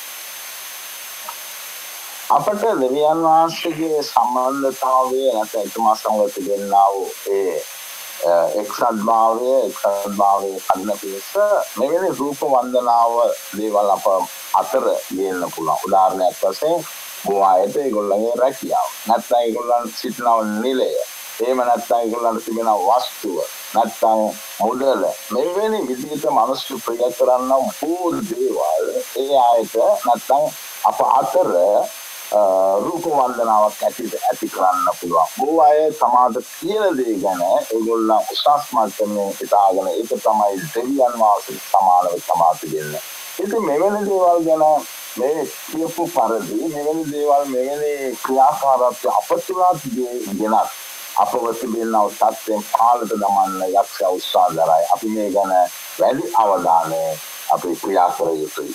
අපට දෙවියන් වහන්සේගේ සම්බන්ධතාවය නැත්නම් එක මාසංගත දෙන්නා වූ ඒ එක්සත් භාවය එක්සත් භාවයේ කන්න පිස මෙවැනි රූප වන්දනාව දේවල් අප අතර ගේන්න පුළුවන්. උදාහරණයක් වශයෙන් බොහෝයට ඒගොල්ලන්ගේ රැකියාව නැත්නම් ඒගොල්ලන් සිටින නිලය එහෙම නැත්නම් ඒගොල්ලන්ට තිබෙන වස්තුව නැත්නම් මුදල මෙවැනි විදිහට මිනිස්සු ප්‍රිය කරන බොහෝ දේවල් ඒ ආයත නැත්නම් අප අතර රූප වන්දනාවක් ඇති ඇති කරන්න පුළුවන්. බොහෝ අය සමාජ කියන දේ ගැන ඒගොල්ලන් උසස් මට්ටමේ හිතාගෙන ඒක තමයි දෙවියන් වහන්සේ සමානව සමාත දෙන්නේ. ඉතින් මෙවැනි දේවල් ගැන මේ කියපු පරිදි මෙවැනි දේවල් මෙවැනි ක්‍රියාකාරත්වය අපතුලාත් ගෙනත් අපව තිබෙනා සත්‍යයෙන් පාලට දමන්න යක්ෂ උත්සාහ දරයි. අපි මේ ගැන වැඩි අවධානය අපි ක්‍රියා කර යුතුයි.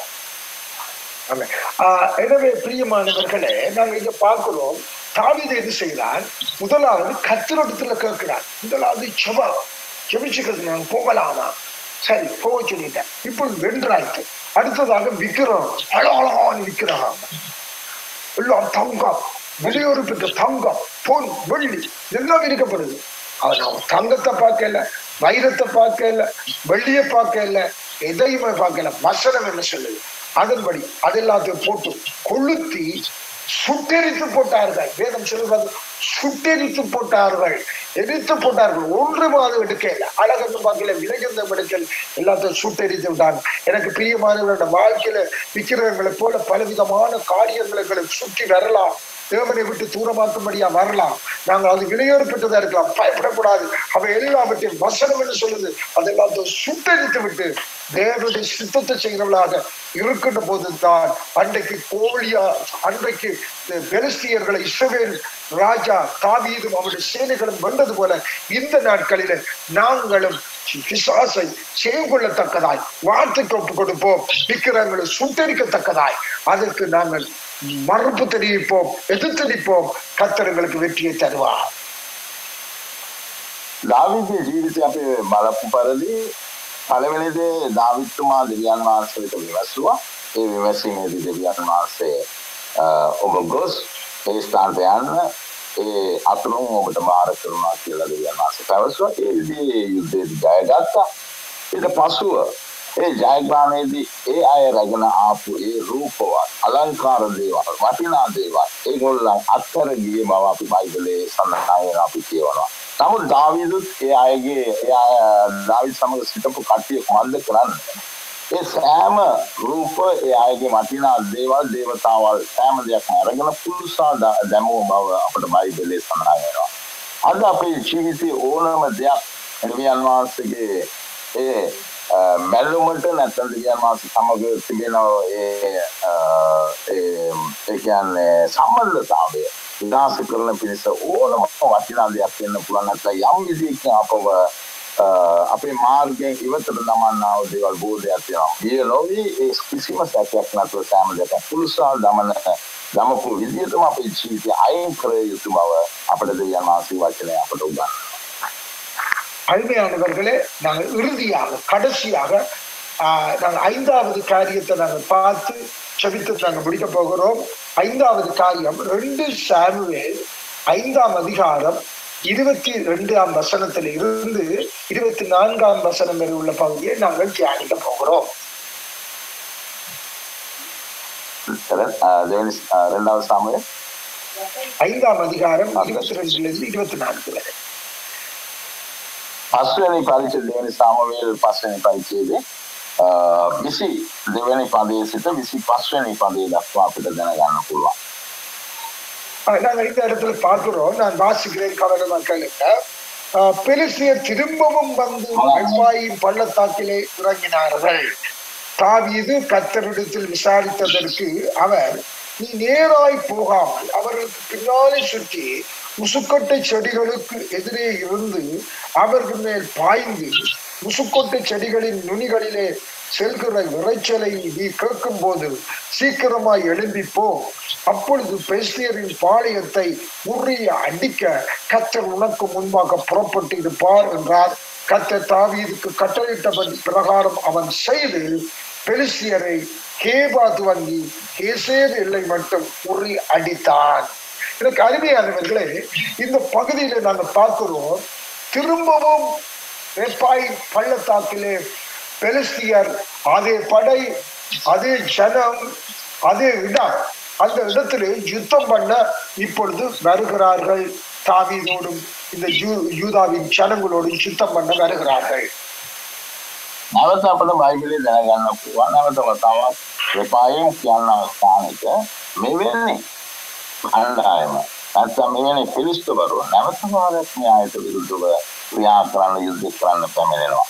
எனவே பிரியமானவர்களே, நாங்க இங்க பார்க்கிறோம் தாவீது எது செய்தான்? முதலாவது கர்த்தரிடத்துல கேட்கிறார். முதலாவது ஜெபம் ஜெபிச்சுக்கிறது நாங்க போகலாமா? சரி போக சொல்லிட்டேன். இப்பொழுது வென்றாயிட்டு அடுத்ததாக விக்கிரம் அழகான விக்கிரகம் எல்லாம் தங்கம் விலையோடு பெற்ற தங்கம் பொன் வெள்ளி எல்லாம் இருக்கப்படுது. அவன் அவன் தங்கத்தை பார்க்கல, வைரத்தை பார்க்கல, வெள்ளியை பார்க்கல, எதையுமே பார்க்கல. வசனம் என்ன சொல்லுது? அதன்படி அதெல்லாத்தையும் போட்டு கொளுத்தி சுட்டெரித்து போட்டார்கள். வேதம் சொல்லுவது சுட்டெரித்து போட்டார்கள், எரித்து போட்டார்கள். ஒன்று மாதம் எடுக்கல, அழகன்னு பார்க்கல, விலகந்தம் எடுக்கல, எல்லாத்தையும் சுட்டெரித்து விட்டாங்க. எனக்கு பிரியமானவர்களோட வாழ்க்கையில விக்கிரகங்களை போல பலவிதமான காரியங்களை சுற்றி வரலாம், தேவனை விட்டு தூரமாக்கும்படியா வரலாம். நாங்கள் அது விலையோடு பெற்றதா இருக்கலாம், பயப்படக்கூடாது. அவ எல்லாவற்றையும் வசனம் என்று சொல்லுது, அதெல்லாத்தையும் சுட்டெரித்து விட்டு தேவனுடைய சித்தத்தை செய்கிறவர்களாக இருக்கின்ற போதுதான் அன்றைக்கு கோழியா அன்றைக்கு பெலிஸ்தியர்களை இஸ்ரவேல் ராஜா தாவீதும் அவருடைய சேனைகளும் வென்றது போல இந்த நாட்களில நாங்களும் பிசாசை செய்கொள்ளத்தக்கதாய் வார்த்தைக்கு ஒப்பு கொடுப்போம், விக்கிரகங்களை சுட்டரிக்கத்தக்கதாய் அதற்கு நாங்கள் மறுப்பு தெரிவிப்போம், எதிர்த்தளிப்போம். கர்த்தர்களுக்கு வெற்றியை தருவார். දාවිදගේ ජීවිතය අපි බලපු පරිදි පළවෙනි දේ දාවිත්තුමා දෙවියන් වහන්සේට විමසුවා. ඒ විමසීමේදී දෙවියන් වහන්සේ ඔබ ගොස් ඒ ස්ථානට යන්න ඒ අතුරුම ඔබට බාර කරනවා කියලා දෙවියන් වහන්සේ පැවසුවා. ඒ විදිහේ යුද්ධයේදී ජයගත්තා. ඊට පසුව ඒ ජයග්‍රහණයේදී ඒ අය රැගෙන ආපු ඒ රූපවත් අලංකාර දේවල් වටිනා දේවල් ඒගොල්ලන් අත්තර ගියේ බව අපි බයිබලයේ සඳහන් අපි කියවනවා. නමුත් දාවීදුත් ඒ අයගේ ඒ දාවීද් සමග සිටපු කට්ටිය කොහොමද කරන්නේ? ඒ සෑම රූප ඒ අයගේ වටිනා දේවල් දේවතාවල් සෑම දෙයක්ම අරගෙන පුරුසා දැමුව බව අපිට බයිබලයේ සඳහන් වෙනවා. අද අපේ ජීවිතයේ ඕනම දෙයක් දෙවියන් වහන්සේගේ ඒ මැල්ලුමට නැත්නම් දෙවියන් වහන්සේ සමග තිබෙන ඒ ඒ කියන්නේ සම්බන්ධතාවය විනාශ කරන පිණිස ඕනම වටිනා දෙයක් වෙන්න පුළුවන්. නැත්නම් යම් විදිහකින් අපව අපේ මාර්ගයෙන් ඉවතට දමන්නා වූ දේවල් බොහෝ දෙයක් තියෙනවා. මේ නොවි ඒ කිසිම සැකයක් නැතුව සෑම දෙයක් පුරුසා දමන දමපු විදිහටම අපේ ජීවිතය අයින් කර යුතු බව අපට දෙවියන් වහන්සේ වචනය අපට උගන්වනවා. அருமையானவர்களே, நாங்கள் இறுதியாக கடைசியாக நாங்கள் ஐந்தாவது காரியத்தை நாங்கள் பார்த்து செபித்து நாங்கள் முடிக்க போகிறோம். ஐந்தாவது காரியம் ரெண்டு சாமுவேல் ஐந்தாம் அதிகாரம் இருபத்தி ரெண்டாம் வசனத்தில் இருந்து இருபத்தி நான்காம் வசனம் வரை உள்ள பகுதியை நாங்கள் தியானிக்க போகிறோம். இரண்டாவது சாமுவேல் ஐந்தாம் அதிகாரம் இருபத்தி ரெண்டுல இருந்து இருபத்தி நான்கு வரை. පස්වෙනි පරිච්ඡේදය දෙවෙනි සාමුවේල් පස්වෙනි පරිච්ඡේදය විසි දෙවෙනි පදයේ සිට විසි පස්වෙනි පදයේ දක්වා අපිට දැනගන්න පුළුවන්. நாங்கள் இந்த இடத்துல பார்க்கிறோம். நான் வாசிக்கிறேன் கவனமா கேளுங்க. பெலிஸ்தியர் திரும்பவும் வந்து அல்வாயின் பள்ளத்தாக்கிலே இறங்கினார்கள். தாவீது கர்த்தரிடத்தில் விசாரித்ததற்கு அவர், நீ நேராய் போகாமல் அவர்களுக்கு பின்னாலே சுற்றி முசுக்கொட்டை செடிகளுக்கு எதிரே இருந்து அவர்கள் மேல் பாய்ந்து முசுக்கொட்டை செடிகளின் நுனிகளிலே செல்கிற இறைச்சலை நீ கேட்கும் போது சீக்கிரமாய் எழும்பி போ. அப்பொழுது பெலிஸ்தியரின் பாளையத்தை முறிய அடிக்க கர்த்தர் உனக்கு முன்பாக புறப்பட்டு இருப்பார் என்றார். கர்த்தர் தாவீதுக்கு கட்டளையிட்ட பிரகாரம் அவன் செய்து பெலிஸ்தியரை கேபா துவங்கி கேசேர் எல்லை மட்டும் முறி அடித்தான். எனக்கு அருமையானவர்களே, இந்த பகுதியில நாங்க பார்க்கிறோம், திரும்பவும் ரெப்பாய் பள்ளத்தாக்கிலே பெலிஸ்தியர் அதே படை, அதே ஜனம், அதே இடம், அந்த இடத்திலே யுத்தம் பண்ண இப்பொழுது வருகிறார்கள். தாவீதோடும் இந்த யூதாவின் ஜனங்களோடும் யுத்தம் பண்ண வருகிறார்கள். නැවත අපට බයිබලයේ දැනගන්න පුළුවන් නැවත වතාවක් එපායම් කියන ස්ථානෙක මෙවැනි කණ්ඩායම නැත්නම් මෙවැනි පිළිස්තුවරු නැවත වාරයක් න්‍යායට විරුද්ධව ක්‍රියා කරන්න යුද්ධ කරන්න පැමිණෙනවා.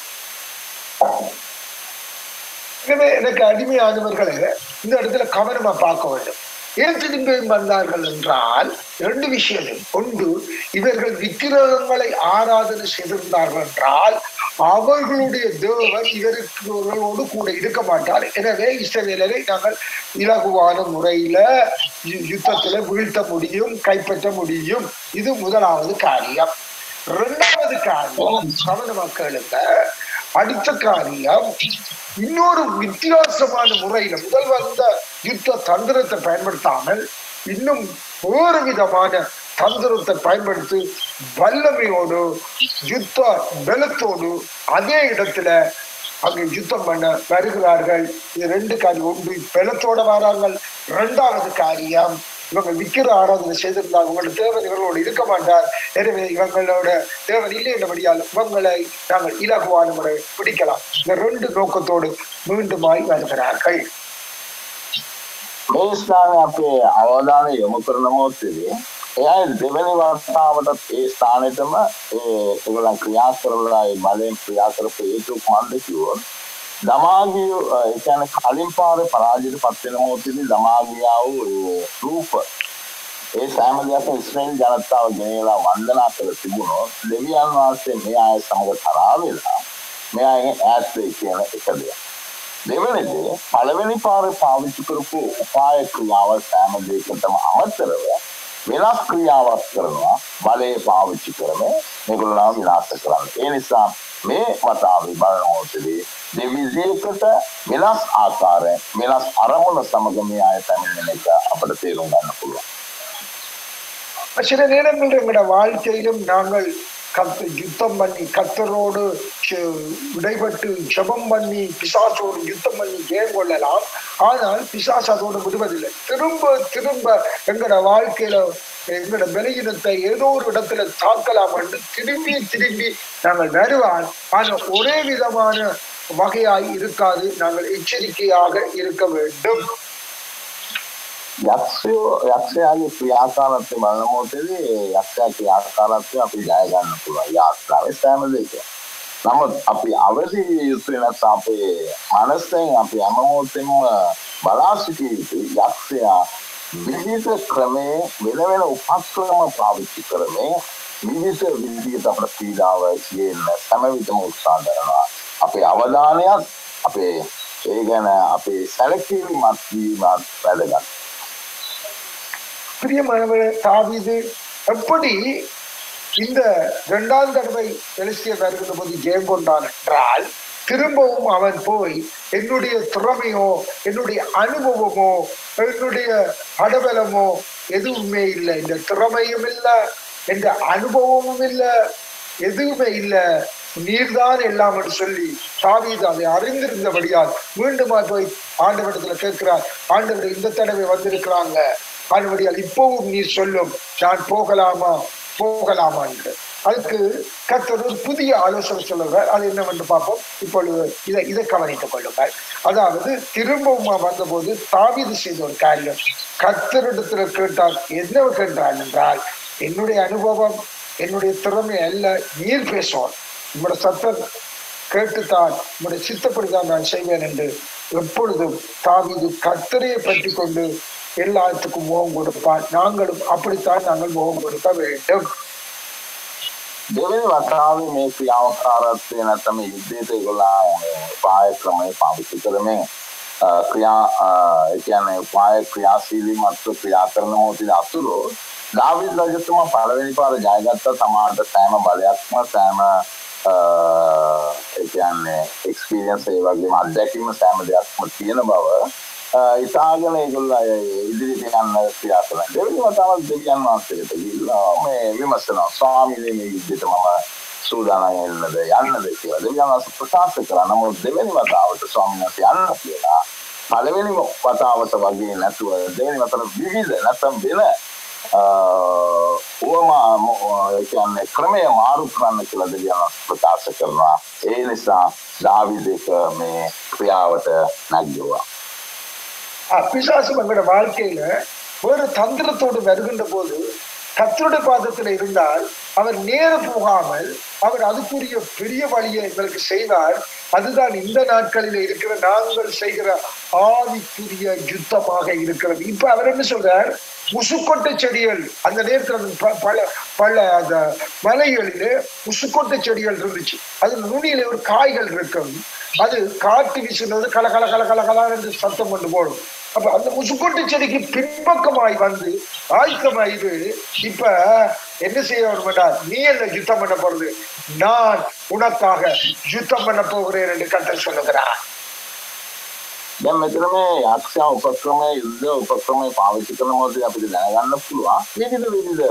எனவே எனக்கு அடிமையானவர்களை இந்த இடத்துல கவனமா பார்க்க வேண்டும். ஏன் திரும்பி வந்தார்கள் என்றால் இரண்டு விஷயங்கள். ஒன்று, இவர்கள் விக்கிரகங்களை ஆராதனை செய்திருந்தார்கள் என்றால் அவர்களுடைய தேவன் இவர்களோடு கூட இருக்க மாட்டார். எனவே இஸ்ரவேலரை நாங்கள் இலகுவான முறையில யுத்தத்துல வீழ்த்த முடியும், கைப்பற்ற முடியும். இது முதலாவது காரியம். இரண்டாவது காரியம் கவனமா கேளுங்க. அடுத்த காரியம் இன்னொரு வித்தியாசமான முறையில முதல் வந்த யுத்த தந்திரத்தை பயன்படுத்தாமல் இன்னும் வேறு விதமான தந்திரத்தை பயன்படுத்தி வல்லமையோடு யுத்த பலத்தோடு அதே இடத்துல அங்கே யுத்தம் பண்ண வருகிறார்கள். இது ரெண்டு காரியம். ஒன்று, பலத்தோட வரார்கள். இரண்டாவது காரியம், இவங்க விக்கிர ஆராதனை செய்திருந்தால் உங்களோட தேவன் இவர்களோடு இருக்க மாட்டார். எனவே இவங்களோட தேவன் இல்லை என்றபடியால் இவங்களை நாங்கள் இலகுவான முறை பிடிக்கலாம். இந்த ரெண்டு நோக்கத்தோடு மீண்டுமாய் வருகிறார்கள். අපේ අවධානය යොමු කරන මොහොතේදී එයා දෙවෙනි වතාවටත් ඒ ස්ථානෙටම ඒගොල්ලන් ක්‍රියා කරලා ඒ බලෙන් ක්‍රියා කරපු හේතු මොකක්ද කිව්වොත් දමාගිය ඒ කියන්නේ කලින් පාරේ පරාජයට පත් වෙන මොහොතේදී දමාගියා වූ රූප ඒ සෑම දෙයක්ම ඉස්රායෙල් ජනතාව ගෙනලා වන්දනා කළ තිබුණොත් දෙවියන් වහන්සේ මේ අය සමග තරහා වෙලා මේ අයගෙන් ඈත් වෙයි කියන එක දෙයක්. දෙවෙනිද පළවෙනි පාරේ පාවිච්චි කරපු උපාය ක්‍රියාව සෑම දෙයකටම අමතරව වෙනස් ක්‍රියාවක් කරනවා බලය පාවිච්චි කරමින් මේගොල්ලෝ විනාශ කරන්න. ඒ නිසා මේ වතාවේ බලනකොටදී දෙවිදයකට වෙනස් ආකාරයෙන් වෙනස් අරමුණ සමග මේ අය පැමිණෙන එක අපිට තේරුම් ගන්න පුළුවන්. சில நேரங்களில் எங்களோட வாழ்க்கையிலும் நாங்கள் கத்து யுத்தம் பண்ணி கத்தரோடு விடைபட்டு ஜபம் பண்ணி பிசாசோடு யுத்தம் பண்ணி ஜெயம் கொள்ளலாம். ஆனால் பிசாசு அதோடு விடுவதில்லை. திரும்ப திரும்ப எங்களோட வாழ்க்கையில எங்களோட பலகீனத்தை ஏதோ ஒரு இடத்துல தாக்கலாம் என்று திரும்பி திரும்பி நாங்கள் வருவான். ஆனால் ஒரே விதமான வகையாய் இருக்காது. நாங்கள் எச்சரிக்கையாக இருக்க வேண்டும். යක්ෂයෝ යක්ෂයාගේ ක්‍රියාකාරත්වය බලන මොහොතේදී යක්ෂයා ක්‍රියාකාරත්වය අපි ජය ගන්න පුළුවන් යාත්‍රාවේ සෑම දෙයකම. නමුත් අපි අවදි යුතු වෙනස් අපේ මනසෙන් අපි හැම මොහොතෙම බලා සිටිය යුතුයි. යක්ෂයා විවිධ ක්‍රමේ වෙන වෙන උපක්‍රම පාවිච්චි කරමින් විවිධ විදිහට අපේ පීඩාව කියන හැම විටම උත්සාහ කරනවා. අපේ අවධානයත් අපේ ඒ ගැන අපේ සැලකිලිමත් වීමත් වැදගත්. பிரியமானவர்களே, தாவீது எப்படி இந்த இரண்டாவது தடவை பெலிஸ்தியர் வருகிற போது ஜெயம் கொண்டான் என்றால் திரும்பவும் அவன் போய் என்னுடைய திறமையோ என்னுடைய அனுபவமோ என்னுடைய அடபலமோ எதுவுமே இல்லை, இந்த திறமையும் இல்லை, எந்த அனுபவமும் இல்லை, எதுவுமே இல்லை, நீர்தான் எல்லாம் என்று சொல்லி தாவீது அதை அறிந்திருந்தபடியால் மீண்டுமா போய் ஆண்டவரிடத்துல கேட்கிறார். ஆண்டவர் இந்த தடவை வந்திருக்கிறாங்க, ஆண்டவடியால் இப்பவும் நீர் சொல்லும் நான் போகலாமா போகலாமா என்று. அதுக்கு கர்த்தர் ஒரு புதிய ஆலோசனை சொல்லுவார். அது என்னவென்று பார்ப்போம். இப்பொழுது இதை இதை கவனித்துக் கொள்ளுங்கள். அதாவது திரும்பவும் வந்தபோது தாவீது செய்த ஒரு காரியம், கர்த்தரிடத்துல கேட்டார். என்ன கேட்டார் என்றால், என்னுடைய அனுபவம் என்னுடைய திறமை அல்ல, நீர் பேசுவார், உங்களோட சத்தம் கேட்டுத்தான் உங்களுடைய சித்தப்படிதான் நான் செய்வேன் என்று எப்பொழுதும் தாவீது கர்த்தரையை பற்றி கொண்டு எல்லாத்துக்கும் முகம் கொடுப்பான். நாங்களும் அப்படித்தான் நாங்கள் முகம் கொடுக்க வேண்டும். දෙවෙනි වතාවේ මේ ක්‍රියාකාරීත්වය නැත්නම් මේ යුද්ධයට ඒගොල්ලෝ පාය ක්‍රමය පාවිච්චි කරමින් ක්‍රියා ඒ කියන්නේ පාය ක්‍රියාශීලී මත්ව ක්‍රියා කරන මොහොතේ අතුරු දාවිද් රජතුමා පළවෙනි පාර ජයගත්ත සමාන්තර සෑම බලයක්ම සෑම ඒ කියන්නේ එක්ස්පීරියන්ස් ඒ වගේම අත්දැකීම සෑම දෙයක්ම තියෙන බව ඉතාලගෙන ඒගොල්ලෝ ඉදිරියට යන්න ක්‍රියා කරනවා. දෙවෙනි වතාවක් දෙවියන් වහන්සේට ගිහිල්ලා මේ විමසනවා ස්වාමීනි මේ යුද්ධයට මම සූදානම් වෙන්නද යන්නද කියලා. දෙවියන් වහන්සේ ප්‍රකාශ කරා. නමුත් දෙවෙනි වතාවට ස්වාමීන් වහන්සේ යන්න කියලා පළවෙනි වතාවට වගේ නැතුව දෙවෙනි වතාවට විවිධ නැත්නම් වෙන ඕම ඒ කියන්නේ ක්‍රමය මාරු කරන්න කියලා දෙවියන් වහන්සේ ප්‍රකාශ කරනවා. ඒ නිසා දාවිදේක මේ ක්‍රියාවට නැග්ගුවා. பிசாசு நம்மளோட வாழ்க்கையில ஒரு தந்திரத்தோடு வருகின்ற போது கர்த்தருடைய பாதத்தில் இருந்தால் அவர் நேர போகாமல் அவர் அதுக்குரிய பெரிய வழியை எங்களுக்கு செய்வார். அதுதான் இந்த நாட்களில் இருக்கிற நாங்கள் செய்கிற ஆவிக்குரிய யுத்தமாக இருக்கிறது. இப்ப அவர் என்ன சொல்றார், முசுக்கொட்டை செடிகள் அந்த நேரத்தில் பல பல அந்த மலைகளிலே முசுக்கொட்டை செடிகள் இருந்துச்சு. அது நுனியில ஒரு காய்கள் இருக்கும். அது காற்று வீசுனது கல கல கல கல கல என்று சத்தம் கொண்டு போடும். அப்ப அந்த முசுக்கொட்டை செடிக்கு பின்பக்கமாய் வந்து ஆயத்தமாயிரு இப்ப என்ன செய்ய வேணும்டா, நீ என்ன யுத்தம் பண்ண போறது, நான் உனக்காக யுத்தம் பண்ண போகிறேன் என்று கர்த்தர் சொல்லுகிறார். දැන් මෙතන මේ යක්ෂයා උපක්‍රමයේ යුද්ධ උපක්‍රමයේ පාවිච්චි කරන මොහොතේ අපිට දැනගන්න පුළුවන් විවිධ විවිධ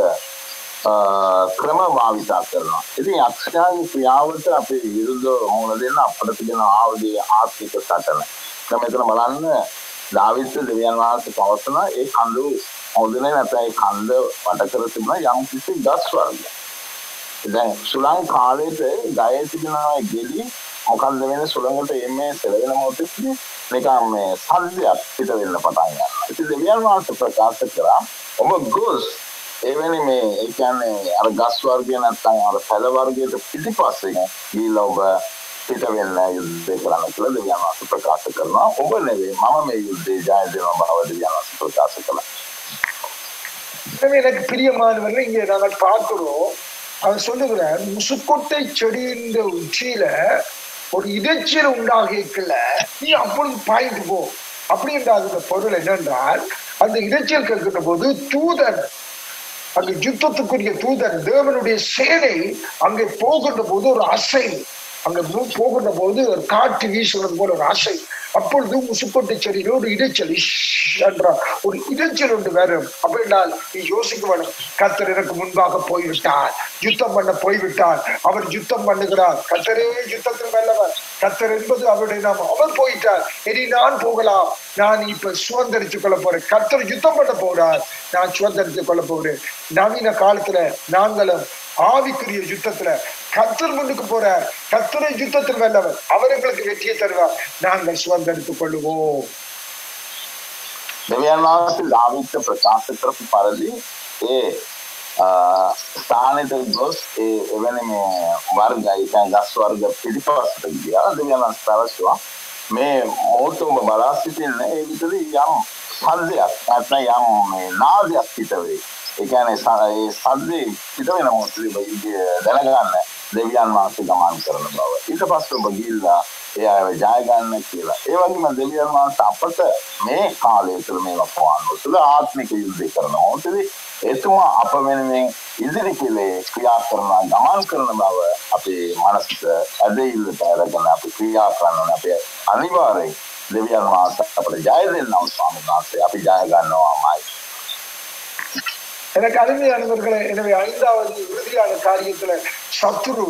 ක්‍රම භාවිත කරනවා. ඉතින් යක්ෂයාගේ ක්‍රියාවට අපි විරුද්ධව මුහුණ දෙන්න අපිට තියෙන ආවදී ආර්ථික සටන. දැන් මෙතන බලන්න දාවිත් දෙවියන් වහන්සේ පවසන ඒ කඳු මොදනේ නැත්නම් ඒ කඳ වට කර තිබුණ යම් කිසි ගස් වර්ගයක්. දැන් සුළං කාලේට ගයේ තිබෙන ගෙඩි මොකක්ද වෙන්නේ, සුළඟට එන්නේ සෙලවෙන මොහොතේ නිකම් මේ සද්දයක් පිට වෙන්න පටන් ගන්නවා. ඉතින් දෙවියන් වහන්සේ ප්‍රකාශ කරා ඔබ ගොස් එවැනි මේ ඒ කියන්නේ අර ගස් වර්ගය නැත්නම් අර පැල වර්ගයට පිටිපස්සේ ගිහිල්ලා ඔබ පිට වෙන්න යුද්ධය කරන්න කියලා දෙවියන් වහන්සේ ප්‍රකාශ කරනවා. ඔබ නෙවෙයි මම මේ යුද්ධේ ජය දෙනවා බව දෙවියන් වහන්සේ ප්‍රකාශ කළා. எனக்கு பிரியமானவர்கள் இங்கே நாங்கள் பார்க்கிறோம், அவர் சொல்லுகிறார் முசுக்கொட்டை செடியின் உச்சியில ஒரு இடைச்சல் உண்டாகிக்கல நீ அப்பொழுது பாயிண்ட் போ அப்படின்ற அதுக்கு பொருள் என்னென்றால், அந்த இடைச்சல் கேட்கின்ற போது தூதன் அங்கு யுத்தத்துக்குரிய தூதன் தேவனுடைய சேனை அங்கே போகின்ற போது ஒரு அசை, அங்க போகின்ற போது ஒரு காற்று வீசுவது போல ஒரு அசை, அப்பொழுது முசுக்கொட்டை செடியில் ஒரு இடைச்சல் என்ற ஒரு இடைச்சல் ஒன்று வரும். அப்படின்னால் நீ யோசிக்க வேணும், கர்த்தர் எனக்கு முன்பாக போய்விட்டார், யுத்தம் பண்ண போய்விட்டார், அவர் யுத்தம் பண்ணுகிறார், கர்த்தரே யுத்தத்தில் வல்லவர், கர்த்தர் என்பது அவருடைய நாம, அவர் போயிட்டார், இனி நான் போகலாம், நான் இப்ப சுதந்திரித்துக் கொள்ள போறேன், கர்த்தர் யுத்தம் பண்ண போறார், நான் சுதந்திரித்துக் கொள்ள போறேன். நவீன காலத்துல நாங்களும் ஆவிக்குரிய யுத்தத்துல கர்த்தர் முன்னுக்கு போறார், கர்த்தரை யுத்தத்தில் வல்லவர், அவர் எங்களுக்கு வெற்றியை தருவார், நாங்கள் சுதந்திரித்துக் கொள்ளுவோம். දෙවියන් වහන්සේ දාවිද්ට ප්‍රකාශ කරපු පරිදි ඒ ස්ථානෙට ගොස් ඒ එවැනි මේ වර්ග ඒ කියන්නේ ගස් වර්ග පිටිපස්සට ගියා. දෙවියන් වහන්සේ පැවසුවා මේ මොහොත ඔබ බලා සිටින්නේ ඒ විතරේ යම් සද්දයක් නැත්නම් යම් මේ නාදයක් පිට වෙයි. ඒ කියන්නේ ඒ සද්දේ පිට වෙන මොහොතේ ඔබ දැනගන්න දෙවියන් වහන්සේ ගමන් කරන බව. ඊට පස්සේ ඔබ ගිහිල්ලා ඒ අය ජය ගන්න කියලා. ඒ වගේම දෙවියන් වහන්සේ අපට මේ කාලය තුළ මේ වපවාන තුළ ආත්මික යුද්ධය කරනවා. මොකද එතුමා අප වෙනුවෙන් ඉදිරි පිළේ ක්‍රියා කරන ගමන් කරන බව අපේ මනසට ඇදහිල්ලට අරගෙන අපි ක්‍රියා කරනවා. අපි අනිවාර්යයෙන් දෙවියන් වහන්සේ අපට ජය දෙන්නා ස්වාමීන් වහන්සේ අපි ජය ගන්නවාමයි. எனக்கு அருமையானவர்களே, எனவே ஐந்தாவது இறுதியான காரியத்துல சத்துரு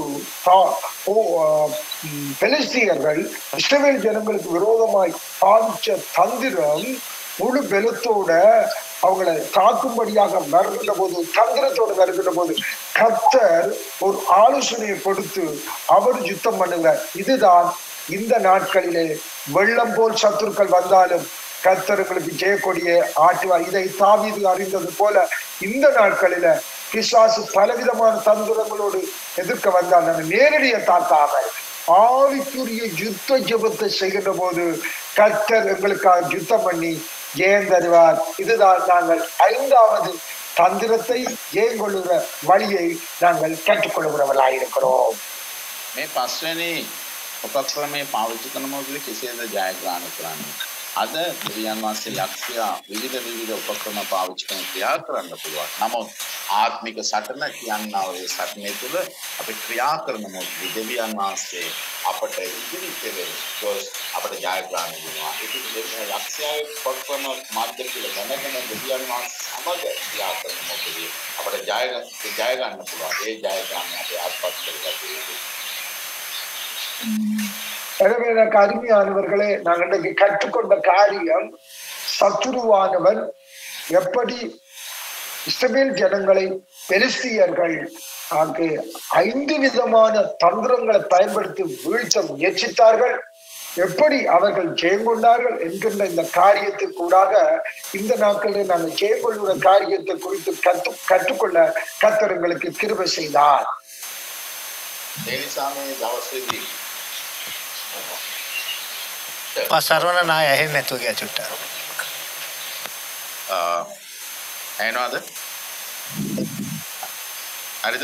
பெலிஸ்தியர்கள் இஸ்ரவேல் ஜனங்களுக்கு விரோதமாய் பாதிச்ச தந்திரம் முழு பலத்தோட அவங்களை தாக்கும்படியாக வருகின்ற போது, தந்திரத்தோடு வருகின்ற போது கர்த்தர் ஒரு ஆலோசனையை கொடுத்து அவர் யுத்தம் பண்ணுகிறார். இதுதான் இந்த நாட்களிலே வெள்ளம் போல் சத்துருக்கள் வந்தாலும் கர்த்தர்களுக்கு ஜெயக்கொடியை ஆட்டுவார். இதை தாவீது அறிந்தது போல இந்த நாட்களில பிசாசு பலவிதமான தந்திரங்களோடு எதிர்க்க வந்தால் நம்ம நேரடியை தாக்காமல் ஆவிக்குரிய யுத்த ஜெபத்தை செய்கின்ற போது கர்த்தர் எங்களுக்காக யுத்தம் பண்ணி ஜெயம் தருவார். இதுதான் நாங்கள் ஐந்தாவது தந்திரத்தை ஜெயங்கொள்ளுகிற வழியை நாங்கள் கற்றுக்கொள்கிறவர்களாக இருக்கிறோம். මේ පස්වැනි උපක්‍රමයේ පාවිච්චි කරන මොහොතේ කෙසේද ජයග්‍රහණය කරන්නේ? අද දෙවියන් වහන්සේ ලක්ෂ්‍ය විවිධ විවිධ උපක්‍රම පාවිච්චි කරන ක්‍රියා කරන්න පුළුවන්. නමුත් ආත්මික සටන කියනවා ඒ සටනේ තුල අපි ක්‍රියා කරන මොහොතේ දෙවියන් වහන්සේ අපට ඉදිරි පෙරේ ගොස් අපට ජයග්‍රහණය දෙනවා. ඒක දෙවියන් ලක්ෂ්‍යයේ උපක්‍රම මාධ්‍ය කියලා දැනගෙන දෙවියන් වහන්සේ සමග ක්‍රියා කරන මොහොතේ අපට ජය ජය ගන්න පුළුවන්. ඒ ජයග්‍රහණය අපි ආත්පත් කරගත යුතුයි. எனவே எனக்கு அருமையானவர்களே, நாங்கள் இன்றைக்கு கற்றுக்கொண்ட காரியம், சத்துருவானவன் எப்படி இஸ்ரவேல் ஜனங்களை பெலிஸ்தியர்கள் அங்கு ஐந்து விதமான தந்திரங்களை பயன்படுத்தி வீழ்த்த முயற்சித்தார்கள், எப்படி அவர்கள் ஜெயம் கொண்டார்கள் என்கின்ற இந்த காரியத்துக்கூடாக இந்த நாட்களில் நாங்கள் ஜெயம் கொள்ளுகிற காரியத்தை குறித்து கற்று கற்றுக்கொள்ள கர்த்தர் எங்களுக்கு கிருபை செய்தார். සරවන නාය ඇහෙන්නේ නැතුව ගියා චුට්ටක්. අ ඇහෙනවද? හරිද?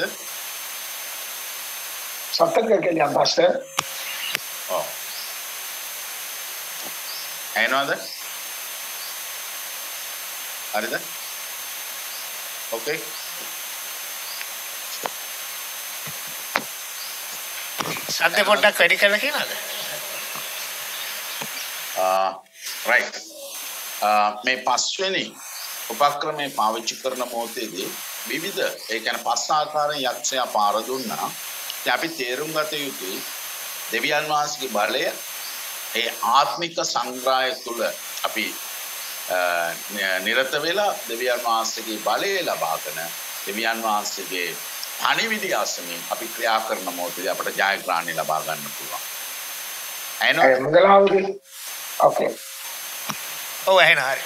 සත්තම් கேட்கலையா மாஸ்டர்? ඔව්. ඇහෙනවද? හරිද? ඕකේ. සද්ද පොඩ්ඩක් වැඩි කරලා කියනවාද? රයිට්. මේ පස්වෙනි උපක්‍රමයේ පාවිච්චි කරන මොහොතේදී විවිධ ඒ කියන්නේ පස් ආකාරයෙන් යක්ෂයා පාර දුන්නා. ඉතින් අපි තේරුම් ගත යුතුයි දෙවියන් වහන්සේගේ බලය ඒ ආත්මික සංග්‍රහය තුළ අපි නිරත වෙලා දෙවියන් වහන්සේගේ බලය ලබාගෙන දෙවියන් වහන්සේගේ පණිවිඩය අසමින් අපි ක්‍රියා කරන මොහොතේදී අපට ජයග්‍රහණය ලබා ගන්න පුළුවන්. එහෙනම් முதலாவது ஓகே ஓ එහෙනම් හරි.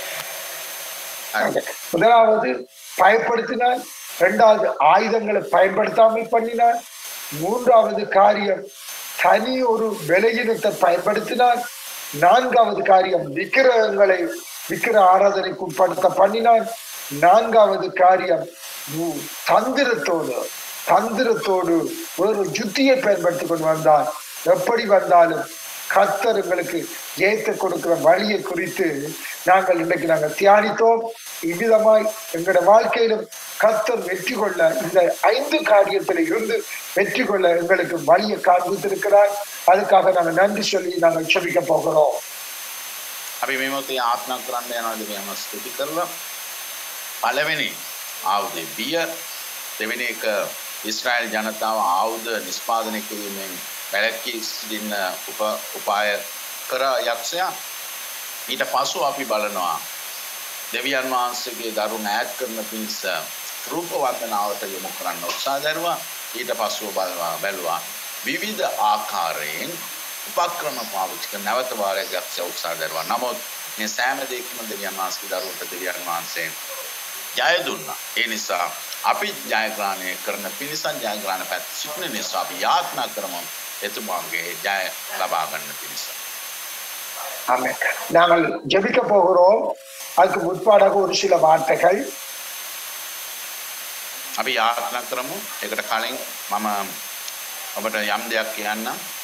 முதலாவது பயன்படுத்தினார், இரண்டாவது ஆயுதங்களை பயன்படுத்தாமல் பண்ணினார், மூன்றாவது காரியம் தனி ஒரு விலையினத்தை பயன்படுத்தினார், நான்காவது காரியம் விக்கிரகங்களை விக்கிர ஆராதனைக்கு உட்படுத்த பண்ணினார், நான்காவது காரியம் தந்திரத்தோடு தந்திரத்தோடு ஒரு யுத்தியை பயன்படுத்தி கொண்டு வந்தார். எப்படி வந்தாலும் கர்த்தர் எங்களுக்கு ஜெயத்தை கொடுக்கிற வழியை குறித்து நாங்கள் இன்றைக்கு நாங்கள் தியானித்தோம். இவ்விதமாய் எங்களுடைய வாழ்க்கையிலும் கர்த்தர் வெற்றி கொள்ள இந்த ஐந்து காரியத்தில் இருந்து வெற்றி கொள்ள எங்களுக்கு வழியை காண்பித்திருக்கிறார். அதுக்காக நாங்கள் நன்றி சொல்லி நாங்கள் செபிக்க போகிறோம். අපි මේ මොහොතේ ආත්මා කරන්න යනවා දෙවියන් ස්තුති කරලා පළවෙනි ආයුධය බිය, දෙවෙනි එක ඊශ්‍රායල් ජනතාව ආයුධ නිෂ්පාදනය කිරීමෙන් වැළකී සිටින උප උපාය කර යක්ෂයා. ඊට පසු අපි බලනවා දෙවියන් වහන්සේගේ දරුණ ඈත් කරන පිණිස රූප වන්දනාවට යොමු කරන්න උත්සාහ දරුවා. ඊට පසු බලවා බැලුවා විවිධ ආකාරයෙන් උපක්‍රම පාවිච්චි කරන නැවත වාරයක් යක්ෂයා උත්සාහ දරුවා. නමුත් මේ සෑම දෙයක්ම දෙවියන් වහන්සේගේ දරුවන්ට දෙවියන් වහන්සේ ජය දුන්නා. ඒ නිසා අපි ජයග්‍රහණය කරන පිණිස ජයග්‍රහණ පැත්ත සිටින නිසා අපි යාත්නා කරමු එතුමාගේ ජය ලබා ගන්න පිණිස. ஆமென். நாங்கள் ஜெபிக்க போகிறோம். அதுக்கு முற்பாடாக ஒரு சில வார்த்தைகள் අපි යාත්නා කරමු. ඒකට කලින් මම ඔබට යම් දෙයක් කියන්න.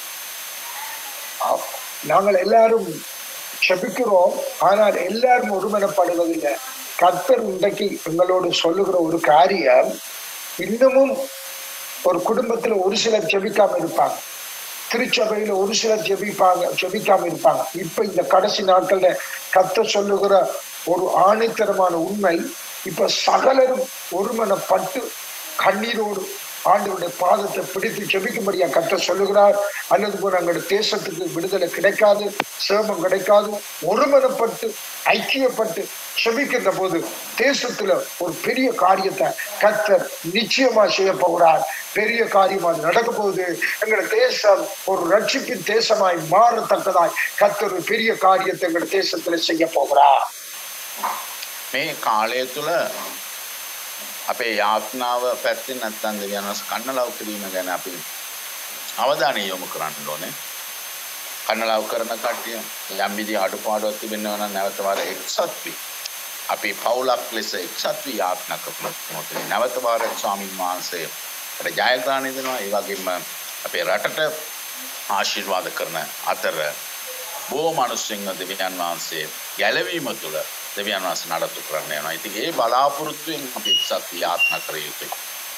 நாங்கள் எல்லாரும் ஜெபிக்கிறோம், ஆனால் எல்லாரும் ஒருமனப்படுவதில்லை. கர்த்தர் இன்றைக்கு எங்களோடு சொல்லுகிற ஒரு காரியம், இன்னமும் ஒரு குடும்பத்துல ஒரு சிலர் ஜெபிக்காம இருப்பாங்க, திருச்சபையில ஒரு சிலர் ஜெபிப்பாங்க ஜெபிக்காம இருப்பாங்க. இப்ப இந்த கடைசி நாட்கள்ல கர்த்தர் சொல்லுகிற ஒரு ஆணித்தரமான உண்மை, இப்ப சகலரும் ஒருமனப்பட்டு கண்ணீரோடு ஆண்டவருடைய பாதத்தை பிடித்து ஜெபிக்கும்படியா கர்த்தர் சொல்லுகிறார். அல்லது போல எங்களுடைய தேசத்துக்கு விடுதலை கிடைக்காது, சேமம் கிடைக்காது. ஒருமனப்பட்டு ஐக்கியப்பட்டு ஜெபிக்கின்ற போது தேசத்துல ஒரு பெரிய காரியத்தை கர்த்தர் நிச்சயமா செய்ய போகிறார். பெரிய காரியமா நடக்க போகுது. எங்களுடைய தேசம் ஒரு ரட்சிப்பின் தேசமாய் மாறத்தக்கதாய் கர்த்தர் ஒரு பெரிய காரியத்தை எங்களுடைய தேசத்துல செய்ய போகிறார். මේ කාලය තුළ අපේ යාත්නාව පැත්තෙන් නැත්තම් දෙවියන් වහන්සේ කන්නලව් කිරීම ගැන අපි අවධානය යොමු කරන්න ඕනේ. කන්නලව් කරන කට්ටිය යම් විදිහේ අඩුපාඩුවක් තිබෙනවා නම් නැවත වාර එක්සත් වී අපි පවුලක් ලෙස එක්සත් වී යාත්නා කරන මොහොතේ නැවත වාරයක් ස්වාමීන් වහන්සේ අපට ජයග්‍රහණය දෙනවා. ඒ වගේම අපේ රටට ආශිර්වාද කරන අතර බොහෝ මිනිස්සුන් දෙවියන් වහන්සේ ගැලවීම තුළ දෙවියන් වහන්සේ නඩත්තු කරන්න යනවා. ඉතින් ඒ බලාපොරොත්තුවෙන් අපි එක්සත් වී යාත්නා කර යුතුයි.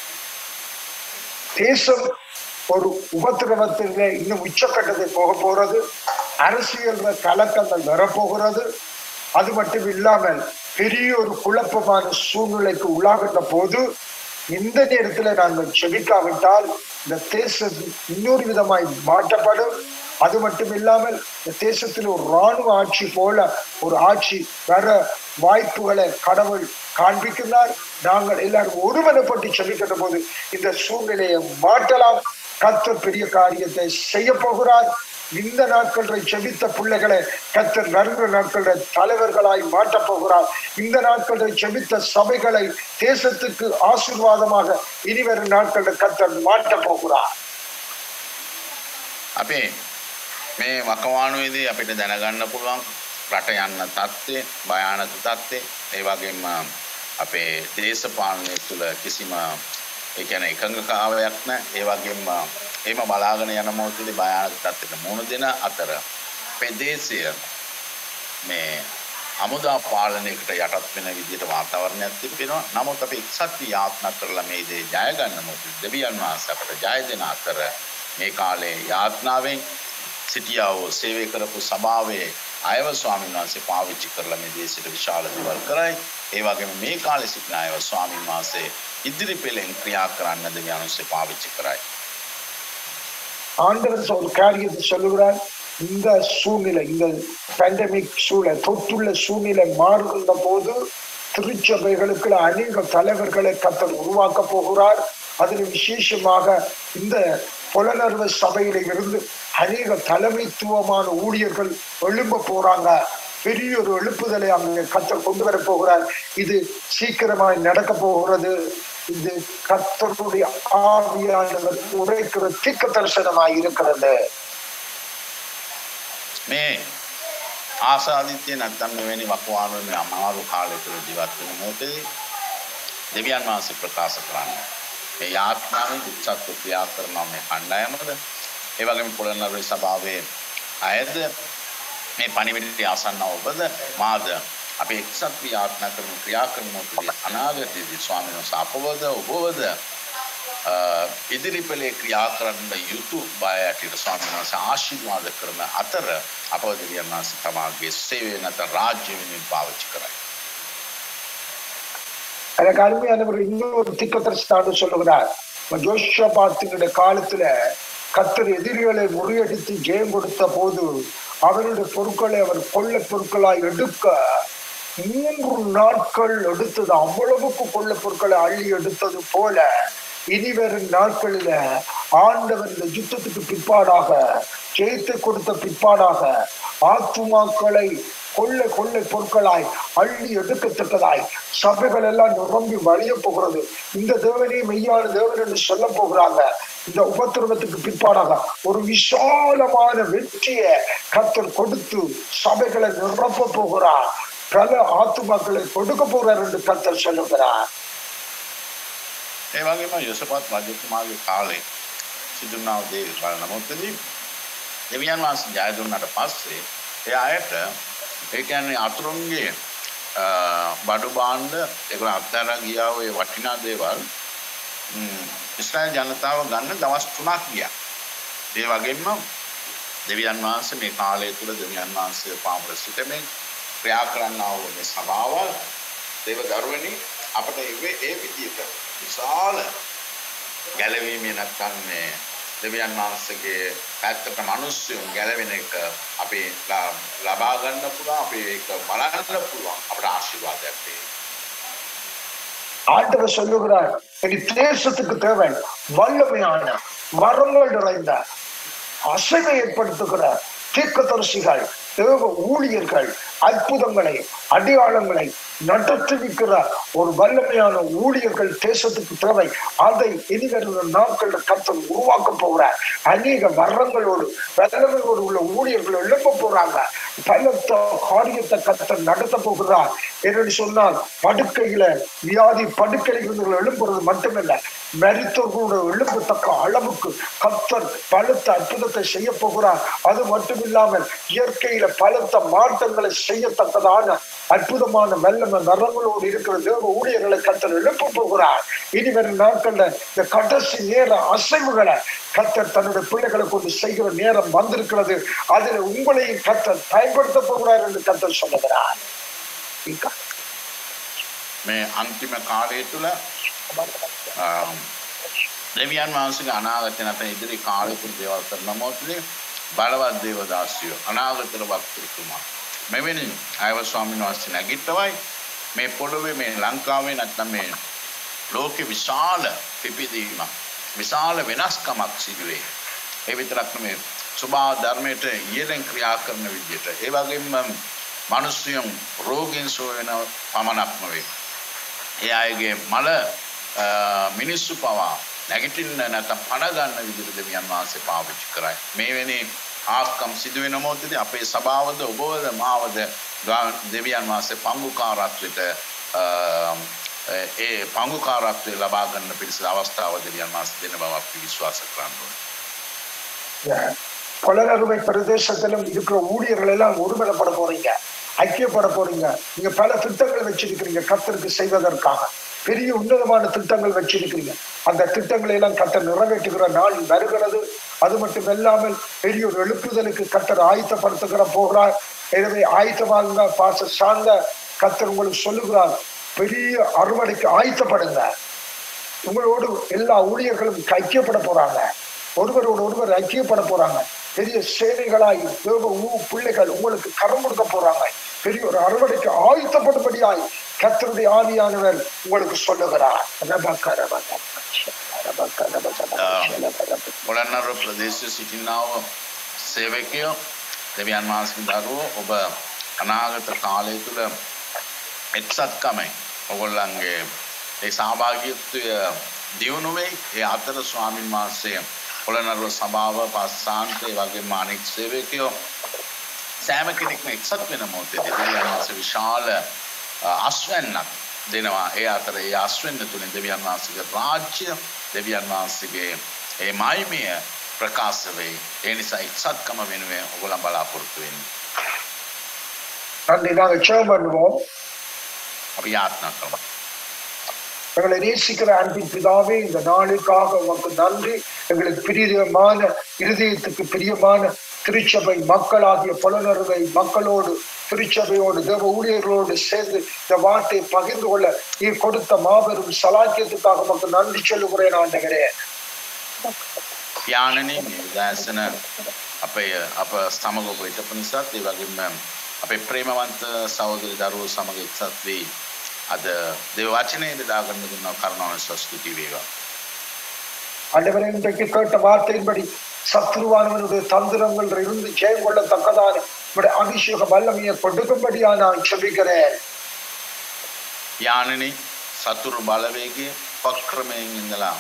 தேசம் ஒரு உபத்திரவத்தில் இன்னும் உச்சக்கட்டத்தை போக போறது, அரசியல் கலக்கங்கள் வரப்போகிறது. அது மட்டும் இல்லாமல் பெரிய ஒரு குழப்பமான சூழ்நிலைக்கு உள்ளாகின்ற போது இந்த நேரத்தில் நாங்கள் செபிக்காவிட்டால் இந்த தேசம் இன்னொரு விதமாய் மாற்றப்படும். அது மட்டும் இல்லாமல் இந்த தேசத்தில் ஒரு இராணுவ ஆட்சி போல ஒரு ஆட்சி வர வாய்ப்புகளை கடவுள் காண்பிக்கிறார். நாங்கள் எல்லாரும் ஒருமனப்பட்டு செபிக்கின்ற போது இந்த சூழ்நிலையை மாற்றலாம். கர்த்தர் பெரிய காரியத்தை செய்ய போகிறார். இந்த நாட்களில் செபித்த பிள்ளைகளை கர்த்தர் வருகிற நாட்களில் தலைவர்களாய் மாற்றப் போகிறார். இந்த நாட்களில் செபித்த சபைகளை தேசத்துக்கு ஆசீர்வாதமாக இனிவரும் நாட்களில் கர்த்தர் மாற்றப் போகிறார். අපේ මේ වකවානුවේදී අපිට දැනගන්න පුළුවන් රට යන්න තත්ත්වය, භයානක තත්ත්වය, ඒ වගේම අපේ දේශපාලනය තුළ කිසිම ඒ කියන්නේ එකඟතාවයක් නැහැ. ඒ වගේම එහෙම බලාගෙන යන මොහොතේදී භයානක තත්ත්වයකට මුහුණ දෙන අතර අපේ දේශය මේ අමුදා පාලනයකට යටත් වෙන විදිහට වාතාවරණයක් තිබෙනවා. නමුත් අපි එක්සත් වී යාත්නා කරලා මේ දේ ජය ගන්න මොහොතේ දෙවියන් වහන්සේ අපට ජය දෙන අතර මේ කාලේ යාත්නාවෙන් සිටියා වූ සේවය කරපු සභාවේ අයව ස්වාමීන් වහන්සේ පාවිච්චි කරලා මේ දේශයට විශාල දේවල් කරයි. ඒ වගේම මේ කාලේ සිටින අයව ස්වාමීන් වහන්සේ ඉදිරි පෙළෙන් ක්‍රියා කරන්න දෙවියන් වහන්සේ පාවිච්චි කරයි. ஆண்டவர் ஒரு காரியத்தை சொல்லுகிறார். இந்த சூழ்நிலை, இந்த பேண்டமிக் சூழல், தொற்றுள்ள சூழ்நிலை மாறுகின்ற போது திருச்சபைகளுக்கு அநேக தலைவர்களை கர்த்தர் உருவாக்க போகிறார். அதில் விசேஷமாக இந்த புலனர்வ சபையில இருந்து அநேக தலைமைத்துவமான ஊழியர்கள் எழும்ப போறாங்க. பெரிய ஒரு எழுப்புதலை அங்கே கர்த்தர் கொண்டு வர போகிறார். இது சீக்கிரமாய் நடக்க போகிறது. இது கர்த்தருடைய ஆவியானவர் உரைக்கிற தீர்க்க தரிசனமாய் இருக்கிறது. මේ ආසාදිත්‍ය නැත්නම් මෙවැනි වකවානුවේ අමාරු කාලයකට ජීවත් වෙන මොහොතේ දෙවියන් වහන්සේ ප්‍රකාශ කරන්නේ මේ යාත්‍රාවේ උත්සාහ ක්‍රියා කරන මේ කණ්ඩායමද ඒ වගේම පොළොන්නරුවේ සභාවේ අයද මේ පණිවිඩය ආසන්න ඔබද මාද අපි එක්සත් වී යාත්‍රා කරන ක්‍රියා කරන මොහොතේ අනාගතයේදී ස්වාමීන් වහන්සේ අපවද ඔබවද ඉදිරි පෙළේ ක්‍රියා කරන්න යුතු බයට ස්වාමීන් වහන්සේ ආශිර්වාද කරන අතර අපව දෙවියන් වහන්සේ තමාගේ සේවය නැත රාජ්‍ය වෙනුවෙන් පාවිච්චි කරයි. எனக்கு அருமையானவர் இன்னொரு திக்கத்தரசாண்டு சொல்லுகிறார். ஜோஷபாத்தினுடைய காலத்துல கர்த்தர் எதிரிகளை முறியடித்து ஜெயம் கொடுத்த போது அவருடைய பொருட்களை அவர் கொள்ள பொருட்களாய் எடுக்க மூன்று நாட்கள் எடுத்தது. அவ்வளவுக்கு கொள்ள பொருட்களை அள்ளி எடுத்தது போல இனிவரும் நாட்களில ஆண்டவர் இந்த யுத்தத்துக்கு பிற்பாடாக ஜெயத்தை கொடுத்த பிற்பாடாக ஆத்துமாக்களை கொள்ளை கொள்ளை பொருட்களாய் அள்ளி எடுக்கத்தக்கதாய் சபைகள் எல்லாம் நிரம்பி வழிய போகிறது. இந்த தேவனே மெய்யான தேவன் என்று சொல்ல போகிறாங்க. இந்த உபத்திரவத்துக்கு பிற்பாடாக ஒரு விசாலமான வெற்றியை கர்த்தர் கொடுத்து சபைகளை நிரப்ப போகிறார். பல ஆத்துமாக்களை கொடுக்க போகிறார் என்று கர்த்தர் சொல்லுகிறார். ඒ වගේම යොසපත් රජතුමාගේ කාලේ සිදුනා දේ බලන මොහොතදී දෙවියන් වහන්සේ ජය දුන්නාට පස්සේ ඒ අයට ඒ කියන්නේ අතුරුන්ගේ බඩු භාණ්ඩ ඒගොල්ලෝ අත්හැරලා ගියා ඔය වටිනා දේවල් ඉස්රායල් ජනතාව ගන්න දවස් තුනක් ගියා. ඒ වගේම දෙවියන් වහන්සේ මේ කාලය තුල දෙවියන් වහන්සේ පාමුල සිටමේ ක්‍රියා කරන්නා වූ මේ සභාවල් දේව දරුවනි අපට ඒ ඒ විදිහට විශාල ගැලවීමේ නැත්නම් මේ දෙවියන් වහන්සේගේ පැත්තට මිනිස්සුන් ගැලවෙන එක අපි ලබා ගන්න පුළුවන්. අපි ඒක බලන්න පුළුවන්. අපට ආශිර්වාදයක් වේ. ஆண்டவர் சொல்லுகிறார், இனி தேசத்துக்கு தேவை வல்லமையான மரங்கள் நிறைந்த அசைவை ஏற்படுத்துகிற தீர்க்கதரிசிகள், தேவ ஊழியர்கள், அற்புதங்களை அடையாளங்களை நடத்துவிக்கிற ஒரு வல்லமையான ஊழியர்கள் தேசத்துக்கு தேவை. அதை இனிவருகிற நாட்கள் கர்த்தர் உருவாக்க போகிறார். அநேக வரங்களோடு வல்லமையோடு உள்ள ஊழியர்கள் எழுப்ப போறாங்க. பலத்த காரியத்தை கர்த்தர் நடத்த போகிறார் என்று சொன்னால், படுக்கையில வியாதி படுக்கையில் இருந்து எழுப்புறது மட்டுமல்ல, மரித்தோர்களோட எழுப்பத்தக்க அளவுக்கு கர்த்தர் பலத்த அற்புதத்தை செய்ய போகிறார். அது மட்டும் இல்லாமல் இயற்கையில பலத்த மாற்றங்களை செய்யத்தக்கதான அற்புதமான வல்லமை நரங்களோடு இருக்கிற தேவ ஊழியர்களை கர்த்தர் எழுப்ப போகிறார். இனி வரும் நாட்கள்ல இந்த கடைசி நேர அசைவுகளை கர்த்தர் தன்னுடைய பிள்ளைகளை கொண்டு செய்கிற நேரம் வந்திருக்கிறது. அதில் உங்களையும் கர்த்தர் பயன்படுத்த போகிறார் என்று கர்த்தர் சொல்லுகிறார். මේ අන්තිම කාලය තුළ දෙවියන් වහන්සේගේ අනාගතය නැත ඉදිරි කාලය තුළ දේවල් කරන මොහොතේ බලවත් දේවදාසියෝ අනාගතේ වක්තුතුමා මෙවැනි අයව ස්වාමීන් වහන්සේ නැගිට්ටවයි මේ පොළොවේ මේ ලංකාවේ නැත්නම් මේ ලෝකෙ විශාල පිපිදීමක් විශාල වෙනස්කමක් සිදුවේ. ඒ විතරක් නෙමෙයි සබා ධර්මයට යෙදෙන් ක්‍රියා කරන විදිහට ඒ වගේම මිනිස්සුන් රෝගීන් සොයන පමණක් නෙවෙයි. ඒ අයගේ මල මිනිස්සු පවා නැගිටින්න නැත්නම් පණ ගන්න විදිහට දෙවියන් වහන්සේ පාවිච්චි කරයි. මේ වෙනේ ආස්කම් සිදු වෙන මොහොතේදී අපේ සභාවද ඔබවද මාවද දෙවියන් වහන්සේ පංගුකාරත්වයට ඒ පංගුකාරත්වය ලබා ගන්න පිළිස අවස්ථාව දෙවියන් වහන්සේ දෙන බව අපි විශ්වාස කරන්න ඕනේ. கொலனறுவை பிரதேசத்திலும் இருக்கிற ஊழியர்கள் எல்லாம் ஒருமனப்பட போறீங்க, ஐக்கியப்பட போறீங்க. நீங்க பல திட்டங்கள் வச்சிருக்கிறீங்க கர்த்தருக்கு செய்வதற்காக, பெரிய உன்னதமான திட்டங்கள் வச்சிருக்கிறீங்க. அந்த திட்டங்களை எல்லாம் கர்த்தர் நிறைவேற்றுகிற நாள் வருகிறது. அது மட்டும் இல்லாமல் பெரிய ஒரு எழுப்புதலுக்கு கர்த்தர் ஆயத்தப்படுத்துகிற போகிறார். எனவே ஆயத்தமாக பாச சார்ந்த கர்த்தர் உங்களுக்கு சொல்லுகிறார், பெரிய அறுவடைக்கு ஆயத்தப்படுங்க. உங்களோடு எல்லா ஊழியர்களும் ஐக்கியப்பட போறாங்க, ஒருவரோடு ஒருவர் ஐக்கியப்பட போறாங்க. பெரிய சேனைகளாய் தேவ பிள்ளைகள் உங்களுக்கு கரம் கொடுக்க போறாங்க. பெரிய ஒரு அறுவடைக்கு ஆயத்தப்படும்படியாய் கர்த்தருடைய ஆவியானவர் உங்களுக்கு சொல்லுகிறார். පොළොන්නරුව ප්‍රදේශයේ සිටිනා වූ සේවකයෝ දෙවියන් වහන්සේගේ දරුවෝ ඔබ අනාගත කාලය තුළ එක්සත්කමෙන් ඔයගොල්ලන්ගේ ඒ සහභාගීත්වය දියුණු වෙයි. ඒ අතර ස්වාමීන් වහන්සේ පොළොන්නරුව සභාව පස්සාන්තේ වගේම අනෙක් සේවකයෝ සෑම කෙනෙක්ම එක්සත් වෙන මොහොතේදී දෙවියන් වහන්සේ විශාල අස්වැන්නක් දෙනවා. ඒ අතර ඒ අස්වැන්න තුලින් දෙවියන් වහන්සේගේ රාජ්‍ය දෙවියන් වහන්සේගේ ඒ මහිමය ප්‍රකාශ වෙයි. ඒ නිසා එක්සත්කම වෙනුවෙන් ඔයගොල්ලන් බලාපොරොත්තු වෙන්න. நன்றி. நாங்கள் ஜெபம் பண்ணுவோம். අපි යාත්නා කරමු. எங்களை நேசிக்கிற அன்பின் பிதாவே, இந்த நாளுக்காக உமக்கு நன்றி. எங்களுக்கு பிரியமான இருதயத்துக்கு பிரியமான திருச்சபை மக்களாகிய புலனறுவை மக்களோடு திருச்சபையோடு தேவ ஊழியர்களோடு சேர்ந்து இந்த வார்த்தையை பகிர்ந்து கொள்ள நீ கொடுத்த மாபெரும் சலாக்கியத்துக்காக உமக்கு நன்றி சொல்லுகிறேன் ஆண்டவரே. යානනේ මේ උදෑසන අපේ අප සමග ඔබ හිටපු නිසාත් ඒ වගේම අපේ ප්‍රේමවන්ත සහෝදර දරුවෝ සමග එක්සත් වී අද දේව වචනේ දාගන්න දුන්න කරුණාවෙන් ස්තුති වේවා. ஆண்டவரே, இன்றைக்கு கேட்ட வார்த்தையின்படி சத்ருவானவனுடைய தந்திரங்கள் இருந்து ஜெயம் கொள்ளத்தக்கதான உடைய அபிஷேக வல்லமையை கொடுக்கும்படியா நான் செபிக்கிறேன். යානනේ සතුරු බලවේගයේ පක්‍රමයෙන් ඉඳලා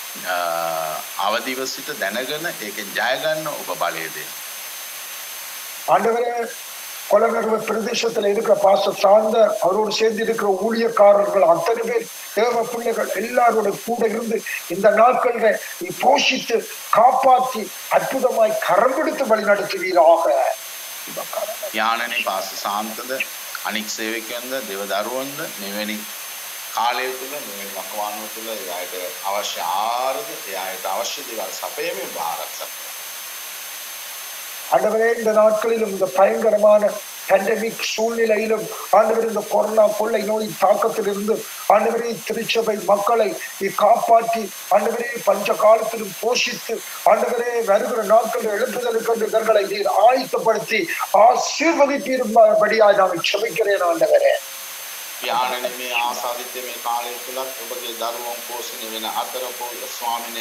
අවදිව සිට දැනගෙන ඒකෙන් ජය ගන්න ඔබ බලය දෙන්න. ஆண்டவரே, கொலனறுவை பிரதேசத்துல இருக்கிற பாச சார்ந்த அவரோடு சேர்ந்து இருக்கிற ஊழியக்காரர்கள் அத்தனை பேர் தேவ பிள்ளைகள் எல்லாரோட கூட இருந்து இந்த நாட்கள்ல நீ போஷித்து காப்பாற்றி அற்புதமாய் கரம் பிடித்து வழி நடத்துவீராக. යානනේ පාස සාන්තද අනික් සේවකයන්ද දේව දරුවන්ද මෙවැනි කාලය තුළ මෙවැනි වකවානුව තුළ ඒ අයට අවශ්‍ය ආහාරද ඒ අයට අවශ්‍ය දේවල් සපයමින් ආරක්ෂා කරනවා. ஆண்டவரே, இந்த நாட்களிலும் இந்த பயங்கரமான பேண்டமிக் சூழ்நிலையிலும் ஆண்டவர் இந்த கொரோனா கொள்ளை நோய் தாக்கத்திலிருந்து ஆண்டவரே திருச்சபை மக்களை நீ காப்பாற்றி ஆண்டவரே பஞ்ச காலத்திலும் போஷித்து ஆண்டவரே வருகிற நாட்கள் எழுப்புதலுக்கு இவர்களை நீர் ஆயத்தப்படுத்தி ஆசீர்வதிப்பீரும்படியாய் நான் செபிக்கிறேன் ஆண்டவரே. යානනේ මේ ආසාදිත මේ කාලය තුලත් ඔබගේ දරුවන් පෝෂණය වෙන අතර ස්වාමිනේ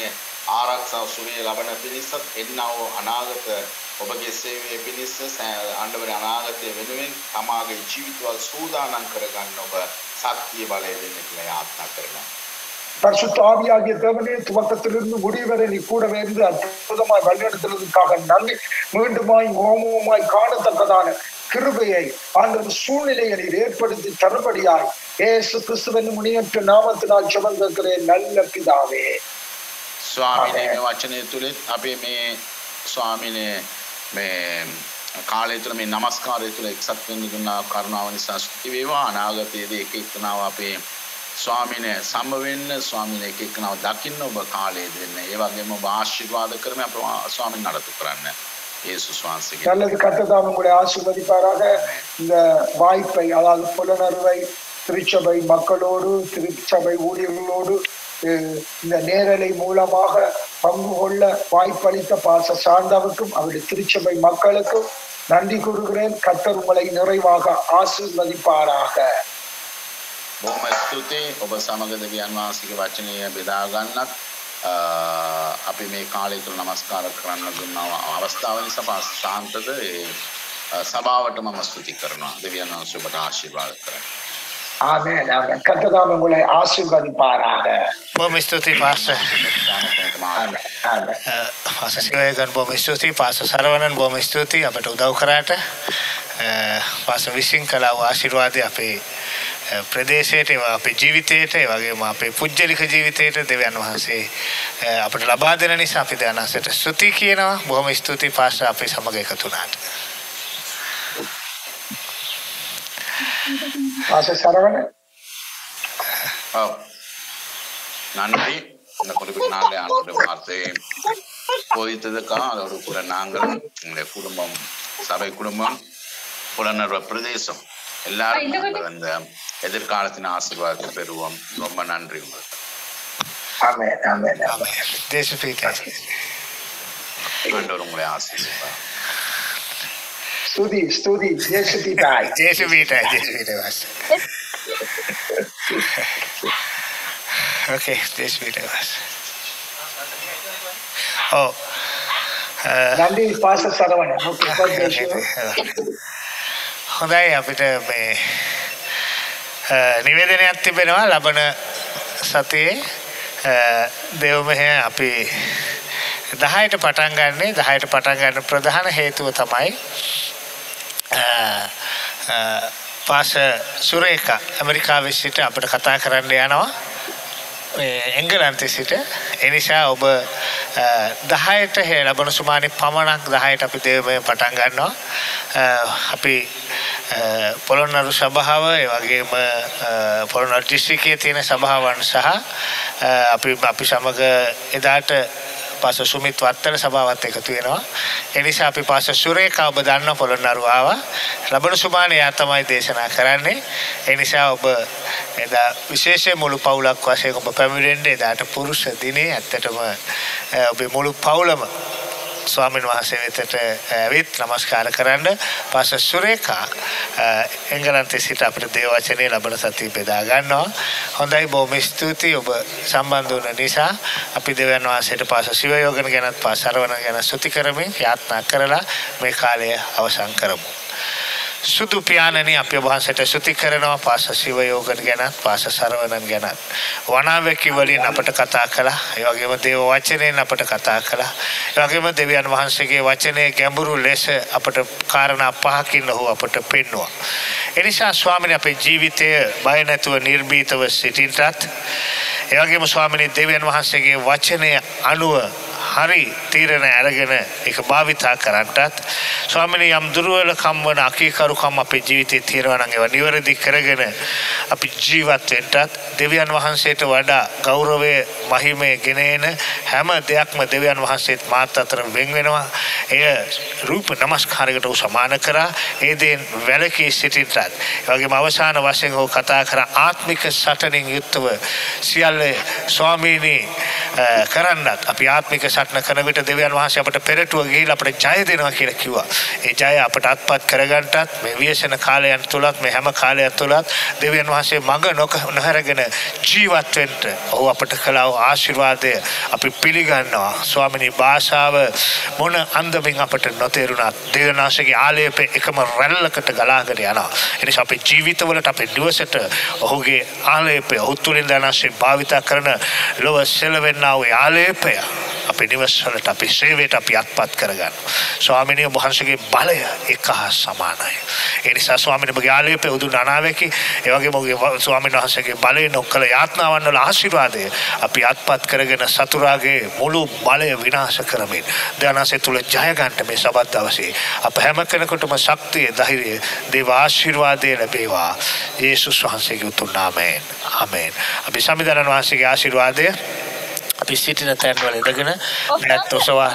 ආරක්ෂා සුවය ලබන පිණිසත් එන්නා වූ අනාගත ඔබගේ සේවයේ පිණිස අඬවර අනාගතය වෙනුවෙන් තමාගේ ජීවිතවල සූදානම් කරගන්න ඔබ ශක්තිය බලය දෙන්න කියලා යාත්‍රා කරනවා. பரிசுத்த ஆவியாகிய தேவனே துவக்கத்திலிருந்து முடிவரை நீ கூடவே இருந்து அற்புதமாய் வழிநடத்துவதற்காக நன்றி. மீண்டுமாய் ஹோமமாய் காணத்தக்கதான கிருபையை ஆண்டவர் சூழ்நிலையை நீர் ஏற்படுத்தி தரும்படியாய் இயேசு கிறிஸ்துவின் முனியற்ற நாமத்தினால் ஜெபம் கேட்கிறேன் நல்ல பிதாவே. ස්වාමීනි මේ වචනය තුලින් අපි මේ ස්වාමීනි මේ කාලය තුල මේ নমස්කාරය තුල එක්සත් වෙන්න දුන්නා කරුණාව නිසා ස්තුති වේවා. අනාගතයේදී එක එක්කනාව අපේ ස්වාමීනි සම්ම වෙන්න ස්වාමීනි එක එක්කනාව දකින්න ඔබ කාලය දෙන්න. ඒ වගේම ඔබ ආශිර්වාද කරමින් අප ස්වාමීන් නඩත්තු කරන්න. இயேசு சுவாசிக்க நல்லது கர்த்தர் உங்களை ஆசீர்வதிப்பாராக. இந்த வாய்ப்பை அதாவது புலனறுவை திருச்சபை மக்களோடு திருச்சபை ஊழியர்களோடு இந்த நேரலை மூலமாக பங்கு கொள்ள வாய்ப்பளித்த பாச சார்ந்தவருக்கும் அவருடைய திருச்சபை மக்களுக்கும் நன்றி கூறுகிறேன். கர்த்தர் உங்களை நிறைவாக ஆசீர்வதிப்பாராக. බොහොම ස්තුතියි ඔබ සමග දෙවියන් වහන්සේගේ වචනය බෙදා ගන්නත් අපි මේ කාලය තුල নমස්කාර කරන්න දුන්න අවස්ථාව නිසා පාස් ශාන්තද ඒ සභාවට මම ස්තුති කරනවා. දෙවියන් වහන්සේ ඔබට ආශිර්වාද කරන්න. ஆமென் ஆமென். கர்த்தர் உங்களை ஆசீர்வதிப்பாராக. බොහොම ස්තුතියි පාස්ටර්. ආමෙන් ආමෙන්. පාස්ටර් සිවයන් බොහොම ස්තුතියි. පාස්ටර් සරවණන් බොහොම ස්තුතියි අපට උදව් කරාට. පාස්ටර් විසින් කළා වූ ආශිර්වාදය අපේ ප්‍රදේශයට අපේ ජීවිතයට ඒ වගේම අපේ පුජ්‍යලික ජීවිතයට දෙවියන් වහන්සේ අපට ලබා දෙන නිසා අපි දෙවියන් වහන්සේට ස්තුති කියනවා. බොහොම ස්තුතියි පාස්ටර් අපේ සමග එකතු වුණාට. பாச சரவணன் நன்றி. இந்த குறிப்பிட்ட நாளில் ஆண்டோட வார்த்தை போதித்ததுக்காக அதோடு கூட நாங்கள் எங்களுடைய குடும்பம் சபை குடும்பம் புலனர்வ பிரதேசம் எல்லாரும் அந்த எதிர்காலத்தின் ஆசீர்வாதத்தை பெறுவோம். ரொம்ப நன்றி உங்களுக்கு. ஆமென் ஆமென் ஆமென். தேசபீட்டை ஆண்டவர் உங்களை ஆசீர்வதிப்பார். ஸ்துதி ஸ்துதி தேசபீட்டை தேசபீட்டை தேசபீட்டை பாஸ்டர். ஓகே தேசபீட்டை பாஸ்டர். ஓ நன்றி பாச சரவணன். ஓகே හොඳයි අපිට මේ නිවේදනයක් තිබෙනවා ලබන සතියේ දෙවමෙහි අපි දහයට පටන් ගන්නේ. දහයට පටන් ගන්න ප්‍රධාන හේතුව තමයි පාස සුරේකා ඇමරිකාවේ සිට අපිට කතා කරන්න යනවා එංගලන්තයේ සිට. ඒ නිසා ඔබ දහයට ලබන සුමානේ පමණක් දහයට අපි දෙවමෙහි පටන් ගන්නවා. අපි පොළොන්නරු සභාව ඒ වගේම පොළොන්නරු දිස්ත්‍රික්කයේ තියෙන සභාවන් සහ අපි අපි සමග එදාට පාස සුමිත් වත්තල සභාවත් එකතු වෙනවා. ඒ නිසා අපි පාස සුරේකා ඔබ දන්න පොළොන්නරු ආවා. ලබන සුමානේ යා තමයි දේශනා කරන්නේ. ඒ නිසා ඔබ එදා විශේෂ මුළු පවුලක් වශයෙන් ඔබ පැමිණෙන්න. එදාට පුරුෂ දිනේ ඇත්තටම ඔබේ මුළු පවුලම ස්වාමීන් වහන්සේ වෙතට ඇවිත් නමස්කාර කරන්න. පාස සුරේකා එංගලන්තයේ සිට අපිට දේව වචනේ ලබන සතිය බෙදා ගන්නවා. හොඳයි බොහොම ස්තුතියි ඔබ සම්බන්ධ වුණ නිසා. අපි දෙවියන් වහන්සේට පාස සිවයෝගන ගැනත් පාස සරවණ ගැන ස්තුති කරමින් යාත්‍රා කරලා මේ කාලය අවසන් කරමු. සුදු පියාණනි අපි ඔබ වහන්සේට ස්තුති කරනවා. පාස සිවයෝගන ගැනත් පාස සරවණන් ගැනත් වනාවැකි වලින් අපට කතා කළා. ඒ වගේම දේව වචනයෙන් අපට කතා කළා. ඒ වගේම දෙවියන් වහන්සේගේ වචනේ ගැඹුරු ලෙස අපට කාරණා පහකින් ඔහු අපට පෙන්වුවා. ඒ නිසා ස්වාමීනි අපේ ජීවිතය බය නැතුව නිර්භීතව සිටින්නත් ඒ වගේම ස්වාමීනි දෙවියන් වහන්සේගේ වචනය අනුව හරි තීරණ අරගෙන ඒක භාවිතා කරන්නත් ස්වාමීනි යම් දුර්වලකම් වන අකීකරුකම් අපේ ජීවිතේ තියෙනවා නම් ඒවා නිවැරදි කරගෙන අපි ජීවත් වෙන්නත් දෙවියන් වහන්සේට වඩා ගෞරවය මහිමය ගෙන එන හැම දෙයක්ම දෙවියන් වහන්සේත් මාත් අතර වෙන් වෙනවා. එය රූප නමස්කාරයකට සමාන කරා ඒ දෙන් වැළකී සිටින්නත් ඒ වගේම අවසාන වශයෙන් ඔහු කතා කරා ආත්මික සටනින් යුක්තව සියල්ල ස්වාමීනි කරන්නත් අපි ආත්මික සටන කරන විට දෙවියන් වහන්සේ අපට පෙරටුව ගිහිලා අපට ජය දෙනවා කියලා කිව්වා. ඒ ජය අපට අත්පත් කරගන්නටත් මේ විශේෂණ කාලයන් තුලත් මේ හැම කාලයක් තුලත් දෙවියන් වහන්සේ මඟ නොහැරගෙන ජීවත් වෙන්න ඔහු අපට කළ ආශිර්වාදය අපි පිළිගන්නවා. ස්වාමිනී භාෂාව මොන අන්දමින් අපට නොතේරුණත් දෙවියන් වහන්සේගේ ආලේපේ එකම රැල්ලකට ගලාගෙන යනවා. ඒ නිසා අපේ ජීවිතවලට අපේ දිවසට ඔහුගේ ආලේපය ඔහු තුලින් දැනස්සේ භාවිත කරන ලොව සෙලවෙන්නා වූ ආලේපය අපේ නිවසවලට අපේ සේවයට අපි අත්පත් කරගන්න. ස්වාමිනී වහන්සේගේ බලය එක හා සමානයි. ඒ නිසා ස්වාමිනී ඔබගේ ආලේපය උදුන අනාවේකි ඒ වගේම ඔබගේ ස්වාමිනී වහන්සේගේ බලය නොකල යාත්නාවන් වල ආශිර්වාදය අපි අත්පත් කරගෙන සතුරාගේ මුළු බලය විනාශ කරමින් දනසේ තුල ජය ගන්නට මේ සබත් දවසේ අප හැම කෙනෙකුටම ශක්තිය ධෛර්යය දේව ආශිර්වාදය ලැබේවා. යේසුස් වහන්සේගේ උතුම් නාමයෙන් ආමේන්. අපි සමිඳුරන් වහන්සේගේ ආශිර්වාදය අපි සිටින තැන්වල ඉඳගෙන නැත් ඔසවා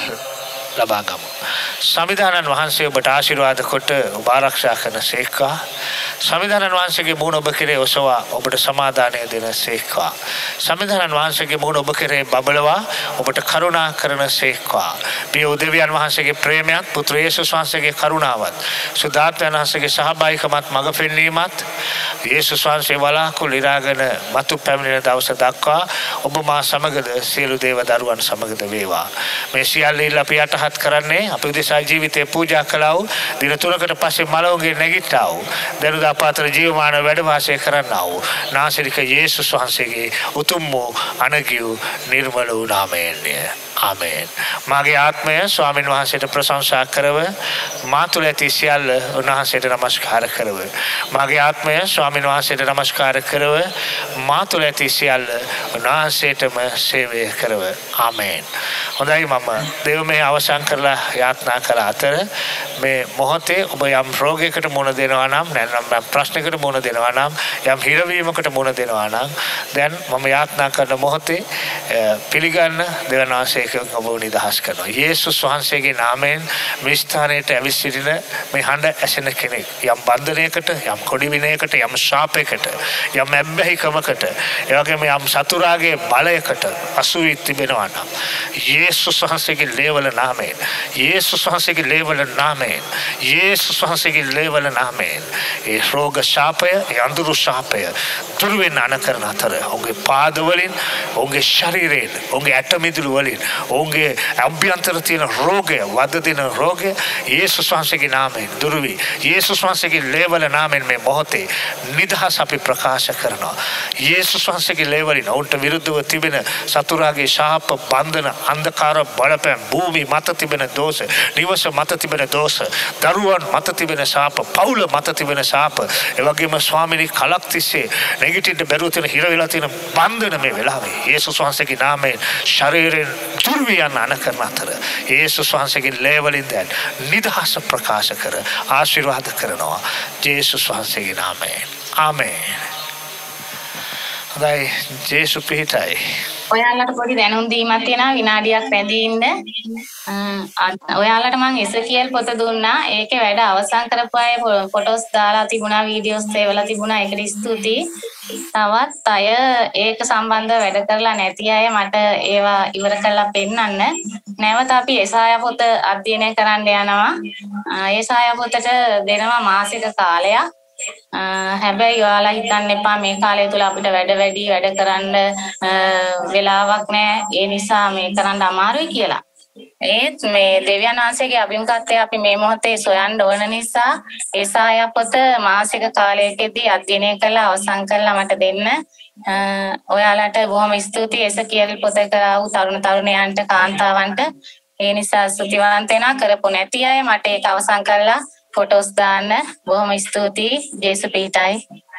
ලබා ගමු. සමිධානන් වහන්සේ ඔබට ආශිර්වාද කොට ඔබ ආරක්ෂා කරන සේක්වා. සමිධානන් වහන්සේගේ මුණ ඔබ කෙරේ ඔසවා ඔබට සමාදානය දෙන සේක්වා. සමිධානන් වහන්සේගේ මුණ ඔබ කෙරේ බබලවා ඔබට කරුණා කරන සේක්වා. පිය දෙවියන් වහන්සේගේ ප්‍රේමයත් පුත්‍ර යේසුස් වහන්සේගේ කරුණාවත් සුදාත්මයන් වහන්සේගේ සහභාගීකමත් මඟ පෙන්වීමත් යේසුස් වහන්සේ වලාකුළු ඉරාගෙන මතු පැමිණෙන දවස දක්වා ඔබ මා සමගද සියලු දේව දරුවන් සමගද වේවා. මේ සියල්ල අපි යටහත් කරන්නේ අපි උදෙසා ජීවිතේ පූජා කළා වූ දින තුනකට පස්සේ මලවුන්ගේ නැගිට්ටා වූ දරුදා පාත්‍ර ජීවමාන වැඩ වාසය කරන්නා වූ නාසරික යේසුස් වහන්සේගේ උතුම් වූ අනගියු නිර්මල වූ නාමයෙන්ය. ආමේන්. මාගේ ආත්මය ස්වාමීන් වහන්සේට ප්‍රශංසා කරව මා තුළ ඇති සියල්ල උන්වහන්සේට නමස්කාර කරව. මාගේ ආත්මය ස්වාමීන් වහන්සේට නමස්කාර කරව මා තුළ ඇති සියල්ල උන්වහන්සේටම සේවය කරව. ආමේන්. හොඳයි මම දේව මේ අවසන් කරලා යාත්නා කළ අතර මේ මොහොතේ ඔබ යම් රෝගයකට මුහුණ දෙනවා නම් නැත්නම් යම් ප්‍රශ්නයකට මුහුණ දෙනවා නම් යම් හිරවීමකට මුහුණ දෙනවා නම් දැන් මම යාත්නා කරන මොහොතේ පිළිගන්න දෙවන ආශේ ඔබ නිදහස් කරනවා. යේසුස් වහන්සේගේ නාමයෙන් මේ ස්ථානයට ඇවිත් සිටින මේ හඬ ඇසෙන කෙනෙක් යම් බන්ධනයකට යම් කොඩි විනයකට යම් ශාපයකට යම් ඇබ්බැහිකමකට ඒ වගේම යම් සතුරාගේ බලයකට අසු වී තිබෙනවා නම් යේසුස් වහන්සේගේ ලේවල නාමයෙන් යේසුස් වහන්සේගේ ලේවල නාමයෙන් යේසුස් වහන්සේගේ ලේවල නාමයෙන් ඒ රෝග ශාපය ඒ අඳුරු ශාපය දුරු වෙන අනකරන අතර ඔහුගේ පාදවලින් ඔහුගේ ශරීරයෙන් ඔහුගේ ඇටමිදුළු වලින් ඔවුන්ගේ අභ්‍යන්තර තියෙන රෝගය වද දෙන රෝගය යේසුස් වහන්සේගේ නාමයෙන් දුරු වී යේසුස් වහන්සේගේ ලේවල නාමයෙන් මේ මොහොතේ නිදහස අපි ප්‍රකාශ කරනවා. යේසුස් වහන්සේගේ ලේවලින් ඔවුන්ට විරුද්ධව තිබෙන සතුරාගේ ශාප බන්ධන අන්ධකාර බලපෑම් භූමි මත තිබෙන දෝෂ නිවස මත තිබෙන දෝෂ දරුවන් මත තිබෙන ශාප පවුල මත තිබෙන ශාප ඒ වගේම ස්වාමිනී කලක් තිස්සේ නැගිටින්න බැරුව තියෙන හිර වෙලා තියෙන බන්ධන මේ වෙලාවේ යේසුස් වහන්සේගේ නාමයෙන් ශරීරයෙන් දුරු වී යන අනකරන අතර යේසුස් වහන්සේගේ ලේවලින් දැන් නිදහස ප්‍රකාශ කර ආශිර්වාද කරනවා යේසුස් වහන්සේගේ නාමයෙන්. ආමේන්. හොඳයි ජේසු පිහිටයි. ඔයාලට පොඩි දැනුම් දීමක් තියෙනවා විනාඩියක් රැඳී ඉන්න. ඔයාලට මම එසකියල් පොත දුන්නා. ඒකේ වැඩ අවසන් කරපු අය ෆොටෝස් දාලා තිබුණා, වීඩියෝස් ඒවලා තිබුණා. ඒකට ස්තුතියි. තවත් අය ඒක සම්බන්ධව වැඩ කරලා නැති අය මට ඒවා ඉවර කරලා පෙන්නන්න. නැවත අපි එසායා පොත අධ්‍යයනය කරන්න යනවා. එසායා පොතට දෙනවා මාසික කාලයක්. හැබැයි ඔයාලා හිතන්න එපා මේ කාලය තුල අපිට වැඩ වැඩි වැඩ කරන්න වෙලාවක් නැහැ. ඒ නිසා මේ කරන්න අමාරුයි කියලා. ඒත් මේ දෙවියන් වහන්සේගේ අභිමුඛත්වය අපි මේ මොහොතේ සොයන්න ඕන නිසා ඒසායා පොත මාසික කාලයකදී අධ්‍යයනය කරලා අවසන් කරලා මට දෙන්න. ඔයාලට බොහොම ස්තුතියි එසකියල් පොත කරා වූ තරුණ තරුණියන්ට කාන්තාවන්ට. ඒ නිසා ස්තුතිවන්ත වෙනා කරපො නැති අය මට ඒක අවසන් කරලා ෆොටෝස් දාන්න. බොහොම ස්තුතියි. ජේසු පිහිටයි.